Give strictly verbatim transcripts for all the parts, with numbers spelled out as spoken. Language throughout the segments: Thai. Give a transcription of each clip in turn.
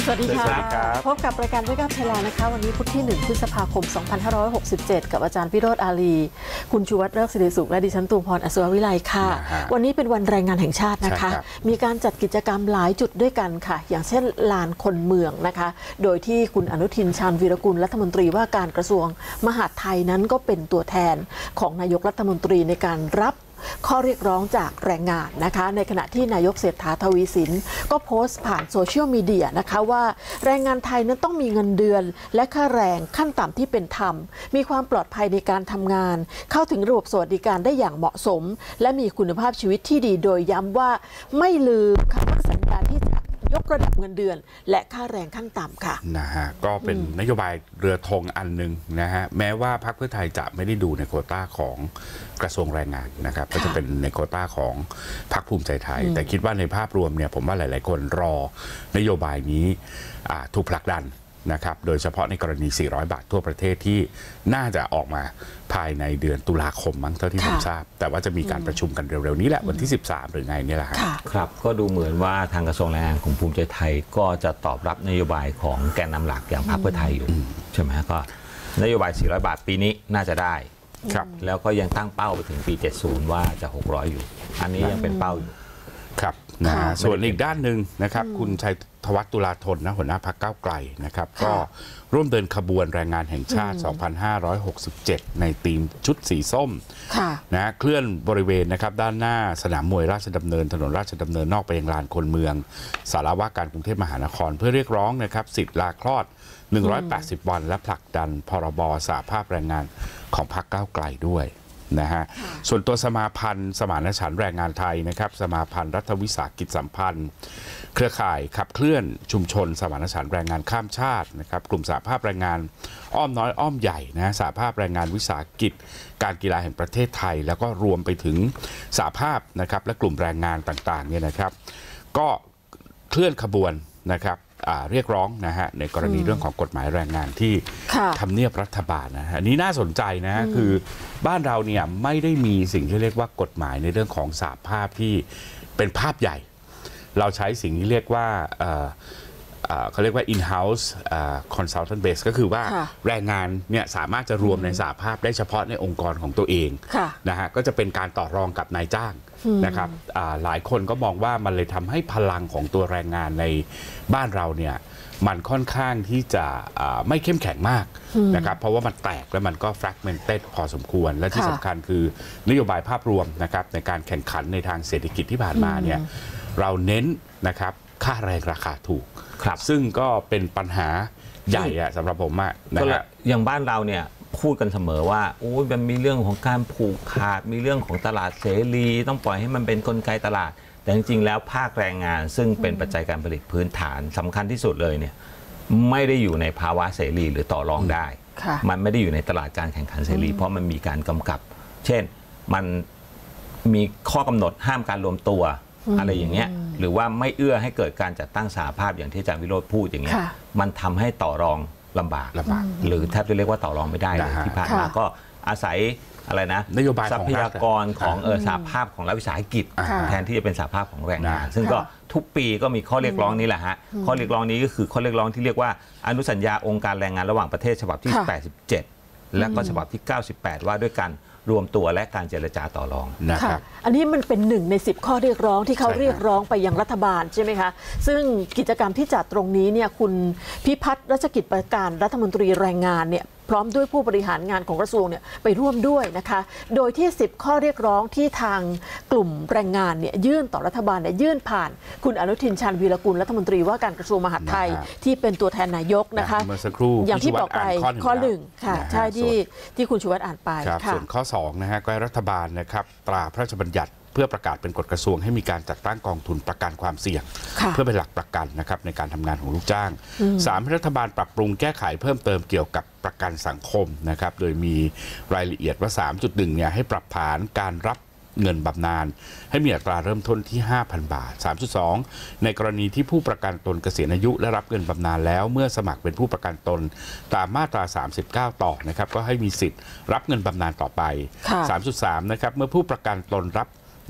วัสดีค่ะพบกับรายการWake Up Thailandนะคะวันนี้พุธที่หนึ่งพฤษภาคมสองพันห้าร้อยหกสิบเจ็ดกับอาจารย์วิโรจน์อาลีคุณชูวัฒน์เลิศศิริสุขและดิฉันตูมพรอัศววิไลค่ะวันนี้เป็นวันแรงงานแห่งชาตินะคะมีการจัดกิจกรรมหลายจุดด้วยกันค่ะอย่างเช่นลานคนเมืองนะคะโดยที่คุณอนุทินชาญวีรกุลรัฐมนตรีว่าการกระทรวงมหาดไทยนั้นก็เป็นตัวแทนของนายกรัฐมนตรีในการรับข้อเรียกร้องจากแรงงานนะคะในขณะที่นายกเศรษฐาทวีสินก็โพสต์ผ่านโซเชียลมีเดียนะคะว่าแรงงานไทยนั้นต้องมีเงินเดือนและค่าแรงขั้นต่ำที่เป็นธรรมมีความปลอดภัยในการทำงานเข้าถึงระบบสวัสดิการได้อย่างเหมาะสมและมีคุณภาพชีวิตที่ดีโดยย้ำว่าไม่ลืมคำมั่นสัญญาที่จะยกระดับเงินเดือนและค่าแรงขั้นต่ำค่ะนะฮะก็เป็นนโยบายเรือธงอันหนึ่งนะฮะแม้ว่าพรรคเพื่อไทยจะไม่ได้ดูในโควต้าของกระทรวงแรงงานนะครับก็จะเป็นในโควต้าของพรรคภูมิใจไทยแต่คิดว่าในภาพรวมเนี่ยผมว่าหลายๆคนรอนโยบายนี้ถูกผลักดันนะครับโดยเฉพาะในกรณีสี่ร้อยบาททั่วประเทศที่น่าจะออกมาภายในเดือนตุลาคมมั้งเท่าที่ผมทราบแต่ว่าจะมีการประชุมกันเร็วๆนี้แหละวันที่สิบสามหรือไงนี่แหละครับก็ดูเหมือนว่าทางกระทรวงแรงงานของภูมิใจไทยก็จะตอบรับนโยบายของแกนนำหลักอย่างพรรคเพื่อไทยอยู่ใช่ไหมก็นโยบายสี่ร้อยบาทปีนี้น่าจะได้ครับแล้วก็ยังตั้งเป้าไปถึงปีเจ็ดสิบว่าจะหกร้อยอยู่อันนี้ยังเป็นเป้าอยู่ครับนะส่วนอีกด้านหนึ่งนะครับคุณชัยธวัฒน์ตุลาธนนะหัวหน้าพรรคก้าวไกลนะครับก็ร่วมเดินขบวนแรงงานแห่งชาติ สองพันห้าร้อยหกสิบเจ็ด ในธีมชุดสีส้มนะเคลื่อนบริเวณนะครับด้านหน้าสนามมวยราชดำเนินถนนราชดำเนินนอกไปยังลานคนเมืองสารวาการกรุงเทพมหานครเพื่อเรียกร้องนะครับสิทธิลาคลอดหนึ่งร้อยแปดสิบวันและผลักดันพรบสหภาพแรงงานของพรรคก้าวไกลด้วยนะฮะส่วนตัวสมาพันธ์สมานฉันท์แรงงานไทยนะครับสมาพันธ์รัฐวิสาหกิจสัมพันธ์เครือข่ายขับเคลื่อนชุมชนสมานฉันท์แรงงานข้ามชาตินะครับกลุ่มสหภาพแรงงานอ้อมน้อยอ้อมใหญ่นะสหภาพแรงงานวิสาหกิจการกีฬาแห่งประเทศไทยแล้วก็รวมไปถึงสหภาพนะครับและกลุ่มแรงงานต่างๆเนี่ยนะครับก็เคลื่อนขบวนนะครับเรียกร้องนะฮะในกรณีเรื่องของกฎหมายแรงงานที่ทำเนียบรัฐบาลนะฮะนี้น่าสนใจนะฮะคือบ้านเราเนี่ยไม่ได้มีสิ่งที่เรียกว่ากฎหมายในเรื่องของสหภาพที่เป็นภาพใหญ่เราใช้สิ่งที่เรียกว่าเขาเรียกว่า in-house consultant base ก็คือว่าแรงงานเนี่ยสามารถจะรวมในสหภาพได้เฉพาะในองค์กรของตัวเองนะฮะก็จะเป็นการต่อรองกับนายจ้างนะครับหลายคนก็มองว่ามันเลยทำให้พลังของตัวแรงงานในบ้านเราเนี่ยมันค่อนข้างที่จะไม่เข้มแข็งมากนะครับเพราะว่ามันแตกและมันก็ fragmented พอสมควรและที่สำคัญคือนโยบายภาพรวมนะครับในการแข่งขันในทางเศรษฐกิจที่ผ่านมาเนี่ยเราเน้นนะครับค่าแรงราคาถูกซึ่งก็เป็นปัญหาใหญ่สำหรับผมอะนะครับอย่างบ้านเราเนี่ยพูดกันเสมอว่าโอ้ยมันมีเรื่องของการผูกขาดมีเรื่องของตลาดเสรีต้องปล่อยให้มันเป็นกลไกตลาดแต่จริงๆแล้วภาคแรงงานซึ่งเป็นปัจจัยการผลิตพื้นฐานสำคัญที่สุดเลยเนี่ยไม่ได้อยู่ในภาวะเสรีหรือต่อรองได้มันไม่ได้อยู่ในตลาดการแข่งขันเสรีเพราะมันมีการกำกับเช่นมันมีข้อกำหนดห้ามการรวมตัวอะไรอย่างเงี้ยหรือว่าไม่เอื้อให้เกิดการจัดตั้งสหภาพอย่างที่อาจารย์วิโรจน์พูดอย่างเงี้ยมันทำให้ต่อรองลำบากหรือแทบจะเรียกว่าต่อรองไม่ได้เลยที่ผ่านมาก็อาศัยอะไรนะนโยบายทรัพยากรของเออสหภาพของรัฐวิสาหกิจแทนที่จะเป็นสหภาพของแรงงานซึ่งก็ทุกปีก็มีข้อเรียกร้องนี้แหละฮะข้อเรียกร้องนี้ก็คือข้อเรียกร้องที่เรียกว่าอนุสัญญาองค์การแรงงานระหว่างประเทศฉบับที่แปดสิบเจ็ดและก็ฉบับที่เก้าสิบแปดว่าด้วยกันรวมตัวและการเจรจาต่อรองนะครับอันนี้มันเป็นหนึ่งในสิบข้อเรียกร้องที่เขาเรียกร้องไปยังรัฐบาลใช่ไหมคะซึ่งกิจกรรมที่จัดตรงนี้เนี่ยคุณพิพัฒน์รัชกิจประการรัฐมนตรีแรงงานเนี่ยพร้อมด้วยผู้บริหารงานของกระทรวงเนี่ยไปร่วมด้วยนะคะโดยที่สิบข้อเรียกร้องที่ทางกลุ่มแรงงานเนี่ยยื่นต่อรัฐบาลเนี่ยยื่นผ่านคุณอนุทินชาญวีรกุลรัฐมนตรีว่าการกระทรวงมหาดไทยที่เป็นตัวแทนนายกนะคะอย่างที่บอกไปข้อหนึ่งค่ะใช่ที่ที่คุณชูวัฒน์อ่านไปส่วนข้อสองนะฮะก็รัฐบาลนะครับตราพระราชบัญญัติเพื่อประกาศเป็นกฎกระทรวงให้มีการจัดตั้งกองทุนประกันความเสี่ยงเพื่อเป็นหลักประกันนะครับในการทำงานของลูกจ้างสามให้รัฐบาลปรับปรุงแก้ไขเพิ่มเติมเกี่ยวกับประกันสังคมนะครับโดยมีรายละเอียดว่า สามจุดหนึ่ง เนี่ยให้ปรับฐานการรับเงินบำนาญให้มีอัตราเริ่มต้นที่ ห้าพัน บาท สามจุดสอง ในกรณีที่ผู้ประกันตนเกษียณอายุและรับเงินบำนาญแล้วเมื่อสมัครเป็นผู้ประกันตนตามมาตราสามสิบเก้าต่อนะครับก็ให้มีสิทธิ์รับเงินบำนาญต่อไป สามจุดสาม นะครับเมื่อผู้ประกันตนรับ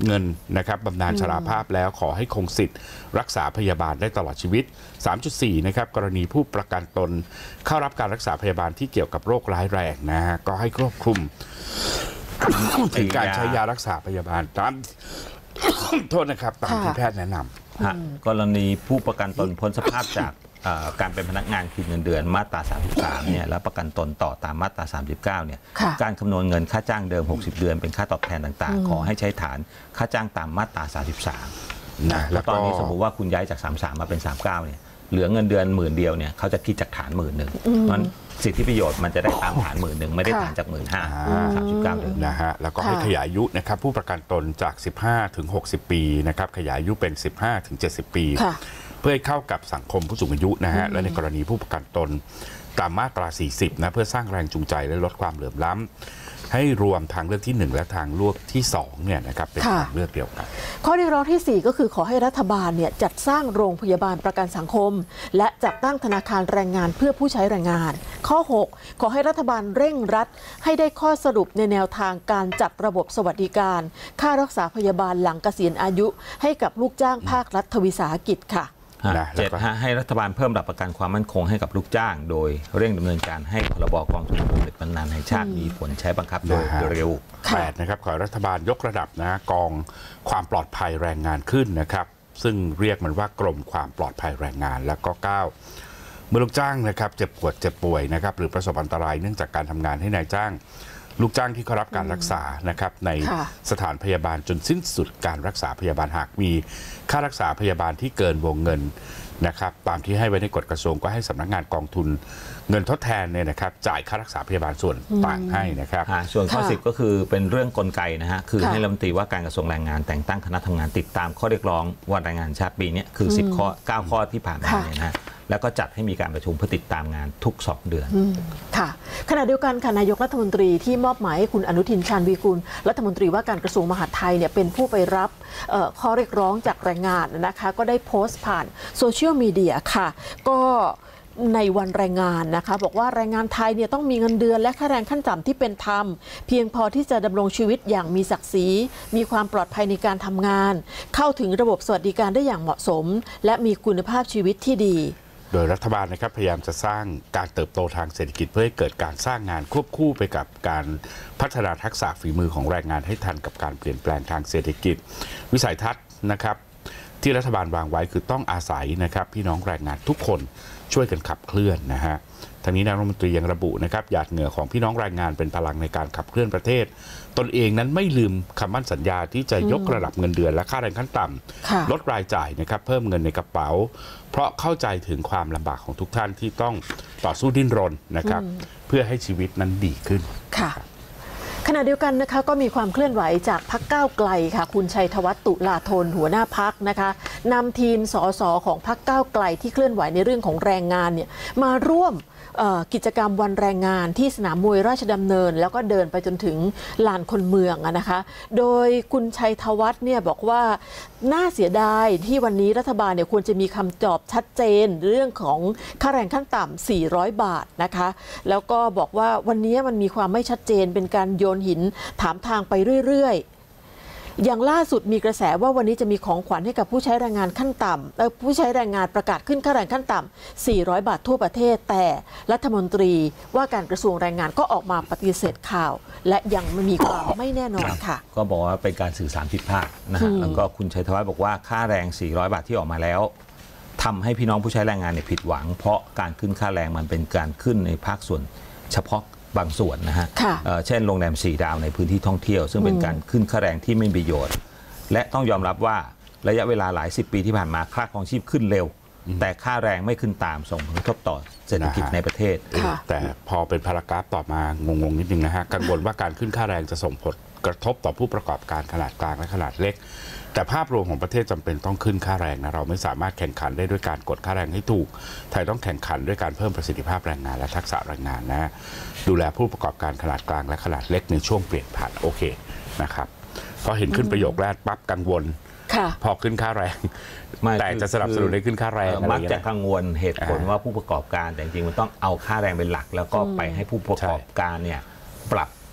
เงินนะครับบำนาญชราภาพแล้วขอให้คงสิทธิ์รักษาพยาบาลได้ตลอดชีวิต สามจุดสี่ นะครับกรณีผู้ประกันตนเข้ารับการรักษาพยาบาลที่เกี่ยวกับโรคร้ายแรงนะฮะก็ให้ครอบคลุมถึงการใช้ยารักษาพยาบาลตามโทษนะครับตามที่แพทย์แนะนำกรณีผู้ประกันตนพ้นสภาพจากการเป็นพนักงานคืนเงินเดือนมาตราสามสิบสามเนี่ยแล้วประกันตนต่อตามมาตราสามสิบเก้าเนี่ยการคำนวณเงินค่าจ้างเดิมหกสิบเดือนเป็นค่าตอบแทนต่างๆขอให้ใช้ฐานค่าจ้างตามมาตราสามสิบสามนะแล้วตอนนี้สมมุติว่าคุณย้ายจากสามสิบสามมาเป็นสามสิบเก้าเนี่ยเหลือเงินเดือนหมื่นเดียวเนี่ยเขาจะคิดจากฐานหมื่นหนึ่งเพราะสิทธิประโยชน์มันจะได้ตามฐานหมื่นหนึ่งไม่ได้ฐานจากหมื่นห้าสามสิบเก้าเดือนนะฮะแล้วก็ให้ขยายอายุนะครับผู้ประกันตนจากสิบห้าถึงหกสิบปีนะครับขยายอายุเป็นสิบห้าถึงเจ็ดสิบปีเพื่อให้เข้ากับสังคมผู้สูงอายุนะฮะและในกรณีผู้ประกันตนตามมาตราสี่สิบนะเพื่อสร้างแรงจูงใจและลดความเหลื่อมล้ำให้รวมทางเลือกที่หนึ่งและทางเลือกที่สองเนี่ยนะครับเป็นทางเลือกเดียวกันข้อเรียกร้องที่สี่ก็คือขอให้รัฐบาลเนี่ยจัดสร้างโรงพยาบาลประกันสังคมและจัดตั้งธนาคารแรงงานเพื่อผู้ใช้แรงงานข้อหกขอให้รัฐบาลเร่งรัดให้ได้ข้อสรุปในแนวทางการจัดระบบสวัสดิการค่ารักษาพยาบาลหลังเกษียณอายุให้กับลูกจ้างภาครัฐวิสาหกิจค่ะเจ็ดให้รัฐบาลเพิ่มหลักประกันความมั่นคงให้กับลูกจ้างโดยเร่งดำเนินการให้พรบกองทุนบำเหน็จบำนาญแห่งชาติมีผลใช้บังคับโดยเร็วแปดนะครับขอรัฐบาลยกระดับนะกองความปลอดภัยแรงงานขึ้นนะครับซึ่งเรียกมันว่ากรมความปลอดภัยแรงงานแล้วก็เก้าเมื่อลูกจ้างนะครับเจ็บปวดเจ็บป่วยนะครับหรือประสบอันตรายเนื่องจากการทำงานให้นายจ้างลูกจ้างที่เขารับการรักษานะครับในสถานพยาบาลจนสิ้นสุดการรักษาพยาบาลหากมีค่ารักษาพยาบาลที่เกินวงเงินนะครับตามที่ให้ไว้ในกฎกระทรวงก็ให้สำนักงานกองทุนเงินทดแทนเนี่ยนะครับจ่ายค่ารักษาพยาบาลส่วนต่างให้นะครับส่วนข้อสิบก็คือเป็นเรื่องกลไกนะฮะคือให้รัฐมนตรีว่าการกระทรวงแรงงานแต่งตั้งคณะทำงานติดตามข้อเรียกร้องวันแรงงานชาติปีนี้คือสิบข้อเก้าข้อที่ผ่านมาเนี่ยนะแล้วก็จัดให้มีการประชุมเพื่อติดตามงานทุกสองเดือนค่ะขณะเดียวกันค่ะนายกรัฐมนตรีที่มอบหมายให้คุณอนุทินชาญวีกุลรัฐมนตรีว่าการกระทรวงมหาดไทยเนี่ยเป็นผู้ไปรับข้อเรียกร้องจากแรงงานนะคะก็ได้โพสต์ผ่านโซเชียลมีเดียค่ะก็ในวันแรงงานนะคะบอกว่าแรงงานไทยเนี่ยต้องมีเงินเดือนและค่าแรงขั้นต่ำที่เป็นธรรมเพียงพอที่จะดำรงชีวิตอย่างมีศักดิ์ศรีมีความปลอดภัยในการทำงานเข้าถึงระบบสวัสดิการได้อย่างเหมาะสมและมีคุณภาพชีวิตที่ดีโดยรัฐบาลนะครับพยายามจะสร้างการเติบโตทางเศรษฐกิจเพื่อให้เกิดการสร้างงานควบคู่ไปกับการพัฒนาทักษะฝีมือของแรงงานให้ทันกับการเปลี่ยนแปลงทางเศรษฐกิจวิสัยทัศน์นะครับที่รัฐบาลวางไว้คือต้องอาศัยนะครับพี่น้องแรงงานทุกคนช่วยกันขับเคลื่อนนะฮะทางนี้นายรัฐมนตรียังระบุนะครับหยาดเหงื่อของพี่น้องแรงงานเป็นพลังในการขับเคลื่อนประเทศตนเองนั้นไม่ลืมคำมั่นสัญญาที่จะยกระดับเงินเดือนและค่าแรงขั้นต่ำลดรายจ่ายนะครับเพิ่มเงินในกระเป๋าเพราะเข้าใจถึงความลำบากของทุกท่านที่ต้องต่อสู้ดิ้นรนนะครับเพื่อให้ชีวิตนั้นดีขึ้นค่ะขณะเดียวกันนะคะก็มีความเคลื่อนไหวจากพรรคก้าวไกลค่ะคุณชัยธวัฒน์ตุลาธนหัวหน้าพรรคนะคะนำทีมสสของพรรคก้าวไกลที่เคลื่อนไหวในเรื่องของแรงงานเนี่ยมาร่วมกิจกรรมวันแรงงานที่สนามมวยราชดำเนินแล้วก็เดินไปจนถึงลานคนเมืองนะคะโดยคุณชัยธวัฒน์เนี่ยบอกว่าน่าเสียดายที่วันนี้รัฐบาลเนี่ยควรจะมีคำตอบชัดเจนเรื่องของค่าแรงขั้นต่ำสี่ร้อยบาทนะคะแล้วก็บอกว่าวันนี้มันมีความไม่ชัดเจนเป็นการโยนหินถามทางไปเรื่อยๆอย่างล่าสุดมีกระแสว่าวันนี้จะมีของขวัญให้กับผู้ใช้แรงงานขั้นต่ำเอ่อผู้ใช้แรงงานประกาศขึ้นค่าแรงขั้นต่ำสี่ร้อยบาททั่วประเทศแต่รัฐมนตรีว่าการกระทรวงแรงงานก็ออกมาปฏิเสธข่าวและยังไม่มีความไม่แน่นอนค่ะก็บอกว่าเป็นการสื่อสารผิดพลาดนะฮะแล้วก็คุณชัยธวัฒน์บอกว่าค่าแรงสี่ร้อยบาทที่ออกมาแล้วทำให้พี่น้องผู้ใช้แรงงานเนี่ยผิดหวังเพราะการขึ้นค่าแรงมันเป็นการขึ้นในภาคส่วนเฉพาะบางส่วนนะฮะเช่นโรงแรมสี่ดาวในพื้นที่ท่องเที่ยวซึ่งเป็นการขึ้นค่าแรงที่ไม่มีประโยชน์และต้องยอมรับว่าระยะเวลาหลายสิบปีที่ผ่านมาค่าครองชีพขึ้นเร็วแต่ค่าแรงไม่ขึ้นตามส่งผลกระทบต่อเศรษฐกิจในประเทศแต่พอเป็นพารากราฟต่อมางงๆนิดนึงนะฮะกังวลว่าการขึ้นค่าแรงจะส่งผลกระทบต่อผู้ประกอบการขนาดกลางและขนาดเล็กแต่ภาพรวมของประเทศจำเป็นต้องขึ้นค่าแรงนะเราไม่สามารถแข่งขันได้ด้วยการกดค่าแรงให้ถูกไทยต้องแข่งขันด้วยการเพิ่มประสิทธิภาพแรงงานและทักษะแรงงานนะดูแลผู้ประกอบการขนาดกลางและขนาดเล็กในช่วงเปลี่ยนผ่านโอเคนะครับพอเห็นขึ้นประโยคแรกปั๊บกังวลพอขึ้นค่าแรงแต่จะสนับสนุนให้ขึ้นค่าแรงมักจะกังวลเหตุผลว่าผู้ประกอบการแต่จริงๆมันต้องเอาค่าแรงเป็นหลักแล้วก็ไปให้ผู้ประกอบการเนี่ยปรับ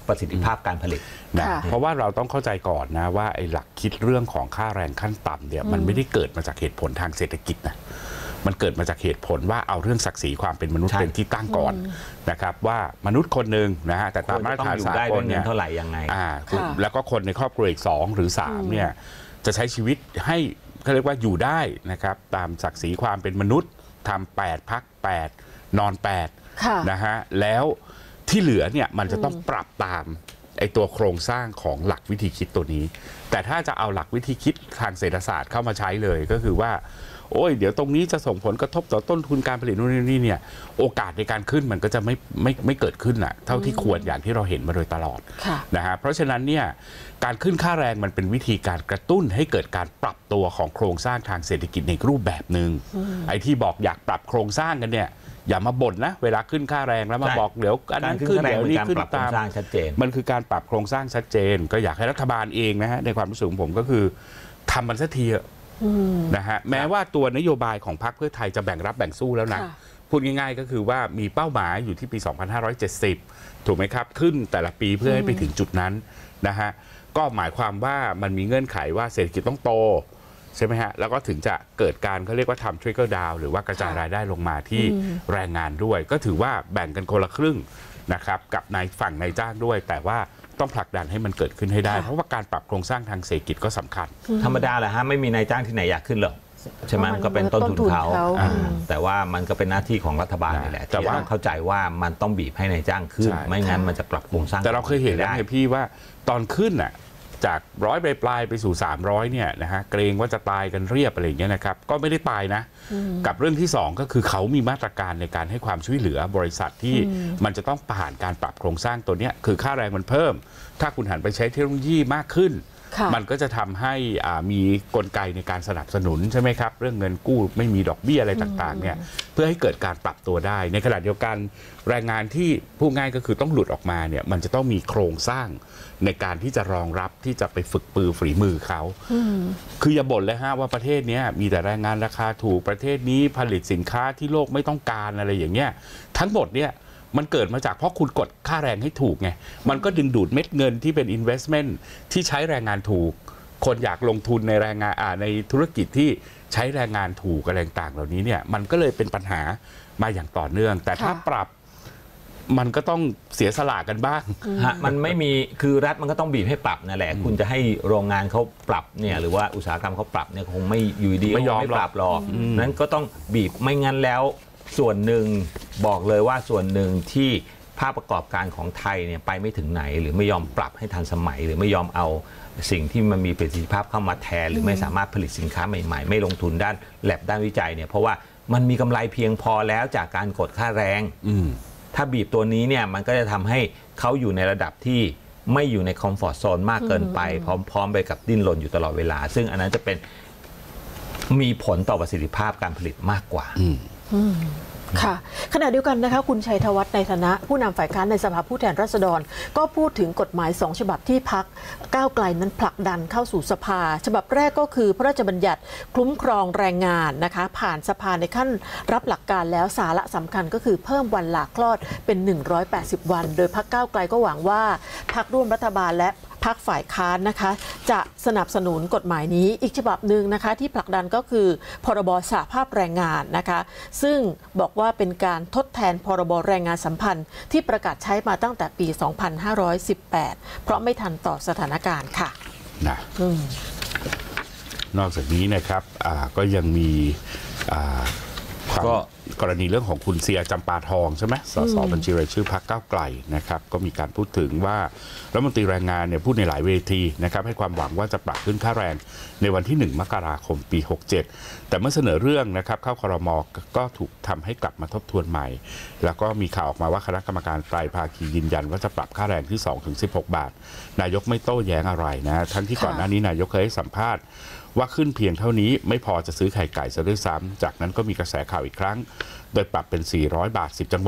ประสิทธิภาพการผลิตนะเพราะว่าเราต้องเข้าใจก่อนนะว่าไอ้หลักคิดเรื่องของค่าแรงขั้นต่ำเนี่ยมันไม่ได้เกิดมาจากเหตุผลทางเศรษฐกิจนะมันเกิดมาจากเหตุผลว่าเอาเรื่องศักดิ์ศรีความเป็นมนุษย์เป็นที่ตั้งก่อนนะครับว่ามนุษย์คนหนึ่งนะฮะแต่ตามมาตรฐานสากลเนี่ยเท่าไหร่ยังไงอ่าแล้วก็คนในครอบครัวอีกสองหรือสามเนี่ยจะใช้ชีวิตให้เขาเรียกว่าอยู่ได้นะครับตามศักดิ์ศรีความเป็นมนุษย์ทำแปดพักแปดนอนแปดนะฮะแล้วที่เหลือเนี่ยมันจะต้องปรับตามไอตัวโครงสร้างของหลักวิธีคิดตัวนี้แต่ถ้าจะเอาหลักวิธีคิดทางเศรษฐศาสตร์เข้ามาใช้เลยก็คือว่าโอ้ยเดี๋ยวตรงนี้จะส่งผลกระทบต่อต้นทุนการผลิตนู่นนี่เนี่ยโอกาสในการขึ้นมันก็จะไม่ไม่ไม่เกิดขึ้นอ่ะเท่าที่ควรอย่างที่เราเห็นมาโดยตลอดนะฮะเพราะฉะนั้นเนี่ยการขึ้นค่าแรงมันเป็นวิธีการกระตุ้นให้เกิดการปรับตัวของโครงสร้างทางเศรษฐกิจในรูปแบบหนึ่งไอ้ที่บอกอยากปรับโครงสร้างกันเนี่ยอย่ามาบ่นนะเวลาขึ้นค่าแรงแล้วมาบอกเดี๋ยวอันนั้นขึ้นเดี๋ยวนี้ขึ้นตามมันคือการปรับโครงสร้างชัดเจนก็อยากให้รัฐบาลเองนะฮะในความรู้สึกของผมก็คือทำมันสักทีนะฮะแม้ว่าตัวนโยบายของพรรคเพื่อไทยจะแบ่งรับแบ่งสู้แล้วนะพูดง่ายๆก็คือว่ามีเป้าหมายอยู่ที่ปี สองพันห้าร้อยเจ็ดสิบ ถูกไหมครับขึ้นแต่ละปีเพื่อให้ไปถึงจุดนั้นนะฮะก็หมายความว่ามันมีเงื่อนไขว่าเศรษฐกิจต้องโตใช่ไหมฮะแล้วก็ถึงจะเกิดการเขาเรียกว่าทำ trickle down หรือว่ากระจายรายได้ลงมาที่แรงงานด้วยก็ถือว่าแบ่งกันคนละครึ่งนะครับกับในฝั่งนายจ้างด้วยแต่ว่าต้องผลักดันให้มันเกิดขึ้นให้ได้เพราะว่าการปรับโครงสร้างทางเศรษฐกิจก็สำคัญธรรมดาแหละฮะไม่มีนายจ้างที่ไหนอยากขึ้นหรอกใช่ไหมมันก็เป็นต้นทุนเขาแต่ว่ามันก็เป็นหน้าที่ของรัฐบาลนี่แหละแต่ว่าเข้าใจว่ามันต้องบีบให้นายจ้างขึ้นไม่งั้นมันจะปรับโครงสร้างแต่เราเคยเห็นแล้วไงพี่ว่าตอนขึ้นอ่ะจากร้อยปลายไปสู่สามร้อยเนี่ยนะฮะเกรงว่าจะตายกันเรียบอะไรอย่างเงี้ยนะครับก็ไม่ได้ตายนะกับเรื่องที่สองก็คือเขามีมาตรการในการให้ความช่วยเหลือบริษัทที่มันจะต้องผ่านการปรับโครงสร้างตัวนี้คือค่าแรงมันเพิ่มถ้าคุณหันไปใช้เทคโนโลยีมากขึ้นมันก็จะทำให้มีกลไกในการสนับสนุนใช่ไหมครับเรื่องเงินกู้ไม่มีดอกเบี้ยอะไรต่างๆเนี่ยเพื่อให้เกิดการปรับตัวได้ในขณะเดียวกันแรงงานที่พูดง่ายก็คือต้องหลุดออกมาเนี่ยมันจะต้องมีโครงสร้างในการที่จะรองรับที่จะไปฝึกปือฝีมือเขาคืออย่าบ่นเลยฮะว่าประเทศนี้มีแต่แรงงานราคาถูกประเทศนี้ผลิตสินค้าที่โลกไม่ต้องการอะไรอย่างเงี้ยทั้งหมดเนี่ยมันเกิดมาจากเพราะคุณกดค่าแรงให้ถูกไงมันก็ดึงดูดเม็ดเงินที่เป็น investment ที่ใช้แรงงานถูกคนอยากลงทุนในแรงงานอ่าในธุรกิจที่ใช้แรงงานถูกอะไรต่างๆเหล่านี้เนี่ยมันก็เลยเป็นปัญหามาอย่างต่อเนื่องแต่ถ้าปรับมันก็ต้องเสียสละกันบ้างมันไม่มีคือรัฐมันก็ต้องบีบให้ปรับนั่นแหละคุณจะให้โรงงานเขาปรับเนี่ยหรือว่าอุตสาหกรรมเขาปรับเนี่ยคงไม่อยู่ดีไม่ยอมปรับหรอกนั้นก็ต้องบีบไม่งั้นแล้วส่วนหนึ่งบอกเลยว่าส่วนหนึ่งที่ภาคประกอบการของไทยเนี่ยไปไม่ถึงไหนหรือไม่ยอมปรับให้ทันสมัยหรือไม่ยอมเอาสิ่งที่มันมีประสิทธิภาพเข้ามาแทนหรือไม่สามารถผลิตสินค้าใหม่ๆไม่ลงทุนด้านแลบด้านวิจัยเนี่ยเพราะว่ามันมีกำไรเพียงพอแล้วจากการกดค่าแรงถ้าบีบตัวนี้เนี่ยมันก็จะทำให้เขาอยู่ในระดับที่ไม่อยู่ในคอมฟอร์ตโซนมากเกินไปพร้อมๆไปกับดิ้นรนอยู่ตลอดเวลาซึ่งอันนั้นจะเป็นมีผลต่อประสิทธิภาพการผลิตมากกว่าค่ะขณะเดียวกันนะคะคุณชัยธวัฒน์ในฐานะผู้นำฝ่ายค้านในสภาผู้แทนราษฎรก็พูดถึงกฎหมายสองฉบับที่พรรคก้าวไกลนั้นผลักดันเข้าสู่สภาฉบับแรกก็คือพระราชบัญญัติคุ้มครองแรงงานนะคะผ่านสภาในขั้นรับหลักการแล้วสาระสำคัญก็คือเพิ่มวันหลาคลอดเป็นหนึ่งร้อยแปดสิบวันโดยพรรคก้าวไกลก็หวังว่าพรรคร่วมรัฐบาลและพรรคฝ่ายค้านนะคะจะสนับสนุนกฎหมายนี้อีกฉบับหนึ่งนะคะที่ผลักดันก็คือพรบสหภาพแรงงานนะคะซึ่งบอกว่าเป็นการทดแทนพรบแรงงานสัมพันธ์ที่ประกาศใช้มาตั้งแต่ปี สองพันห้าร้อยสิบแปด เพราะไม่ทันต่อสถานการณ์ค่ะนะนอกจากนี้นะครับก็ยังมีก็กรณีเรื่องของคุณเซียจำปาทองใช่ไหมสสบัญชีรายชื่อพรรคก้าวไกลนะครับก็มีการพูดถึงว่ารัฐมนตรีแรงงานเนี่ยพูดในหลายเวทีนะครับให้ความหวังว่าจะปรับขึ้นค่าแรงในวันที่หนึ่งมกราคมปีหกเจ็ดแต่เมื่อเสนอเรื่องนะครับเข้าครม.ก็ถูกทำให้กลับมาทบทวนใหม่แล้วก็มีข่าวออกมาว่าคณะกรรมการไตรภาคียืนยันว่าจะปรับค่าแรงที่ สองถึงสิบหก บาทนายกไม่โต้แย้งอะไรนะทั้งที่ก่อนหน้านี้นายกเคยให้สัมภาษณ์ว่าขึ้นเพียงเท่านี้ไม่พอจะซื้อไข่ไก่ซะด้วยซ้ำจากนั้นก็มีกระแสข่าวอีกครั้งโดยปรับเป็นสี่ร้อยบาทสิบจังหวัด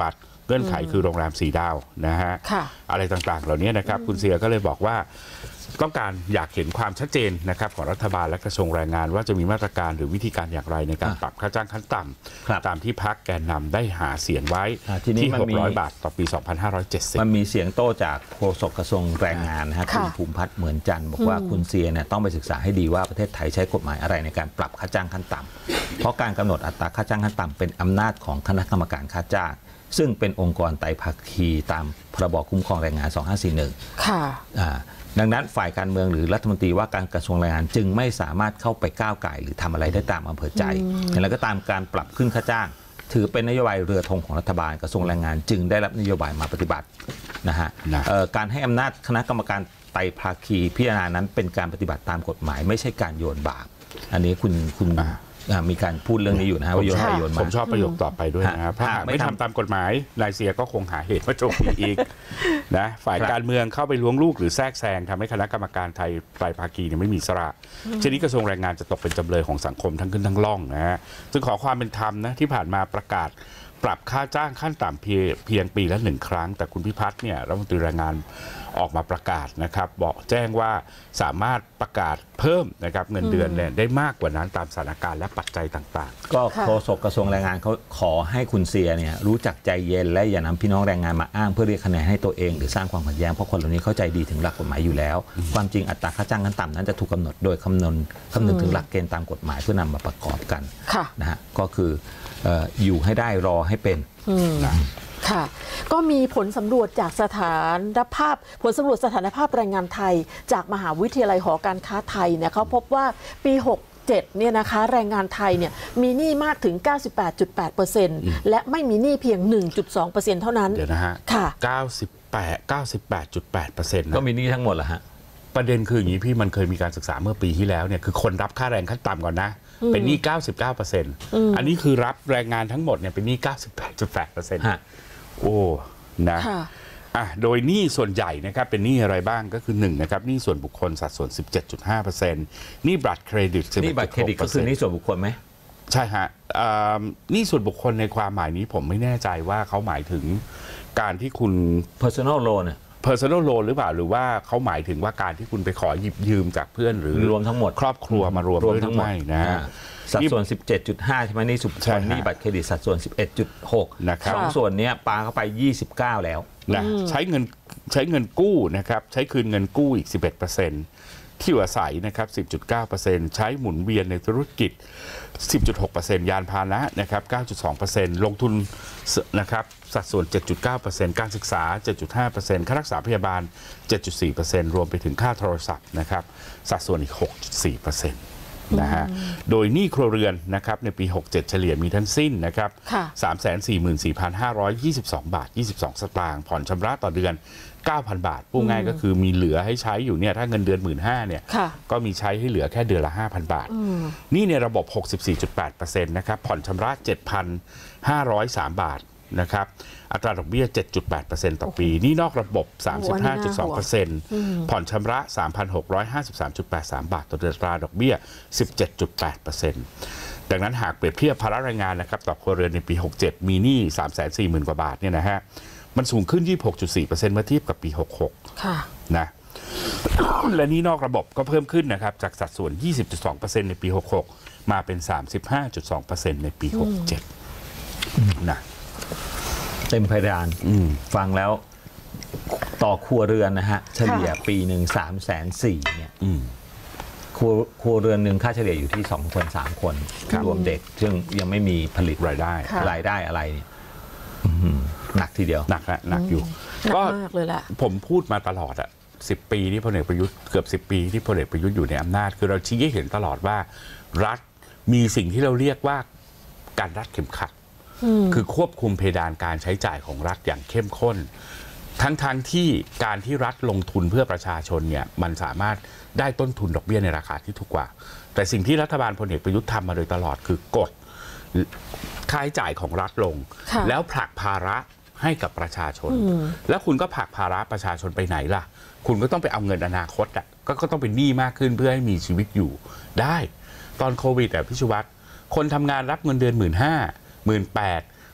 เงื่อนไขคือโรงแรมสี่ดาวนะฮะอะไรต่างๆเหล่านี้นะครับคุณเสียก็เลยบอกว่าต้องการอยากเห็นความชัดเจนนะครับของรัฐบาลและกระทรวงแรงงานว่าจะมีมาตรการหรือวิธีการอย่างไรในการปรับค่าจ้างขั้นต่ำตามที่พรรคแกนนำได้หาเสียงไว้ที่หกร้อยบาทต่อปีสองพันห้าร้อยเจ็ดสิบมันมีเสียงโต้จากโฆษกกระทรวงแรงงานนะฮะคุณภูมิพัฒน์เหมือนจันทร์บอกว่าคุณเซียเนี่ยต้องไปศึกษาให้ดีว่าประเทศไทยใช้กฎหมายอะไรในการปรับค่าจ้างขั้นต่ำเพราะการกำหนดอัตราค่าจ้างขั้นต่ำเป็นอำนาจของคณะกรรมการค่าจ้างซึ่งเป็นองค์กรไตรภาคีตามพรบคุ้มครองแรงงานสองห้าสี่หนึ่งค่ะดังนั้นฝ่ายการเมืองหรือรัฐมนตรีว่าการกระทรวงแรงงานจึงไม่สามารถเข้าไปก้าวไก่หรือทำอะไรได้ตามอำเภอใจแล้วก็ตามการปรับขึ้นค่าจ้างถือเป็นนโยบายเรือธงของรัฐบาลกระทรวงแรงงานจึงได้รับนโยบายมาปฏิบัตินะฮะการให้อำนาจคณะกรรมการไตรภาคีพิจารณานั้นเป็นการปฏิบัติตามกฎหมายไม่ใช่การโยนบาปอันนี้คุณคุณมีการพูดเรื่องนี้อยู่นะว่าโยนไปโยนมาผมชอบประโยคต่อไปด้วยนะครับถ้าไม่ทำตามกฎหมายนายเสียก็คงหาเหตุมาโจมตีอีกนะฝ่ายการเมืองเข้าไปล้วงลูกหรือแทรกแซงทำให้คณะกรรมการไทยไตรภาคีเนี่ยไม่มีอิสระเช่นนี้กระทรวงแรงงานจะตกเป็นจำเลยของสังคมทั้งขึ้นทั้งล่องนะฮะจึงขอความเป็นธรรมนะที่ผ่านมาประกาศปรับค่าจ้างขั้นต่ำเพียงเพียงปีละหนึ่งครั้งแต่คุณพิพัฒน์เนี่ยรัฐมนตรีแรงงานออกมาประกาศนะครับบอกแจ้งว่าสามารถประกาศเพิ่มนะครับเงินเดือนเนี่ยได้มากกว่านั้นตามสถานการณ์และปัจจัยต่างๆก็โฆษกกระทรวงแรงงานเขาขอให้คุณเซียเนี่ยรู้จักใจเย็นและอย่านำพี่น้องแรงงานมาอ้างเพื่อเรียกคะแนนให้ตัวเองหรือสร้างความขัดแย้งเพราะคนเหล่านี้เข้าใจดีถึงหลักกฎหมายอยู่แล้วความจริงอัตราค่าจ้างขั้นต่ำนั้นจะถูกกาหนดโดยคำนวณคำนึงถึงหลักเกณฑ์ตามกฎหมายเพื่อนำมาประกอบกันนะฮะก็คืออยู่ให้ได้รอให้เป็นค่ะก็มีผลสำรวจจากสถานภาพผลสำรวจสถานภาพแรงงานไทยจากมหาวิทยาลัยหอการค้าไทยเนี่ยเขาพบว่าปีหกเจ็ดเนี่ยนะคะแรงงานไทยเนี่ยมีหนี้มากถึง เก้าสิบแปดจุดแปดเปอร์เซ็นต์ และไม่มีหนี้เพียง หนึ่งจุดสองเปอร์เซ็นต์ เท่านั้นเดี๋ยวนะฮะค่ะเก้าสิบแปด เก้าสิบแปดจุดแปดเปอร์เซ็นต์ก็มีหนี้ทั้งหมดเหรอฮะประเด็นคืออย่างนี้พี่มันเคยมีการศึกษาเมื่อปีที่แล้วเนี่ยคือคนรับค่าแรงขั้นต่ำก่อนนะเป็นหนี้ เก้าสิบเก้าเปอร์เซ็นต์ อันนี้คือรับแรงงานทั้งหมดเนี่ยเป็นหนี้ เก้าสิบแปดจุดแปดเปอร์เซ็นต์ โอ้นะอ่ะโดยหนี้ส่วนใหญ่นะครับเป็นหนี้อะไรบ้างก็คือหนึ่งนะครับหนี้ส่วนบุคคลสัดส่วน สิบเจ็ดจุดห้าเปอร์เซ็นต์ หนี้บัตรเครดิตหนี้บัตรเครดิตก็คือหนี้ส่วนบุคคลไหมใช่ฮะหนี้ส่วนบุคคลในความหมายนี้ผมไม่แน่ใจว่าเขาหมายถึงการที่คุณ personal loan เนี่ย personal loan หรือเปล่าหรือว่าเขาหมายถึงว่าการที่คุณไปขอหยิบยืมจากเพื่อนหรือรวมทั้งหมดครอบครัวมารวมด้วยทั้งหมดนะสัดส่วน สิบเจ็ดจุดห้า ใช่ไหมนี่สุดส่วนนี้บัตรเครดิตสัดส่วน สิบเอ็ดจุดหก นะครับสองส่วนนี้ปาเข้าไปยี่สิบเก้าแล้วนะใช้เงินใช้เงินกู้นะครับใช้คืนเงินกู้อีก สิบเอ็ดเปอร์เซ็นต์ ที่อยู่อาศัยนะครับ สิบจุดเก้าเปอร์เซ็นต์ ใช้หมุนเวียนในธุรกิจ สิบจุดหกเปอร์เซ็นต์ ยานพาหนะนะครับ เก้าจุดสองเปอร์เซ็นต์ ลงทุนนะครับสัดส่วน เจ็ดจุดเก้าเปอร์เซ็นต์ การศึกษา เจ็ดจุดห้าเปอร์เซ็นต์ ค่ารักษาพยาบาล เจ็ดจุดสี่เปอร์เซ็นต์ รวมไปถึงค่าโทรศัพท์นะครับสัดส่วนอีก หกจุดสี่เปอร์เซ็นต์นะฮะโดยหนี้ครัวเรือนนะครับในปีหกเจ็ดเฉลี่ยมีทั้งสิ้นนะครับ สามแสนสี่หมื่นสี่พันห้าร้อยยี่สิบสอง บาทยี่สิบสองสตางค์ผ่อนชำระต่อเดือน เก้าพัน บาทพูดง่ายก็คือมีเหลือให้ใช้อยู่เนี่ยถ้าเงินเดือน หนึ่งหมื่นห้าพัน เนี่ยก็มีใช้ให้เหลือแค่เดือนละ ห้าพัน บาทนี่ในระบบ หกสิบสี่จุดแปดเปอร์เซ็นต์ นะครับผ่อนชำระ เจ็ดพันห้าร้อยสาม บาทนะครับอัตราดอกเบี้ย เจ็ดจุดแปดเปอร์เซ็นต์ ต่อปีนี่นอกระบบ สามสิบห้าจุดสองเปอร์เซ็นต์ ผ่อนชำระ สามพันหกร้อยห้าสิบสามจุดแปดสาม บาทต่อเดือนอัตราดอกเบี้ย สิบเจ็ดจุดแปดเปอร์เซ็นต์ ดังนั้นหากเปรียบเทียบภาระแรงงานนะครับต่อครัวเรือนในปีหกเจ็ดมีหนี้ สามแสนสี่หมื่น กว่าบาทเนี่ยนะฮะมันสูงขึ้น ยี่สิบหกจุดสี่เปอร์เซ็นต์ เมื่อเทียบกับปีหกหกค่ะนะและหนี้นอกระบบก็เพิ่มขึ้นนะครับจากสัดส่วน ยี่สิบจุดสองเปอร์เซ็นต์ ในปีหกหกมาเป็น สามสิบห้าจุดสองเปอร์เซ็นต์ ในปีหกเจ็ดนะเต็มเพดานฟังแล้วต่อครัวเรือนนะฮะเฉลี่ยปีหนึ่งสามแสนสี่เนี่ยครัวครัวเรือนหนึ่งค่าเฉลี่ยอยู่ที่สองคนสามคนรวมเด็กซึ่งยังไม่มีผลิตรายได้รายได้อะไรเนี่ยหนักทีเดียวหนักฮะหนักอยู่ก็ผมพูดมาตลอดอ่ะสิบปีที่พลเอกประยุทธ์เกือบสิบปีที่พลเอกประยุทธ์อยู่ในอำนาจคือเราชี้ให้เห็นตลอดว่ารัฐมีสิ่งที่เราเรียกว่าการรัดเข็มขัดคือควบคุมเพดานการใช้จ่ายของรัฐอย่างเข้มข้นทั้งๆ ท, ที่การที่รัฐลงทุนเพื่อประชาชนเนี่ยมันสามารถได้ต้นทุนดอกเบี้ยในราคาที่ถูกกว่าแต่สิ่งที่รัฐบาลพลเอกประยุทธ์ทำมาโดยตลอดคือกดค่าใช้จ่ายของรัฐลงแล้วผลักภาระให้กับประชาชนแล้วคุณก็ผลักภาระประชาชนไปไหนล่ะคุณก็ต้องไปเอาเงินอนาคตอ่ะก็ต้องเป็นหนี้มากขึ้นเพื่อให้มีชีวิตอยู่ได้ตอนโควิดอ่ะพี่ชูวัฒน์คนทำงานรับเงินเดือนหมื่นห้าหมื่นแปด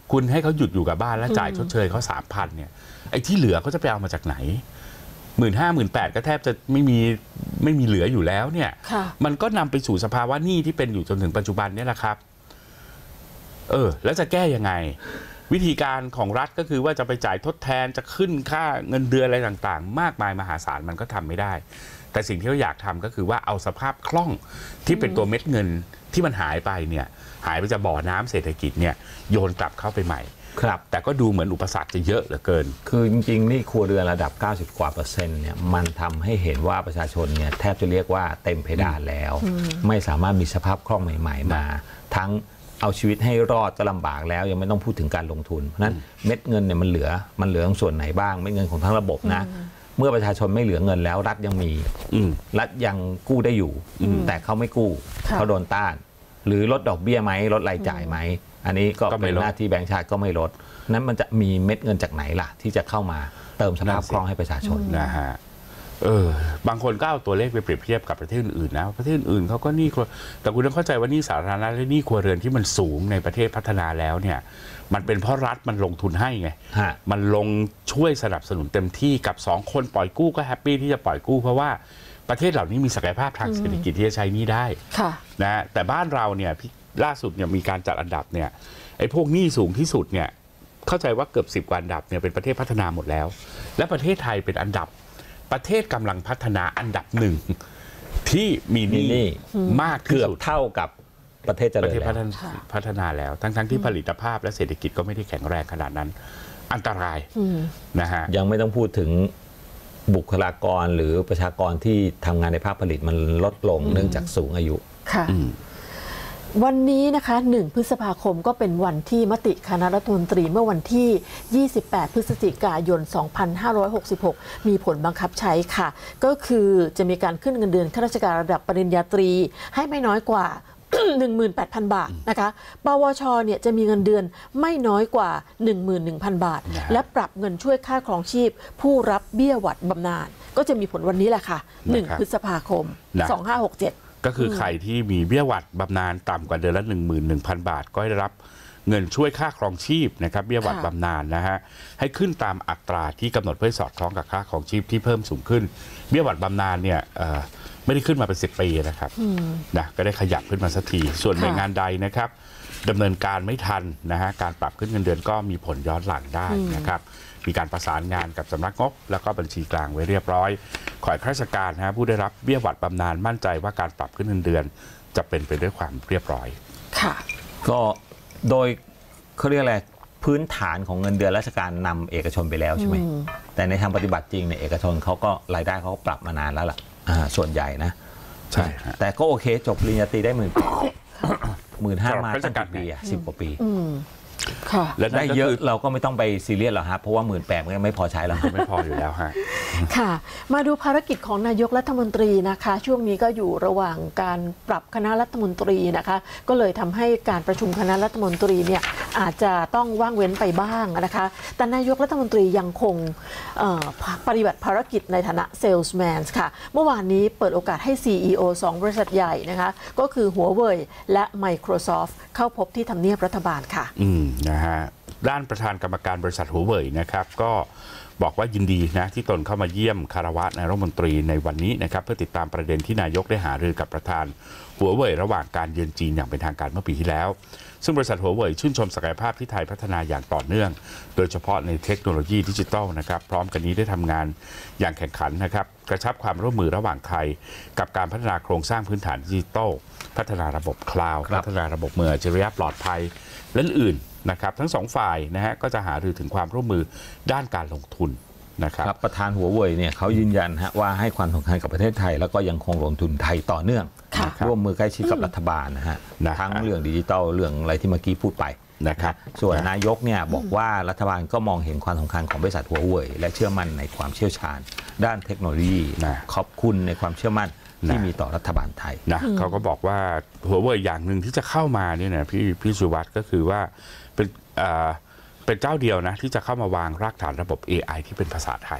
คุณให้เขาหยุดอยู่กับบ้านแล้วจ่ายชดเชยเขาสามพันเนี่ยไอ้ที่เหลือเขาจะไปเอามาจากไหนหมื่นห้าหมื่นแปดก็แทบจะไม่มีไม่มีเหลืออยู่แล้วเนี่ยมันก็นำไปสู่สภาวะหนี้ที่เป็นอยู่จนถึงปัจจุบันเนี่ยแหละครับเออแล้วจะแก้ยังไงวิธีการของรัฐก็คือว่าจะไปจ่ายทดแทนจะขึ้นค่าเงินเดือนอะไรต่างๆมากมายมหาศาลมันก็ทำไม่ได้แต่สิ่งที่เราอยากทำก็คือว่าเอาสภาพคล่องที่เป็นตัวเม็ดเงินที่มันหายไปเนี่ยหายไปจากบ่อน้ำเศรษฐกิจเนี่ยโยนกลับเข้าไปใหม่ครับแต่ก็ดูเหมือนอุปสรรคจะเยอะเหลือเกินคือจริงๆนี่ครัวเรือนระดับเก้าสิบกว่าเปอร์เซ็นต์เนี่ยมันทำให้เห็นว่าประชาชนเนี่ยแทบจะเรียกว่าเต็มเพดานแล้วไม่สามารถมีสภาพคล่องใหม่ๆมาทั้งเอาชีวิตให้รอดก็ลำบากแล้วยังไม่ต้องพูดถึงการลงทุนเพราะนั้นเม็ดเงินเนี่ยมันเหลือมันเหลือส่วนไหนบ้างเม็ดเงินของทั้งระบบนะเมื่อประชาชนไม่เหลือเงินแล้วรัฐยังมีรัฐยังกู้ได้อยู่แต่เขาไม่กู้เขาโดนต้านหรือลดดอกเบี้ยไหมลดรายจ่ายไหมอันนี้ก็เป็นหน้าที่แบงก์ชาติก็ไม่ลดนั้นมันจะมีเม็ดเงินจากไหนล่ะที่จะเข้ามาเติมสภาพคล่องให้ประชาชนนะฮะเออบางคนก็เอาตัวเลขไปเปรียบเทียบกับประเทศอื่นๆนะประเทศอื่นเขาก็หนี้แต่คุณต้องเข้าใจว่าหนี้สาธารณะและหนี้ครัวเรือนที่มันสูงในประเทศพัฒนาแล้วเนี่ยมันเป็นเพราะรัฐมันลงทุนให้ไงมันลงช่วยสนับสนุนเต็มที่กับสองคนปล่อยกู้ก็แฮปปี้ที่จะปล่อยกู้เพราะว่าประเทศเหล่านี้มีศักยภาพทางเศรษฐกิจที่จะใช้หนี้ได้นะแต่บ้านเราเนี่ยล่าสุดเนี่ยมีการจัดอันดับเนี่ยไอ้พวกหนี้สูงที่สุดเนี่ยเข้าใจว่าเกือบสิบกว่าอันดับเนี่ยเป็นประเทศพัฒนาหมดแล้วและประเทศไทยเป็นอันดับประเทศกำลังพัฒนาอันดับหนึ่งที่มีหนี้มากเกือบเท่ากับประเทศเจริญแล้วพัฒนาแล้วทั้งๆที่ผลิตภาพและเศรษฐกิจก็ไม่ได้แข็งแรงขนาดนั้นอันตรายนะฮะยังไม่ต้องพูดถึงบุคลากรหรือประชากรที่ทำงานในภาคผลิตมันลดลงเนื่องจากสูงอายุค่ะวันนี้นะคะหนึ่งพฤษภาคมก็เป็นวันที่มติคณะรัฐมนตรีเมื่อวันที่ยี่สิบแปดพฤศจิกายนสองพันห้าร้อยหกสิบหกมีผลบังคับใช้ค่ะก็คือจะมีการขึ้นเงินเดือนข้าราชการระดับปริญญาตรีให้ไม่น้อยกว่า หนึ่งหมื่นแปดพัน บาทนะคะปวชเนี่ยจะมีเงินเดือนไม่น้อยกว่า หนึ่งหมื่นหนึ่งพัน บาทและปรับเงินช่วยค่าครองชีพผู้รับเบี้ยหวัดบำนาญก็จะมีผลวันนี้แหละค่ะหนึ่งพฤษภาคมสองพันห้าร้อยหกสิบเจ็ดก็คือใครที่มีเบี้ยหวัดบำนาญต่ำกว่าเดือนละ หนึ่งหมื่นหนึ่งพัน บาทก็ได้รับเงินช่วยค่าครองชีพนะครับเบี้ยหวัดบำนาญนะฮะให้ขึ้นตามอัตราที่กำหนดเพื่อสอดคล้องกับค่าครองชีพที่เพิ่มสูงขึ้นเบี้ยหวัดบำนาญเนี่ยไม่ได้ขึ้นมาเป็นสิบปีนะครับนะก็ได้ขยับขึ้นมาสักทีส่วนหน่วยงานใดนะครับดำเนินการไม่ทันนะฮะการปรับขึ้นเงินเดือนก็มีผลย้อนหลังได้นะครับมีการประสานงานกับสำนักงบแล้วก็บัญชีกลางไว้เรียบร้อยขอให้ข้าราชการนะผู้ได้รับเบี้ยหวัดบำนาญมั่นใจว่าการปรับขึ้นเงินเดือนจะเป็นไปด้วยความเรียบร้อยค่ะก็โดยเขาเรียกอะไรพื้นฐานของเงินเดือนราชการนำเอกชนไปแล้วใช่ไหมแต่ในทางปฏิบัติจริงในเอกชนเขาก็รายได้เขาก็ปรับมานานแล้วล่ะส่วนใหญ่นะใช่แต่ก็โอเคจบปริญญาตรีได้หมื่นหมื่นห้ามาตั้งกี่ปีอ่ะสิบกว่าปีและได้เยอะเราก็ไม่ต้องไปซีเรียสหรอกครับเพราะว่าหมื่นแปดมันไม่พอใช้แล้วไม่พออยู่แล้วฮะค่ะมาดูภารกิจของนายกรัฐมนตรีนะคะช่วงนี้ก็อยู่ระหว่างการปรับคณะรัฐมนตรีนะคะก็เลยทำให้การประชุมคณะรัฐมนตรีเนี่ยอาจจะต้องว่างเว้นไปบ้างนะคะแต่นายกรัฐมนตรียังคงปฏิบัติภารกิจในฐานะเซลส์แมนค่ะเมื่อวานนี้เปิดโอกาสให้ ซี อี โอ สองบริษัทใหญ่นะคะก็คือ Huawei และ Microsoft เข้าพบที่ทำเนียบรัฐบาลค่ะนะฮะด้านประธานกรรมการบริษัทหัวเว่ยนะครับก็บอกว่ายินดีนะที่ตนเข้ามาเยี่ยมคารวะนายรัฐมนตรีในวันนี้นะครับเพื่อติดตามประเด็นที่นายกได้หารือกับประธานหัวเว่ยระหว่างการเยือนจีนอย่างเป็นทางการเมื่อปีที่แล้วซึ่งบริษัทหัวเว่ยชื่นชมศักยภาพที่ไทยพัฒนาอย่างต่อเนื่องโดยเฉพาะในเทคโนโลยีดิจิทัลนะครับพร้อมกันนี้ได้ทำงานอย่างแข่งขันนะครับกระชับความร่วมมือระหว่างไทยกับการพัฒนาโครงสร้างพื้นฐานดิจิทัลพัฒนาระบบคลาวด์พัฒนาระบบมืออัจฉริยะปลอดภัยและอื่นนะครับทั้งสองฝ่ายนะฮะก็จะหารือถึงความร่วมมือด้านการลงทุนนะครับประธานหัวเว่ยเนี่ยเขายืนยันฮะว่าให้ความสำคัญกับประเทศไทยแล้วก็ยังคงลงทุนไทยต่อเนื่องร่วมมือใกล้ชิดกับรัฐบาลนะฮะทั้งเรื่องดิจิทัลเรื่องอะไรที่เมื่อกี้พูดไปนะครับส่วนนายกเนี่ยบอกว่ารัฐบาลก็มองเห็นความสำคัญของบริษัทหัวเว่ยและเชื่อมั่นในความเชี่ยวชาญด้านเทคโนโลยีขอบคุณในความเชื่อมั่นที่มีต่อรัฐบาลไทยนะเขาก็บอกว่าหัวเว่ยอย่างหนึ่งที่จะเข้ามาเนี่ยนะพี่พี่สุวัสด์ก็คือว่าเป็นเป็นเจ้าเดียวนะที่จะเข้ามาวางรากฐานระบบ เอ ไอ ที่เป็นภาษาไทย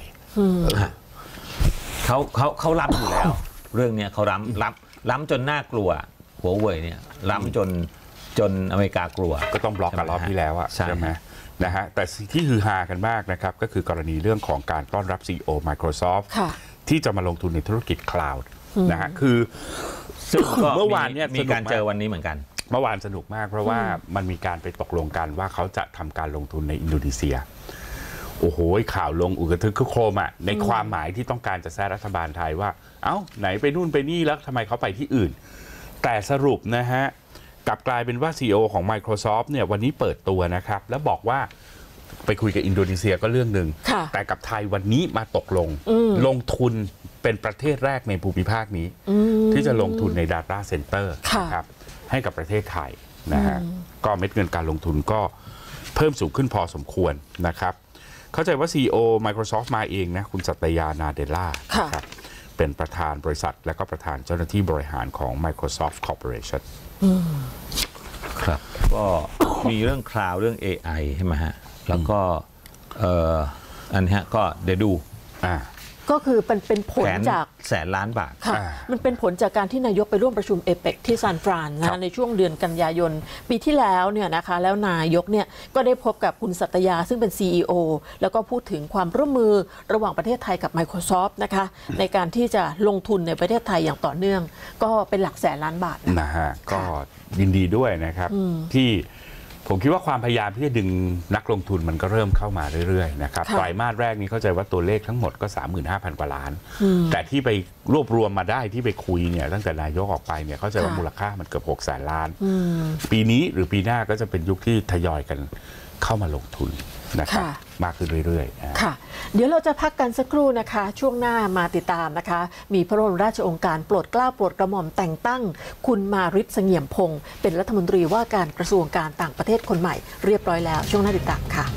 เขาเขาเขาล้ำอยู่แล้วเรื่องนี้เขาล้ำล้ำล้ำจนน่ากลัวหัวเว่ยเนี่ยล้ำจนจนอเมริกากลัวก็ต้องบล็อกกันรอบที่แล้วอะใช่ไหมนะฮะแต่ที่ฮือฮากันมากนะครับก็คือกรณีเรื่องของการต้อนรับ ซี อี โอ Microsoft ที่จะมาลงทุนในธุรกิจคลาวด์นะฮะคือซึ่งเมื่อวานเนี่ยมีการเจอวันนี้เหมือนกันเมื่อวานสนุกมากเพราะว่ามันมีการไปตกลงกันว่าเขาจะทำการลงทุนในอินโดนีเซียโอ้โหข่าวลงอุกทึกคึกโครมอ่ะในความหมายที่ต้องการจะแซะรัฐบาลไทยว่าเอ้าไหนไปนู่นไปนี่แล้วทำไมเขาไปที่อื่นแต่สรุปนะฮะกลับกลายเป็นว่า ซี อี โอ ของ Microsoft เนี่ยวันนี้เปิดตัวนะครับแล้วบอกว่าไปคุยกับอินโดนีเซียก็เรื่องหนึ่งแต่กับไทยวันนี้มาตกลงลงทุนเป็นประเทศแรกในภูมิภาคนี้ที่จะลงทุนใน Data Center นะครับให้กับประเทศไทยนะฮะก็เม็ดเงินการลงทุนก็เพิ่มสูงขึ้นพอสมควรนะครับเข้าใจว่า ซี อี โอ Microsoft มาเองนะคุณสัตยานาเดล่าครับเป็นประธานบริษัทและก็ประธานเจ้าหน้าที่บริหารของ Microsoft Corporation ครับก็มีเรื่องคลาวด์เรื่อง เอ ไอ ใช่ไหมฮะแล้วก็อันนี้ก็เดี๋ยวดูก็คือเป็นเป็นผลจากแสนล้านบาทค่ะมันเป็นผลจากการที่นายกไปร่วมประชุมเอเปกที่ซานฟรานนะในช่วงเดือนกันยายนปีที่แล้วเนี่ยนะคะแล้วนายกเนี่ยก็ได้พบกับคุณสัตยาซึ่งเป็น ซี อี โอ แล้วก็พูดถึงความร่วมมือระหว่างประเทศไทยกับ Microsoft นะคะในการที่จะลงทุนในประเทศไทยอย่างต่อเนื่องก็เป็นหลักแสนล้านบาทนะฮะก็ยินดีด้วยนะครับที่ผมคิดว่าความพยายามที่จะดึงนักลงทุนมันก็เริ่มเข้ามาเรื่อยๆนะครับไตรมาสแรกนี้เข้าใจว่าตัวเลขทั้งหมดก็ สามหมื่นห้าพัน กว่าล้านแต่ที่ไปรวบรวมมาได้ที่ไปคุยเนี่ยตั้งแต่นายกออกไปเนี่ยเข้าใจว่ามูลค่ามันเกือบหกแสนล้านปีนี้หรือปีหน้าก็จะเป็นยุคที่ทยอยกันเข้ามาลงทุนนะครับมากขึ้นเรื่อยๆค่ะเดี๋ยวเราจะพักกันสักครู่นะคะช่วงหน้ามาติดตามนะคะมีพระบรมราชโองการโปรดเกล้าโปรดกระหม่อมแต่งตั้งคุณมาริศ เสงี่ยมพงศ์เป็นรัฐมนตรีว่าการกระทรวงการต่างประเทศคนใหม่เรียบร้อยแล้วช่วงหน้าติดตามค่ะ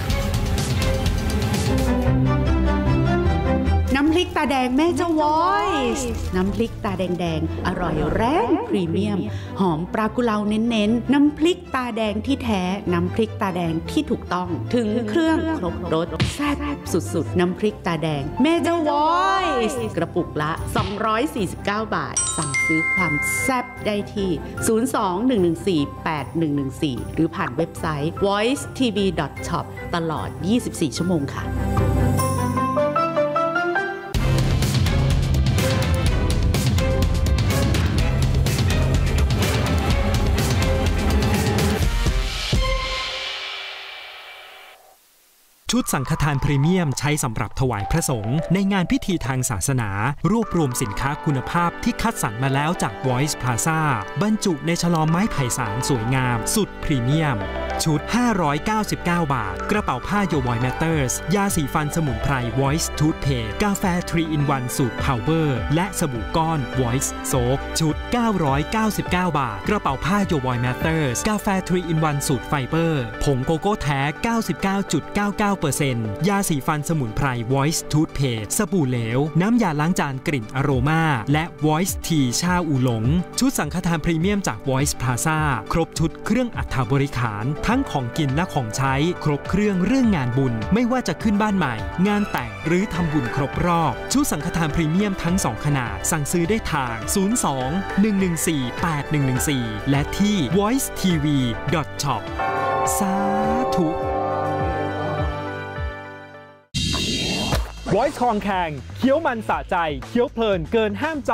น้ำพริกตาแดงแม่เจ้า Voice น้ำพริกตาแดงๆอร่อยแรงพรีเมียมหอมปลากุเลาเน้นๆน้ำพริกตาแดงที่แท้น้ำพริกตาแดงที่ถูกต้องถึงเครื่องครบรสแซ่บสุดๆน้ำพริกตาแดงแม่เจ้า Voice กระปุกละสองร้อยสี่สิบเก้าบาทสั่งซื้อความแซ่บได้ที่ศูนย์ สอง หนึ่ง หนึ่ง สี่ แปด หนึ่ง หนึ่ง สี่หรือผ่านเว็บไซต์ วอยซ์ ที วี ดอท ช็อป ตลอดยี่สิบสี่ชั่วโมงค่ะชุดสังฆทานพรีเมียมใช้สำหรับถวายพระสงฆ์ในงานพิธีทางศาสนารวบรวมสินค้าคุณภาพที่คัดสรรมาแล้วจาก Voice Plaza บรรจุในฉลอมไม้ไผ่สารสวยงามสุดพรีเมียมชุดห้าร้อยเก้าสิบเก้าบาทกระเป๋าผ้า Your Voice Matters ยาสีฟันสมุนไพร Voice Toothpaste กาแฟ ทรี อิน วัน สูตร Power และสบู่ก้อน Voice Soap ชุดเก้าร้อยเก้าสิบเก้าบาทกระเป๋าผ้า Your Voice Matters กาแฟ ทรี อิน วัน สูตรไฟเบอร์ผงโกโก้แท้ เก้าสิบเก้าจุดเก้าเก้าเปอร์เซ็นต์ ยาสีฟันสมุนไพร Voice Toothpaste สบู่เหลวน้ำยาล้างจานกลิ่นอโรมาและ Voice Tea ชาอูหลงชุดสังฆทานพรีเมียมจาก Voice Plaza ครบชุดเครื่องอัฐบริขารทั้งของกินและของใช้ครบเครื่องเรื่องงานบุญไม่ว่าจะขึ้นบ้านใหม่งานแต่งหรือทำบุญครบรอบชุดสังฆทานพรีเมียมทั้งสองขนาดสั่งซื้อได้ทาง ศูนย์ สอง หนึ่ง หนึ่ง สี่ แปด หนึ่ง หนึ่ง สี่ และที่ วอยซ์ ที วี ดอท ช็อป สาธุVoice คลองแข่งเคี้ยวมันสะใจเคี้ยวเพลินเกินห้ามใจ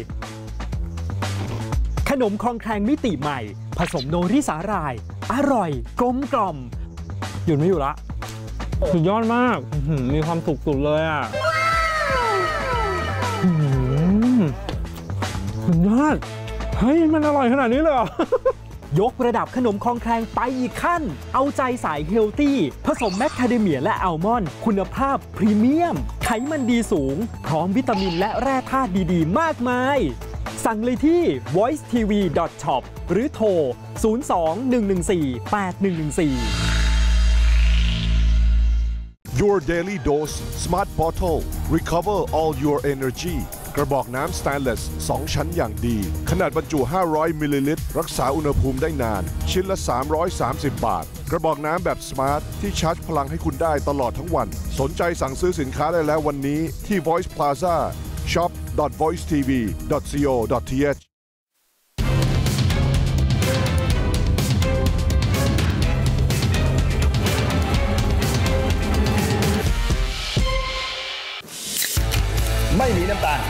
ขนมคลองแคลงมิติใหม่ผสมโนริสาหร่ายอร่อยกลมกล่อมหยุดไม่อยู่ละสุดยอดมากมีความสุขสุดเลยอ่ะสุดยอดเฮ้ยมันอร่อยขนาดนี้เลยเหรอยกระดับขนมคลองแคลงไปอีกขั้นเอาใจสายเฮลตี้ผสมแมคคาเดเมียและอัลมอนด์คุณภาพพรีเมียมไขมันดีสูงพร้อมวิตามินและแร่ธาตุดีๆมากมายสั่งเลยที่ วอยซ์ ที วี ดอท ช็อป หรือโทร ศูนย์ สอง หนึ่ง หนึ่ง สี่ แปด หนึ่ง หนึ่ง สี่ Your Daily Dose Smart Bottle Recover all your energy กระบอกน้ำสแตนเลสสองชั้นอย่างดีขนาดบรรจุห้าร้อยมิลลิลิตรรักษาอุณหภูมิได้นานชิ้นละสามร้อยสามสิบบาทกระบอกน้ำแบบสมาร์ทที่ชาร์จพลังให้คุณได้ตลอดทั้งวันสนใจสั่งซื้อสินค้าได้แล้ววันนี้ที่ Voice Plaza shop dot voice t v dot co dot t h ไม่มีน้ำตาล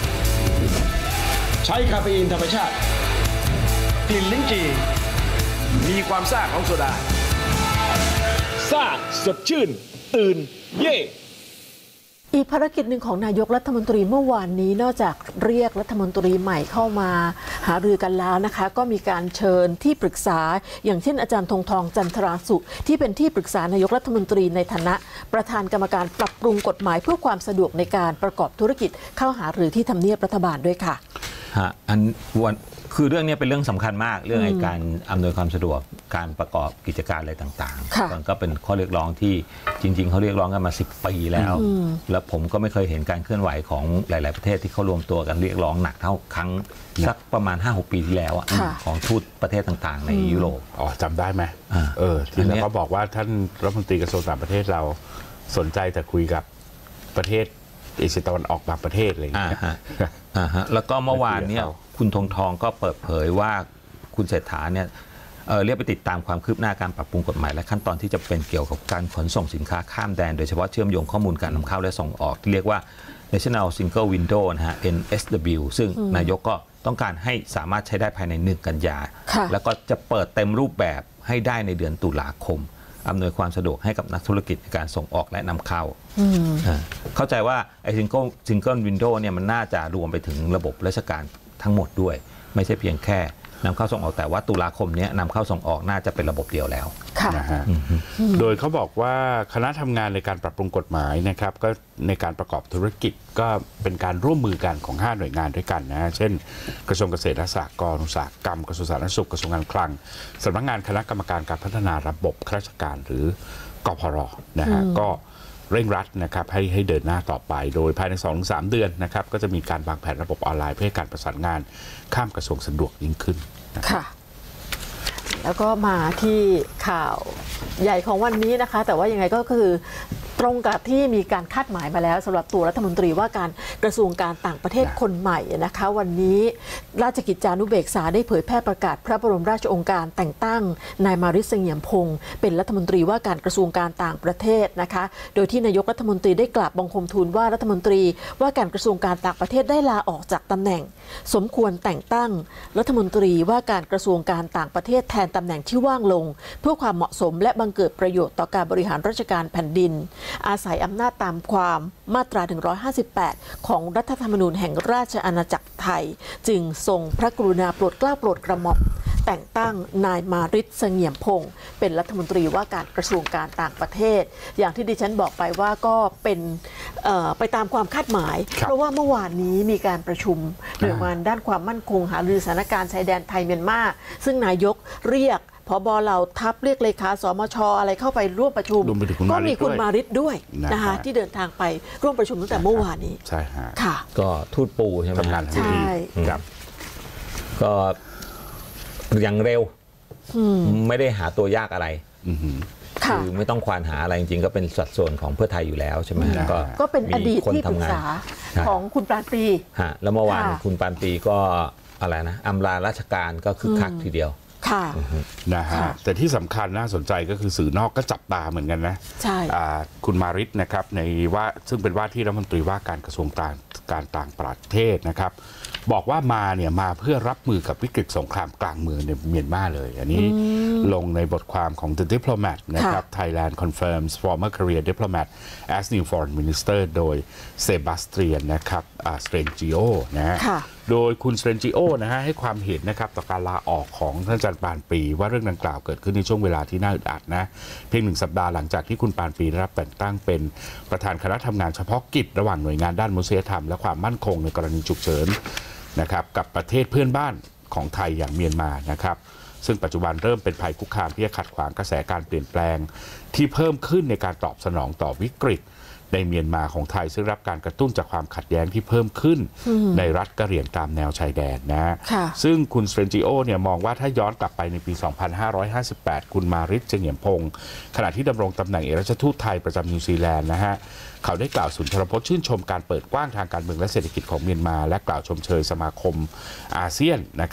ใช้คาเฟอีนธรรมชาติกลิ่นลิ้นจี่มีความซ่าของโซดาซ่าสดชื่นตื่นเย่อีกภารกิจหนึ่งของนายกรัฐมนตรีเมื่อวานนี้นอกจากเรียกรัฐมนตรีใหม่เข้ามาหารือกันแล้วนะคะก็มีการเชิญที่ปรึกษาอย่างเช่นอาจารย์ธงทองจันทราสุขที่เป็นที่ปรึกษานายกรัฐมนตรีในฐานะประธานกรรมการปรับปรุงกฎหมายเพื่อความสะดวกในการประกอบธุรกิจเข้าหารือที่ทำเนียบรัฐบาลด้วยค่ะฮะอันวันคือเรื่องนี้เป็นเรื่องสำคัญมากเรื่องการอำนวยความสะดวกการประกอบกิจการอะไรต่างๆมันก็เป็นข้อเรียกร้องที่จริงๆเขาเรียกร้องกันมาสิบปีแล้วแล้วผมก็ไม่เคยเห็นการเคลื่อนไหวของหลายๆประเทศที่เขารวมตัวกันเรียกร้องหนักเท่าครั้งสักประมาณ ห้าหก ปีที่แล้วของทูตประเทศต่างๆในยุโรปอ๋อจำได้ไหมเออที่แล้วเขาบอกว่าท่านรัฐมนตรีกระทรวงต่างประเทศเราสนใจแต่คุยกับประเทศเอเชียตะวันออกบางประเทศอะไรอย่างเงี้ยแล้วก็เมื่อวานเนี่ยคุณธงทองก็เปิดเผยว่าคุณเศรษฐาเนี่ย เ, เรียกไปติดตามความคืบหน้าการปรับปรุงกฎหมายและขั้นตอนที่จะเป็นเกี่ยวกับการขนส่งสินค้าข้ามแดนโดยเฉพาะเชื่อมโยงข้อมูลการนำเข้าและส่งออกที่เรียกว่า National Single Window นะฮะ เอ็น เอส ดับเบิลยู ซึ่งนายกก็ต้องการให้สามารถใช้ได้ภายในหนึ่งกันยาแล้วก็จะเปิดเต็มรูปแบบให้ได้ในเดือนตุลาคมอำนวยความสะดวกให้กับนักธุรกิจในการส่งออกและนำเข้าเข้าใจว่าไอ้ Single Single Window เนี่ยมันน่าจะรวมไปถึงระบบราชการทั้งหมดด้วยไม่ใช่เพียงแค่นำเข้าส่งออกแต่ว่าตุลาคมนี้นำเข้าส่งออกน่าจะเป็นระบบเดียวแล้วนะฮะโดยเขาบอกว่าคณะทำงานในการปรับปรุงกฎหมายนะครับก็ในการประกอบธุรกิจก็เป็นการร่วมมือกันของห้าหน่วยงานด้วยกันนะเช่นกระทรวงเกษตรและสหกรณ์อุตสาหกรรมกระทรวงสาธารณสุขกระทรวงการคลังสำนักงานคณะกรรมการการพัฒนาระบบข้าราชการหรือกพร.นะฮะก็เร่งรัดนะครับให้ให้เดินหน้าต่อไปโดยภายใน สองถึงสาม เดือนนะครับก็จะมีการวางแผนระบบออนไลน์เพื่อให้การประสานงานข้ามกระทรวงสะดวกยิ่งขึ้นค่ะแล้วก็มาที่ข่าวใหญ่ของวันนี้นะคะแต่ว่ายังไงก็คือตรงกับที่มีการคาดหมายมาแล้วสำหรับตัวรัฐมนตรีว่าการกระทรวงการต่างประเทศคนใหม่นะคะวันนี้ราชกิจจานุเบกษาได้เผยแพร่ประกาศพระบรมราชโองการแต่งตั้งนายมาริส เสงี่ยมพงศ์เป็นรัฐมนตรีว่าการกระทรวงการต่างประเทศนะคะโดยที่นายกรัฐมนตรีได้กราบบังคมทูลว่ารัฐมนตรีว่าการกระทรวงการต่างประเทศได้ลาออกจากตำแหน่งสมควรแต่งตั้งรัฐมนตรีว่าการกระทรวงการต่างประเทศแทนตำแหน่งที่ว่างลงเพื่อความเหมาะสมและบังเกิดประโยชน์ต่อการบริหารราชการแผ่นดินอาศัยอำนาจตามความมาตราหนึ่งร้อยห้าสิบแปดของรัฐธรรมนูญแห่งราชอาณาจักรไทยจึงทรงพระกรุณาโปรดเกล้าโปรดกระหม่อมแต่งตั้งนายมาริส เสงี่ยมพงศ์เป็นรัฐมนตรีว่าการกระทรวงการต่างประเทศอย่างที่ดิฉันบอกไปว่าก็เป็นไปตามความคาดหมายเพราะว่าเมื่อวานนี้มีการประชุมหน่วยงานด้านความมั่นคงหารือสถานการณ์ชายแดนไทยเมียนมาซึ่งนายกเรียกผบ.เหล่าทัพเรียกเลขาสมช.อะไรเข้าไปร่วมประชุมก็มีคุณมาริสด้วยนะคะที่เดินทางไปร่วมประชุมตั้งแต่เมื่อวานนี้ใช่ฮะค่ะก็ทูตปูใช่ไหมทำงานใช่ครับก็อย่างเร็วไม่ได้หาตัวยากอะไรคือไม่ต้องควานหาอะไรจริงๆก็เป็นสัดส่วนของเพื่อไทยอยู่แล้วใช่ไหมก็เป็นอดีตที่ปรึกษาของคุณปานปรีฮะแล้วเมื่อวานคุณปานปรีก็อะไรนะอำลาราชการก็คึกคักทีเดียวนะฮะแต่ที่สำคัญน่าสนใจก็คือสื่อนอกก็จับตาเหมือนกันนะใช่คุณมาริสนะครับในว่าซึ่งเป็นว่าที่รัฐมนตรีว่าการกระทรวงการการต่างประเทศนะครับบอกว่ามาเนี่ยมาเพื่อรับมือกับวิกฤตสงครามกลางเมืองในเมียนมาเลยอันนี้ลงในบทความของ The Diplomat นะครับ Thailand confirms former career diplomat as new foreign minister โดยเซบาสเตียนนะครับสเตรนจิโอนะฮะโดยคุณสเตรนจิโอนะฮะให้ความเห็นนะครับต่อการลาออกของท่านอาจารย์ปานปรีว่าเรื่องดังกล่าวเกิดขึ้นในช่วงเวลาที่น่าอึดอัดนะเพียงหนึ่งสัปดาห์หลังจากที่คุณปานปรีได้รับแต่งตั้งเป็นประธานคณะทำงานเฉพาะกิจระหว่างหน่วยงานด้านมนุษยธรรมและความมั่นคงในกรณีฉุกเฉินนะครับกับประเทศเพื่อนบ้านของไทยอย่างเมียนมานะครับซึ่งปัจจุบันเริ่มเป็นภัยคุกคามที่จะขัดขวางกระแสการเปลี่ยนแปลงที่เพิ่มขึ้นในการตอบสนองต่อวิกฤตในเมียนมาของไทยซึ่งรับการกระตุ้นจากความขัดแย้งที่เพิ่มขึ้นในรัฐกะเหรี่ยงตามแนวชายแดนนะซึ่งคุณสเตรนจิโอเนี่ยมองว่าถ้าย้อนกลับไปในปี สองพันห้าร้อยห้าสิบแปด คุณมาริส เสงี่ยมพงศ์ขณะที่ดำรงตำแหน่งเอกอัครราชทูตไทยประจำนิวซีแลนด์นะฮะเขาได้กล่าวสุนทรพจน์ชื่นชมการเปิดกว้างทางการเมืองและเศรษฐกิจของเมียนมาและกล่าวชมเชยสมาคมอาเซียนนะครับ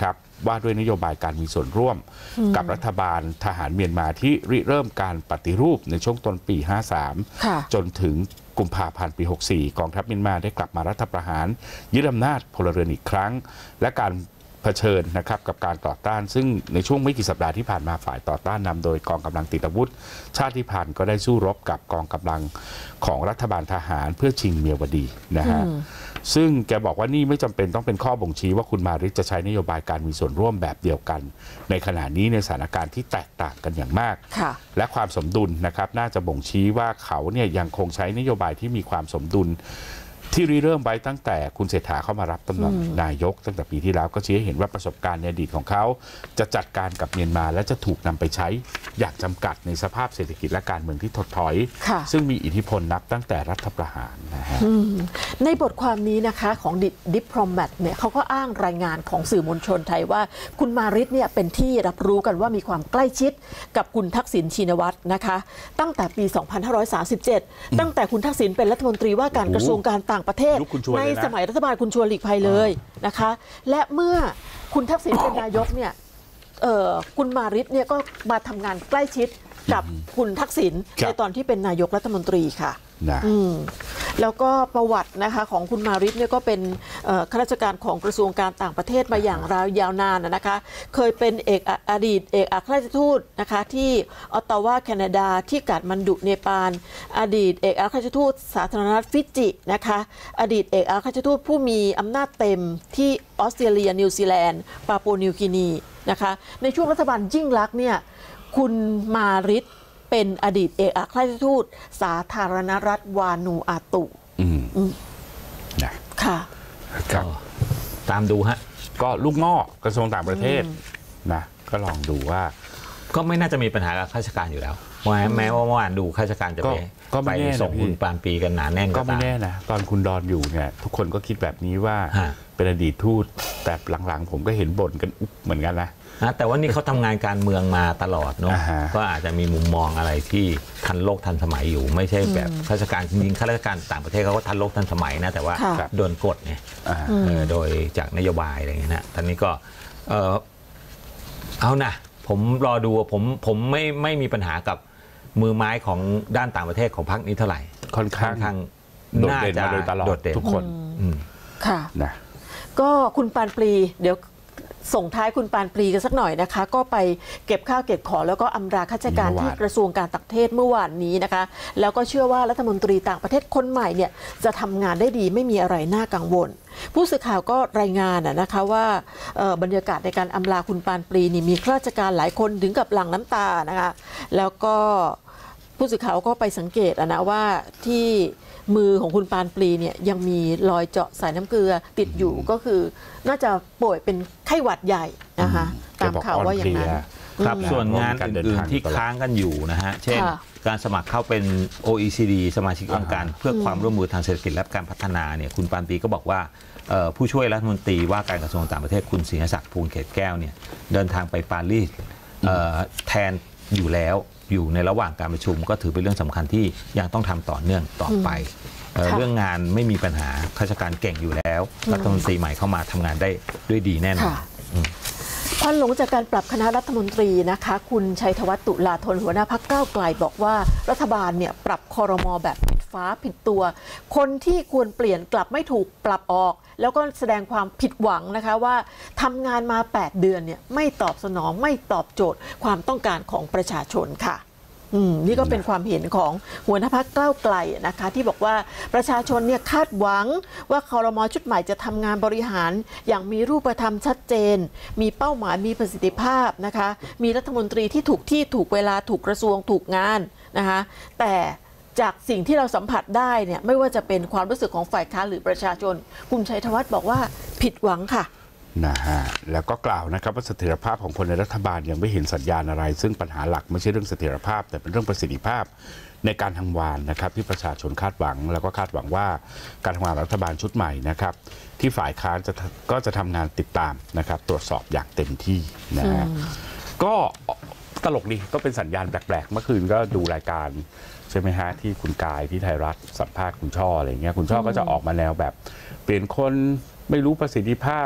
ว่าด้วยนโยบายการมีส่วนร่วมกับรัฐบาลทหารเมียนมาที่ริเริ่มการปฏิรูปในช่วงต้นปีห้าสามจนถึงกุมภาพันธ์ปีหกสี่กองทัพเมียนมาได้กลับมารัฐประหารยึดอำนาจพลเรือนอีกครั้งและการเผชิญนะครับกับการต่อต้านซึ่งในช่วงไม่กี่สัปดาห์ที่ผ่านมาฝ่ายต่อต้านนำโดยกองกำลังติดอาวุธชาติพันธุ์ก็ได้สู้รบกับกองกำลังของรัฐบาลทหารเพื่อชิงเมียวดีนะฮะซึ่งแกบอกว่านี่ไม่จำเป็นต้องเป็นข้อบ่งชี้ว่าคุณมาริสจะใช้นโยบายการมีส่วนร่วมแบบเดียวกันในขณะนี้ในสถานการณ์ที่แตกต่างกันอย่างมากและความสมดุลนะครับน่าจะบ่งชี้ว่าเขาเนี่ยยังคงใช้นโยบายที่มีความสมดุลที่ริเริ่มไว้ตั้งแต่คุณเศรษฐาเข้ามารับตำแหน่งนายกตั้งแต่ปีที่แล้วก็ชี้ให้เห็นว่าประสบการณ์ในอดีตของเขาจะจัดการกับเมียนมาและจะถูกนำไปใช้อย่างจำกัดในสภาพเศรษฐกิจและการเมืองที่ถดถอยซึ่งมีอิทธิพลนับตั้งแต่รัฐประหารนะฮะในบทความนี้นะคะของดิปโลแมตเนี่ยเขาก็อ้างรายงานของสื่อมวลชนไทยว่าคุณมาริสเนี่ยเป็นที่รับรู้กันว่ามีความใกล้ชิดกับคุณทักษิณชินวัตรนะคะตั้งแต่ปีสองพันห้าร้อยสามสิบเจ็ดตั้งแต่คุณทักษิณเป็นรัฐมนตรีว่าการกระทรวงการต่างประเทศในสมัยรัฐบาลคุณชวนหลีกภัยเลยนะคะและเมื่อคุณทักษิณเป็นนายกเนี่ยคุณมาริสเนี่ยก็มาทำงานใกล้ชิดกับคุณทักษิณในตอนที่เป็นนายกรัฐมนตรีค่ะแล้วก็ประวัตินะคะของคุณมาริสเนี่ยก็เป็นข้าราชการของกระทรวงการต่างประเทศมาอย่างยาวนานนะคะเคยเป็นเอกอดีตเอกอัครราชทูตนะคะที่ออตตาวาแคนาดาที่กาฐมันดุเนปาลอดีตเอกอัครราชทูตสาธารณรัฐฟิจินะคะอดีตเอกอัครราชทูตผู้มีอำนาจเต็มที่ออสเตรเลียนิวซีแลนด์ปาปัวนิวกินีนะคะในช่วงรัฐบาลยิ่งลักษณ์เนี่ยคุณมาริสเป็นอดีตเอกอัครราชทูตสาธารณรัฐวานูอาตุอืมอืมนะค่ะครับตามดูฮะก็ลูกหม้อกระทรวงต่างประเทศนะก็ลองดูว่าก็ไม่น่าจะมีปัญหากับข้าราชการอยู่แล้วแม้ว่าเมื่อวานดูข้าราชการจะไปไปส่งคุณปานปีกันหนาแน่นก็ไม่แน่นะตอนคุณดอนอยู่เนี่ยทุกคนก็คิดแบบนี้ว่าเป็นอดีตทูตแต่หลังๆผมก็เห็นบ่นกันอุ๊บเหมือนกันนะนะแต่ว่านี่เขาทำงานการเมืองมาตลอดเนาะก็อาจจะมีมุมมองอะไรที่ทันโลกทันสมัยอยู่ไม่ใช่แบบข้าราชการจริงๆข้าราชการต่างประเทศเขาก็ทันโลกทันสมัยนะแต่ว่าโดนกดเนี่ยโดยจากนโยบายอะไรอย่างเงี้ยนะตอนนี้ก็เออเอานะผมรอดูผมผมไม่ไม่มีปัญหากับมือไม้ของด้านต่างประเทศของพรรคนี้เท่าไหร่ค่อนข้างโดดเด่นมาโดยตลอดทุกคนค่ะนะก็คุณปานปรีเดี๋ยวส่งท้ายคุณปานปรีกันสักหน่อยนะคะก็ไปเก็บข้าวเก็บของแล้วก็อำลาข้าราชการที่กระทรวงการต่างประเทศเมื่อวานนี้นะคะแล้วก็เชื่อว่ารัฐมนตรีต่างประเทศคนใหม่เนี่ยจะทำงานได้ดีไม่มีอะไรน่ากังวลผู้สื่อข่าวก็รายงานนะคะว่าบรรยากาศในการอำลาคุณปานปรีนี่มีข้าราชการหลายคนถึงกับหลั่งน้ำตานะคะแล้วก็ผู้สื่อข่าวก็ไปสังเกตนะว่าที่มือของคุณปานปรีเนี่ยยังมีรอยเจาะสายน้ำเกลือติดอยู่ก็คือน่าจะป่วยเป็นไข้หวัดใหญ่นะคะตามข่าวว่าอย่างนั้นครับส่วนงานอื่นๆที่ค้างกันอยู่นะฮะเช่นการสมัครเข้าเป็น โอ อี ซี ดี สมาชิกองค์การเพื่อความร่วมมือทางเศรษฐกิจและการพัฒนาเนี่ยคุณปานปรีก็บอกว่าผู้ช่วยรัฐมนตรีว่าการกระทรวงต่างประเทศคุณสิงหศักดิ์ภูลเขตแก้วเนี่ยเดินทางไปปารีสแทนอยู่แล้วอยู่ในระหว่างการประชุมก็ถือเป็นเรื่องสำคัญที่ยังต้องทำต่อเนื่องต่อไป เ, เรื่องงานไม่มีปัญหาข้าราชการเก่งอยู่แล้วรัฐมนตรีใหม่เข้ามาทำงานได้ด้วยดีแน่นอนควันหลงจากการปรับคณะรัฐมนตรีนะคะคุณชัยธวัฒน์ตุลาธนหัวหน้าพรรคก้าวไกลบอกว่ารัฐบาลเนี่ยปรับครม.แบบผิดฟ้าผิดตัวคนที่ควรเปลี่ยนกลับไม่ถูกปรับออกแล้วก็แสดงความผิดหวังนะคะว่าทำงานมาแปดเดือนเนี่ยไม่ตอบสนองไม่ตอบโจทย์ความต้องการของประชาชนค่ะนี่ก็เป็นความเห็นของหัวหน้าพรรคก้าวไกลนะคะที่บอกว่าประชาชนเนี่ยคาดหวังว่าครม.ชุดใหม่จะทำงานบริหารอย่างมีรูปธรรมชัดเจนมีเป้าหมายมีประสิทธิภาพนะคะมีรัฐมนตรีที่ถูกที่ถูกเวลาถูกกระทรวงถูกงานนะคะแต่จากสิ่งที่เราสัมผัสได้เนี่ยไม่ว่าจะเป็นความรู้สึกของฝ่ายค้านหรือประชาชนคุณชัยธวัฒน์บอกว่าผิดหวังค่ะนะฮะแล้วก็กล่าวนะครับว่าเสถียรภาพของคนในรัฐบาลยังไม่เห็นสัญญาณอะไรซึ่งปัญหาหลักไม่ใช่เรื่องเสถียรภาพแต่เป็นเรื่องประสิทธิภาพในการทำงานนะครับที่ประชาชนคาดหวังแล้วก็คาดหวังว่าการทำงานรัฐบาลชุดใหม่นะครับที่ฝ่ายค้านจะก็จะทำงานติดตามนะครับตรวจสอบอย่างเต็มที่นะฮะก็ตลกดีก็เป็นสัญญาณแปลกๆเมื่อคืนก็ดูรายการใช่ไหมฮะที่คุณกายที่ไทยรัฐสัมภาษณ์คุณช่ออะไรเงี้ยคุณช่อก็จะออกมาแนวแบบเปลี่ยนคนไม่รู้ประสิทธิภาพ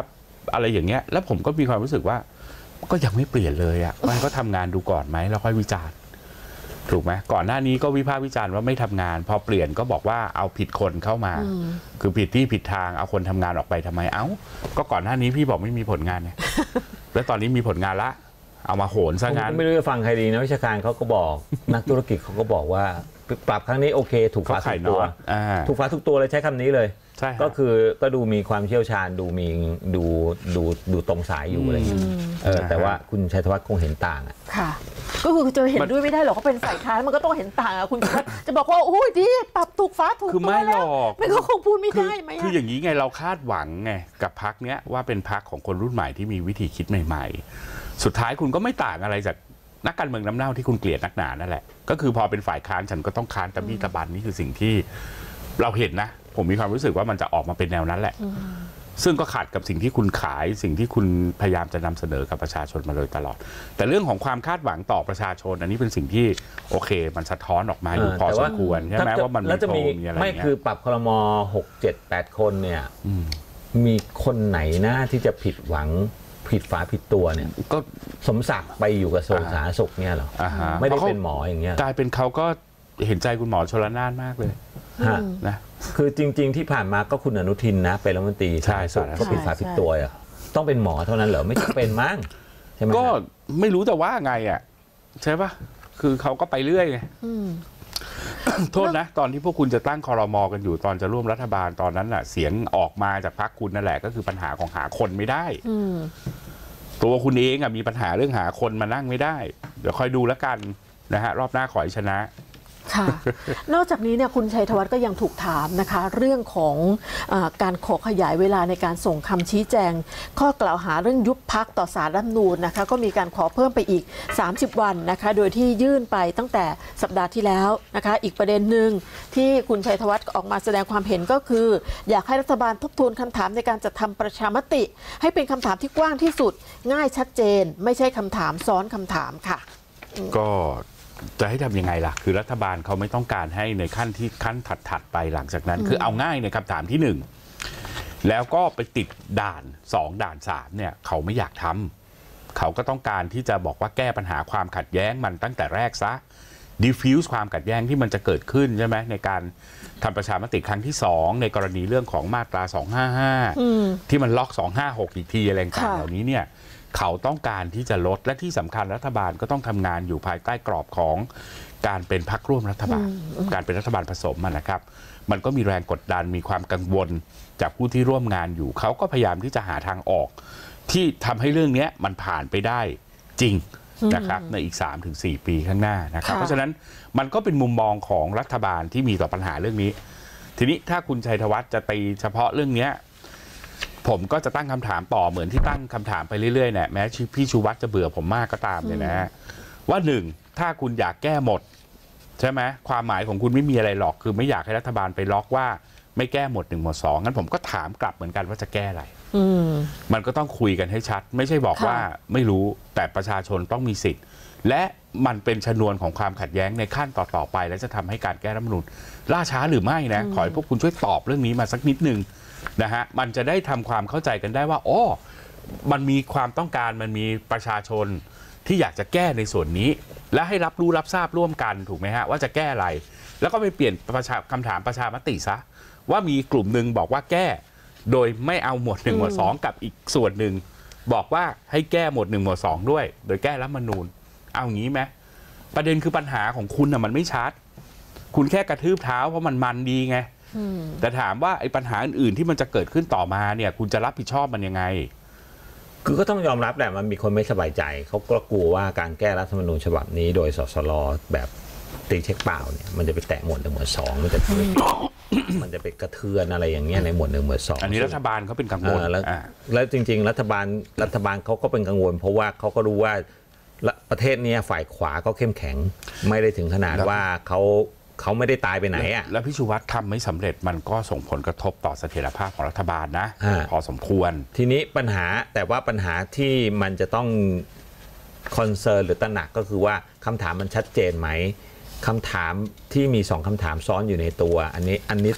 อะไรอย่างเงี้ยแล้วผมก็มีความรู้สึกว่าก็ยังไม่เปลี่ยนเลยอ่ะมันก็ทำงานดูก่อนไหมแล้วค่อยวิจารณ์ถูกไหมก่อนหน้านี้ก็วิพากษ์วิจารณ์ว่าไม่ทำงานพอเปลี่ยนก็บอกว่าเอาผิดคนเข้ามาคือผิดที่ผิดทางเอาคนทำงานออกไปทำไมเอ้าก็ก่อนหน้านี้พี่บอกไม่มีผลงานไง แล้วตอนนี้มีผลงานละเอามาโหนซะงั้นไม่รู้จะฟังใครดีนะวิชาการเขาก็บอก นักธุรกิจเขาก็บอกว่าปรับครั้งนี้โอเคถูกฟ้าทุกตัวถูกฟ้าทุกตัวเลยใช้คำนี้เลยก็คือก็ดูมีความเชี่ยวชาญดูมีดูดูดูตรงสายอยู่อะไรอย่างเงี้ยแต่ว่าคุณชัยธวัฒน์คงเห็นต่างอ่ะค่ะก็คือจะเห็นด้วยไม่ได้หรอกเขาเป็นฝ่ายค้านมันก็ต้องเห็นต่างอ่ะคุณจะบอกว่าโอ้ยดีปรับถูกฟ้าถูกตัวแล้วมันก็คงพูดไม่ได้ไหมคืออย่างนี้ไงเราคาดหวังไงกับพรรคเนี้ยว่าเป็นพรรคของคนรุ่นใหม่ที่มีวิธีคิดใหม่ๆสุดท้ายคุณก็ไม่ต่างอะไรจากนักการเมืองน้ำเน่าที่คุณเกลียดนักหนานั่นแหละก็คือพอเป็นฝ่ายค้านฉันก็ต้องค้านตะบี้ตะบันนี่คือสิ่งที่เราเห็นนะผมมีความรู้สึกว่ามันจะออกมาเป็นแนวนั้นแหละซึ่งก็ขัดกับสิ่งที่คุณขายสิ่งที่คุณพยายามจะนำเสนอกับประชาชนมาโดยตลอดแต่เรื่องของความคาดหวังต่อประชาชนอันนี้เป็นสิ่งที่โอเคมันสะท้อนออกมาอยู่พอสมควรใช่ไหมว่ามันมีโทมีอะไรไม่คือปรับครม.หก เจ็ด แปดคนเนี่ยมีคนไหนนะที่จะผิดหวังผิดฝาผิดตัวเนี่ยก็สมศักดิ์ไปอยู่กระทรวงสาธารณสุขเนี่ยหรอไม่ได้เป็นหมออย่างเงี้ยกลายเป็นเขาก็เห็นใจคุณหมอชลน่านมากเลยนะคือจริงๆที่ผ่านมาก็คุณอนุทินนะเป็นรัฐมนตรีใช่ก็ผิดฝาผิดตัวอ่ะต้องเป็นหมอเท่านั้นเหรอไม่จำเป็นมั้งใช่ไหมก็ไม่รู้แต่ว่าไงอ่ะใช่ปะคือเขาก็ไปเรื่อยไงโทษนะตอนที่พวกคุณจะตั้งครม.กันอยู่ตอนจะร่วมรัฐบาลตอนนั้นน่ะเสียงออกมาจากพรรคคุณนั่นแหละก็คือปัญหาของหาคนไม่ได้ตัวคุณเองอ่ะมีปัญหาเรื่องหาคนมานั่งไม่ได้เดี๋ยวคอยดูแล้วกันนะฮะรอบหน้าขอให้ชนะค่ะนอกจากนี้เนี่ยคุณชัยธวัฒน์ก็ยังถูกถามนะคะเรื่องของเอ่อการขอขยายเวลาในการส่งคำชี้แจงข้อกล่าวหาเรื่องยุบพรรคต่อศาลรัฐธรรมนูญนะคะก็มีการขอเพิ่มไปอีกสามสิบวันนะคะโดยที่ยื่นไปตั้งแต่สัปดาห์ที่แล้วนะคะอีกประเด็นหนึ่งที่คุณชัยธวัฒน์ออกมาแสดงความเห็นก็คืออยากให้รัฐบาลทบทวนคำถามในการจัดทำประชามติให้เป็นคำถามที่กว้างที่สุดง่ายชัดเจนไม่ใช่คำถามซ้อนคำถามค่ะก็จะให้ทำยังไงล่ะคือรัฐบาลเขาไม่ต้องการให้ในขั้นที่ขั้นถัดๆไปหลังจากนั้นคือเอาง่ายในคำถามที่หนึ่งแล้วก็ไปติดด่านสองด่านสามเนี่ยเขาไม่อยากทำเขาก็ต้องการที่จะบอกว่าแก้ปัญหาความขัดแย้งมันตั้งแต่แรกซะ diffuse ความขัดแย้งที่มันจะเกิดขึ้นใช่ไหมในการทำประชามติครั้งที่สองในกรณีเรื่องของมาตราสองห้าห้าที่มันล็อกสองห้าหกอีกทีอะไรต่างๆเหล่านี้เนี่ยเขาต้องการที่จะลดและที่สำคัญรัฐบาลก็ต้องทำงานอยู่ภายใต้กรอบของการเป็นพรรคร่วมรัฐบาลการเป็นรัฐบาลผสมนะครับมันก็มีแรงกดดันมีความกังวลจากผู้ที่ร่วมงานอยู่เขาก็พยายามที่จะหาทางออกที่ทำให้เรื่องนี้มันผ่านไปได้จริงนะครับในอีก สามถึงสี่ ปีข้างหน้านะครับเพราะฉะนั้นมันก็เป็นมุมมองของรัฐบาลที่มีต่อปัญหาเรื่องนี้ทีนี้ถ้าคุณชัยธวัฒน์จะตีเฉพาะเรื่องนี้ผมก็จะตั้งคำถามต่อเหมือนที่ตั้งคำถามไปเรื่อยๆเนี่ยแม้พี่ชูวัฒน์จะเบื่อผมมากก็ตามเนี่ยนะฮะว่าหนึ่งถ้าคุณอยากแก้หมดใช่ไหมความหมายของคุณไม่มีอะไรหรอกคือไม่อยากให้รัฐบาลไปล็อกว่าไม่แก้หมดหนึ่งหมดสองงั้นผมก็ถามกลับเหมือนกันว่าจะแก้อะไรมันก็ต้องคุยกันให้ชัดไม่ใช่บอกว่าไม่รู้แต่ประชาชนต้องมีสิทธิ์และมันเป็นชนวนของความขัดแย้งในขั้นต่อๆไปและจะทำให้การแก้รัฐธรรมนูญล่าช้าหรือไม่นะขอให้พวกคุณช่วยตอบเรื่องนี้มาสักนิดนึงนะฮะมันจะได้ทำความเข้าใจกันได้ว่าอ๋อมันมีความต้องการมันมีประชาชนที่อยากจะแก้ในส่วนนี้และให้รับรู้รับทราบร่วมกันถูกไหมฮะว่าจะแก้อะไรแล้วก็ไปเปลี่ยนประชาคำถามประชามติซะว่ามีกลุ่มหนึ่งบอกว่าแก้โดยไม่เอาหมวดหนึ่งหมวดสองกับอีกส่วนหนึ่งบอกว่าให้แก้หมวดหนึ่งหมวดสองด้วยโดยแก้รัฐธรรมนูญเอาอย่างนี้ไหมประเด็นคือปัญหาของคุณน่ะมันไม่ชัดคุณแค่กระทืบเท้าเพราะมันมันดีไงแต่ถามว่าไอ้ปัญหาอื่นๆที่มันจะเกิดขึ้นต่อมาเนี่ยคุณจะรับผิดชอบมันยังไงคือก็ต้องยอมรับแหละมันมีคนไม่สบายใจเขาก็กลัวว่าการแก้รัฐธรรมนูญฉบับนี้โดยสสรแบบตีเช็คเปล่าเนี่ยมันจะไปแตะหมวดหนึ่งหมวดสองมันจะมันจะไปกระเทือนอะไรอย่างเงี้ยในหมวดหนึ่งหมวดสองอันนี้รัฐบาลเขาเป็นกังวลแล้วแล้วจริงๆรัฐบาลรัฐบาลเขาก็เป็นกังวลเพราะว่าเขาก็รู้ว่าประเทศนี้ฝ่ายขวาก็เข้มแข็งไม่ได้ถึงขนาดว่าเขาเขาไม่ได้ตายไปไหนอ่ะแล้วพี่ชูวัฒน์ทำไม่สำเร็จมันก็ส่งผลกระทบต่อเสถียรภาพของรัฐบาลนะพอสมควรทีนี้ปัญหาแต่ว่าปัญหาที่มันจะต้องคอนเซิร์นหรือตระหนักก็คือว่าคำถามมันชัดเจนไหมคำถามที่มีสองคำถามซ้อนอยู่ในตัวอันนี้อันนี้ต้อง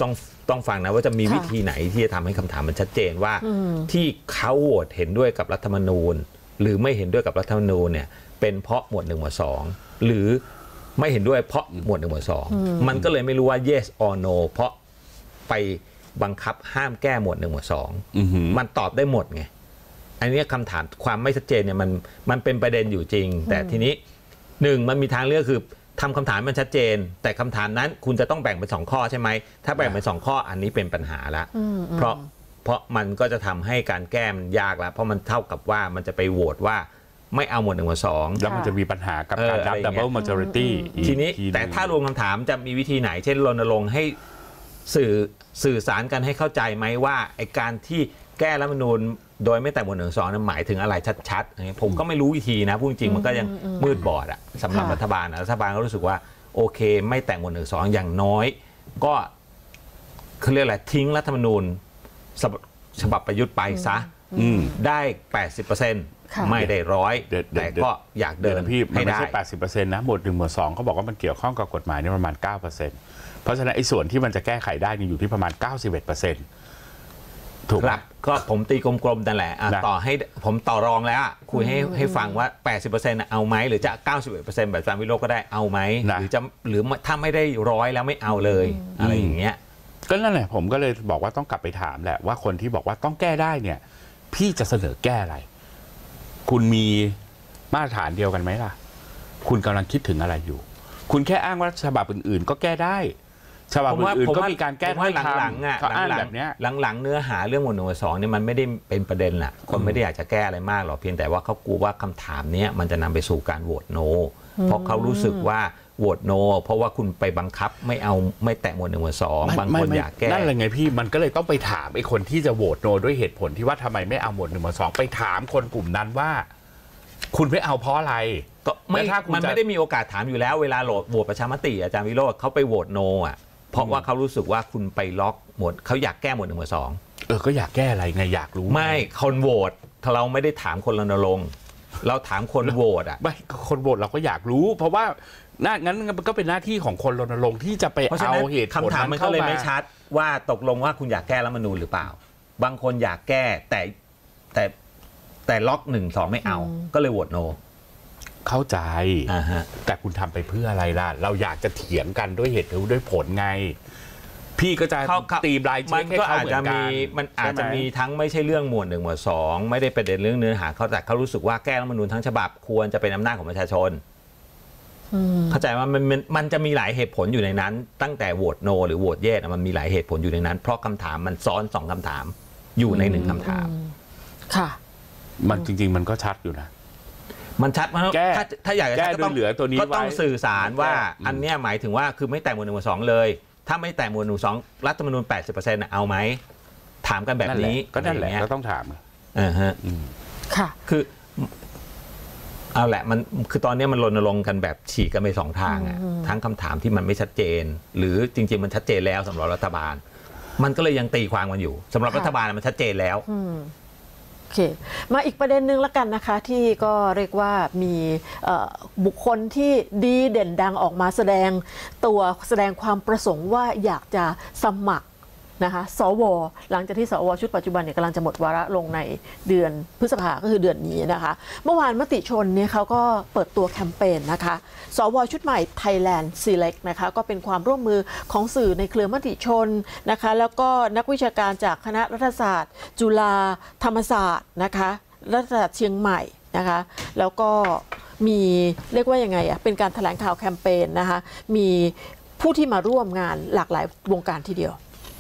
ต้องฟังนะว่าจะมีวิธีไหนที่จะทำให้คำถามมันชัดเจนว่าที่เขาโหวตเห็นด้วยกับรัฐธรรมนูญหรือไม่เห็นด้วยกับรัฐธรรมนูญเนี่ยเป็นเพราะหมวดหนึ่งหมวดสองหรือไม่เห็นด้วยเพราะหมวดหนึ่งหมวดสองมันก็เลยไม่รู้ว่า yes or no เพราะไปบังคับห้ามแก้หมวดหนึ่งหมวดสองมันตอบได้หมดไงอันนี้คำถามความไม่ชัดเจนเนี่ยมันมันเป็นประเด็นอยู่จริงแต่ทีนี้หนึ่งมันมีทางเลือกคือทำคำถามมันชัดเจนแต่คำถามนั้นคุณจะต้องแบ่งเป็นสองข้อใช่ไหมถ้าแบ่งเป็นสองข้ออันนี้เป็นปัญหาละเพราะเพราะมันก็จะทำให้การแก้มันยากแล้วเพราะมันเท่ากับว่ามันจะไปโหวตว่าไม่เอาหมวดหนึ่งหมวดสองแล้วมันจะมีปัญหากับการนับ double majority ทีนี้แต่ถ้ารวมคำถามจะมีวิธีไหนเช่นรณรงค์ให้สื่อสื่อสารกันให้เข้าใจไหมว่าไอการที่แก้รัฐธรรมนูญโดยไม่แต่หมวดหนึ่งสองนั้นหมายถึงอะไรชัดๆผมก็ไม่รู้วิธีนะพูดจริงมันก็ยังมืดบอดอะสำหรับรัฐบาลรัฐบาลก็รู้สึกว่าโอเคไม่แต่หมวดหนึ่งสองอย่างน้อยก็เขาเรียกอะไรทิ้งรัฐธรรมนูญฉบับประยุทธ์ไปซะได้ แปดสิบเปอร์เซ็นต์ ไม่ได้ร้อยแต่ก็อยากเดินพี่มันไม่ใช่ได้แปดสิบเปอร์เซ็นต์ นะหมวดหนึ่งหมวดสองเขาบอกว่ามันเกี่ยวข้องกับกฎหมายนี่ประมาณ เก้าเปอร์เซ็นต์ เพราะฉะนั้นไอ้ส่วนที่มันจะแก้ไขได้นี่อยู่ที่ประมาณ เก้าสิบเอ็ดเปอร์เซ็นต์ ถูกครับก็ผมตีกลมๆแต่แหละต่อให้ผมต่อรองแล้วคุยให้ให้ฟังว่า แปดสิบเปอร์เซ็นต์ เอาไหมหรือจะ เก้าสิบเอ็ดเปอร์เซ็นต์ แบบอาจารย์วิโรจน์ก็ได้เอาไหมหรือจะหรือถ้าไม่ได้ร้อยแล้วไม่เอาเลยอะไรอย่างเงี้ยก็นั่นแหละผมก็เลยบอกว่าต้องกลับไปถามแหละว่าคนที่บอกว่าต้องแก้ได้เนี่ยพี่จะเสนอแก้อะไรคุณมีมาตรฐานเดียวกันไหมล่ะคุณกำลังคิดถึงอะไรอยู่คุณแค่อ้างว่าฉบับอื่นๆก็แก้ได้ฉบับอื่นๆก็มีการแก้ให้หลังๆอ่ะเขาอ้างแบบนี้หลังๆเนื้อหาเรื่องหมวดหนึ่งหมวดสองเนี่ยมันไม่ได้เป็นประเด็นแหละคนไม่ได้อยากจะแก้อะไรมากหรอกเพียงแต่ว่าเขากลัวว่าคำถามนี้มันจะนำไปสู่การโหวตโนเพราะเขารู้สึกว่าโหวตโนเพราะว่าคุณไปบังคับไม่เอาไม่แตะหมวดหนึ่งหมวดสองบางคนอยากแก้นั่นแหละไงพี่มันก็เลยต้องไปถามไอ้คนที่จะโหวตโนด้วยเหตุผลที่ว่าทำไมไม่เอาหมวดหนึ่งหมวดสองไปถามคนกลุ่มนั้นว่าคุณไม่เอาเพราะอะไรก็ไม่มันไม่ได้มีโอกาสถามอยู่แล้วเวลาโหวตโหวตประชามติอาจารย์วิโรจน์เขาไปโหวตโนอ่ะเพราะว่าเขารู้สึกว่าคุณไปล็อกหมวดเขาอยากแก้หมวดหนึ่งหมวดสองเออก็อยากแก้อะไรไงอยากรู้ไม่คนโหวตเราไม่ได้ถามคนรณรงค์เราถามคนโหวตอ่ะไม่คนโหวตเราก็อยากรู้เพราะว่าน่างั้นมันก็เป็นหน้าที่ของคนรณรงค์ที่จะไปเอาเหตุผลคำถามมันก็เลยไม่ชัดว่าตกลงว่าคุณอยากแก้รัฐธรรมนูญหรือเปล่าบางคนอยากแก้แต่แต่แต่ล็อกหนึ่งสองไม่เอาก็เลยโหวตโนเข้าใจแต่คุณทำไปเพื่ออะไรล่ะเราอยากจะเถียงกันด้วยเหตุด้วยผลไงพี่ก็จะตีบลายเช็คให้เขาเหมือนกันมันอาจจะมีทั้งไม่ใช่เรื่องหมวดหนึ่งหมวดสองไม่ได้ประเด็นเรื่องเนื้อหาเขาแต่เขารู้สึกว่าแก้รัฐธรรมนูญทั้งฉบับควรจะเป็นอำนาจของประชาชนเข้าใจว่ามันมันจะมีหลายเหตุผลอยู่ในนั้นตั้งแต่โหวตโนหรือโหวตเยสมันมีหลายเหตุผลอยู่ในนั้นเพราะคำถามมันซ้อนสองคำถามอยู่ในหนึ่งคำถามค่ะมันจริงๆมันก็ชัดอยู่นะมันชัดมันถ้าถ้าอยากจะแก้ด้วยเหลือตัวนี้ก็ต้องสื่อสารว่าอันเนี้ยหมายถึงว่าคือไม่แต่หมวดหนึ่งหมวดสองเลยถ้าไม่แต่หมวดหนึ่งสองรัฐธรรมนูญ แปดสิบเปอร์เซ็นต์ เอาไหมถามกันแบบนี้ก็นั่นแหละก็ต้องถามอ่าฮะค่ะคือเอาแหละมันคือตอนนี้มันรณรงค์กันแบบฉีกกันไปสองทางอ่ะทั้งคำถามที่มันไม่ชัดเจนหรือจริงๆมันชัดเจนแล้วสำหรับรัฐบาลมันก็เลยยังตีความกันอยู่สำหรับรัฐบาลมันชัดเจนแล้วโอเคมาอีกประเด็นหนึ่งแล้วกันนะคะที่ก็เรียกว่ามีบุคคลที่ดีเด่นดังออกมาแสดงตัวแสดงความประสงค์ว่าอยากจะสมัครนะคะสวหลังจากที่สวชุดปัจจุบันเนี่ยกำลังจะหมดวาระลงในเดือนพฤษภาก็คือเดือนนี้นะคะเมื่อวานมติชนเนี่ยเขาก็เปิดตัวแคมเปญนะคะสวชุดใหม่ Thailand Select นะคะก็เป็นความร่วมมือของสื่อในเครือมติชนนะคะแล้วก็นักวิชาการจากคณะรัฐศาสตร์จุฬาธรรมศาสตร์นะคะรัฐศาสตร์เชียงใหม่นะคะแล้วก็มีเรียกว่ายังไงอ่ะเป็นการแถลงข่าวแคมเปญนะคะมีผู้ที่มาร่วมงานหลากหลายวงการทีเดียว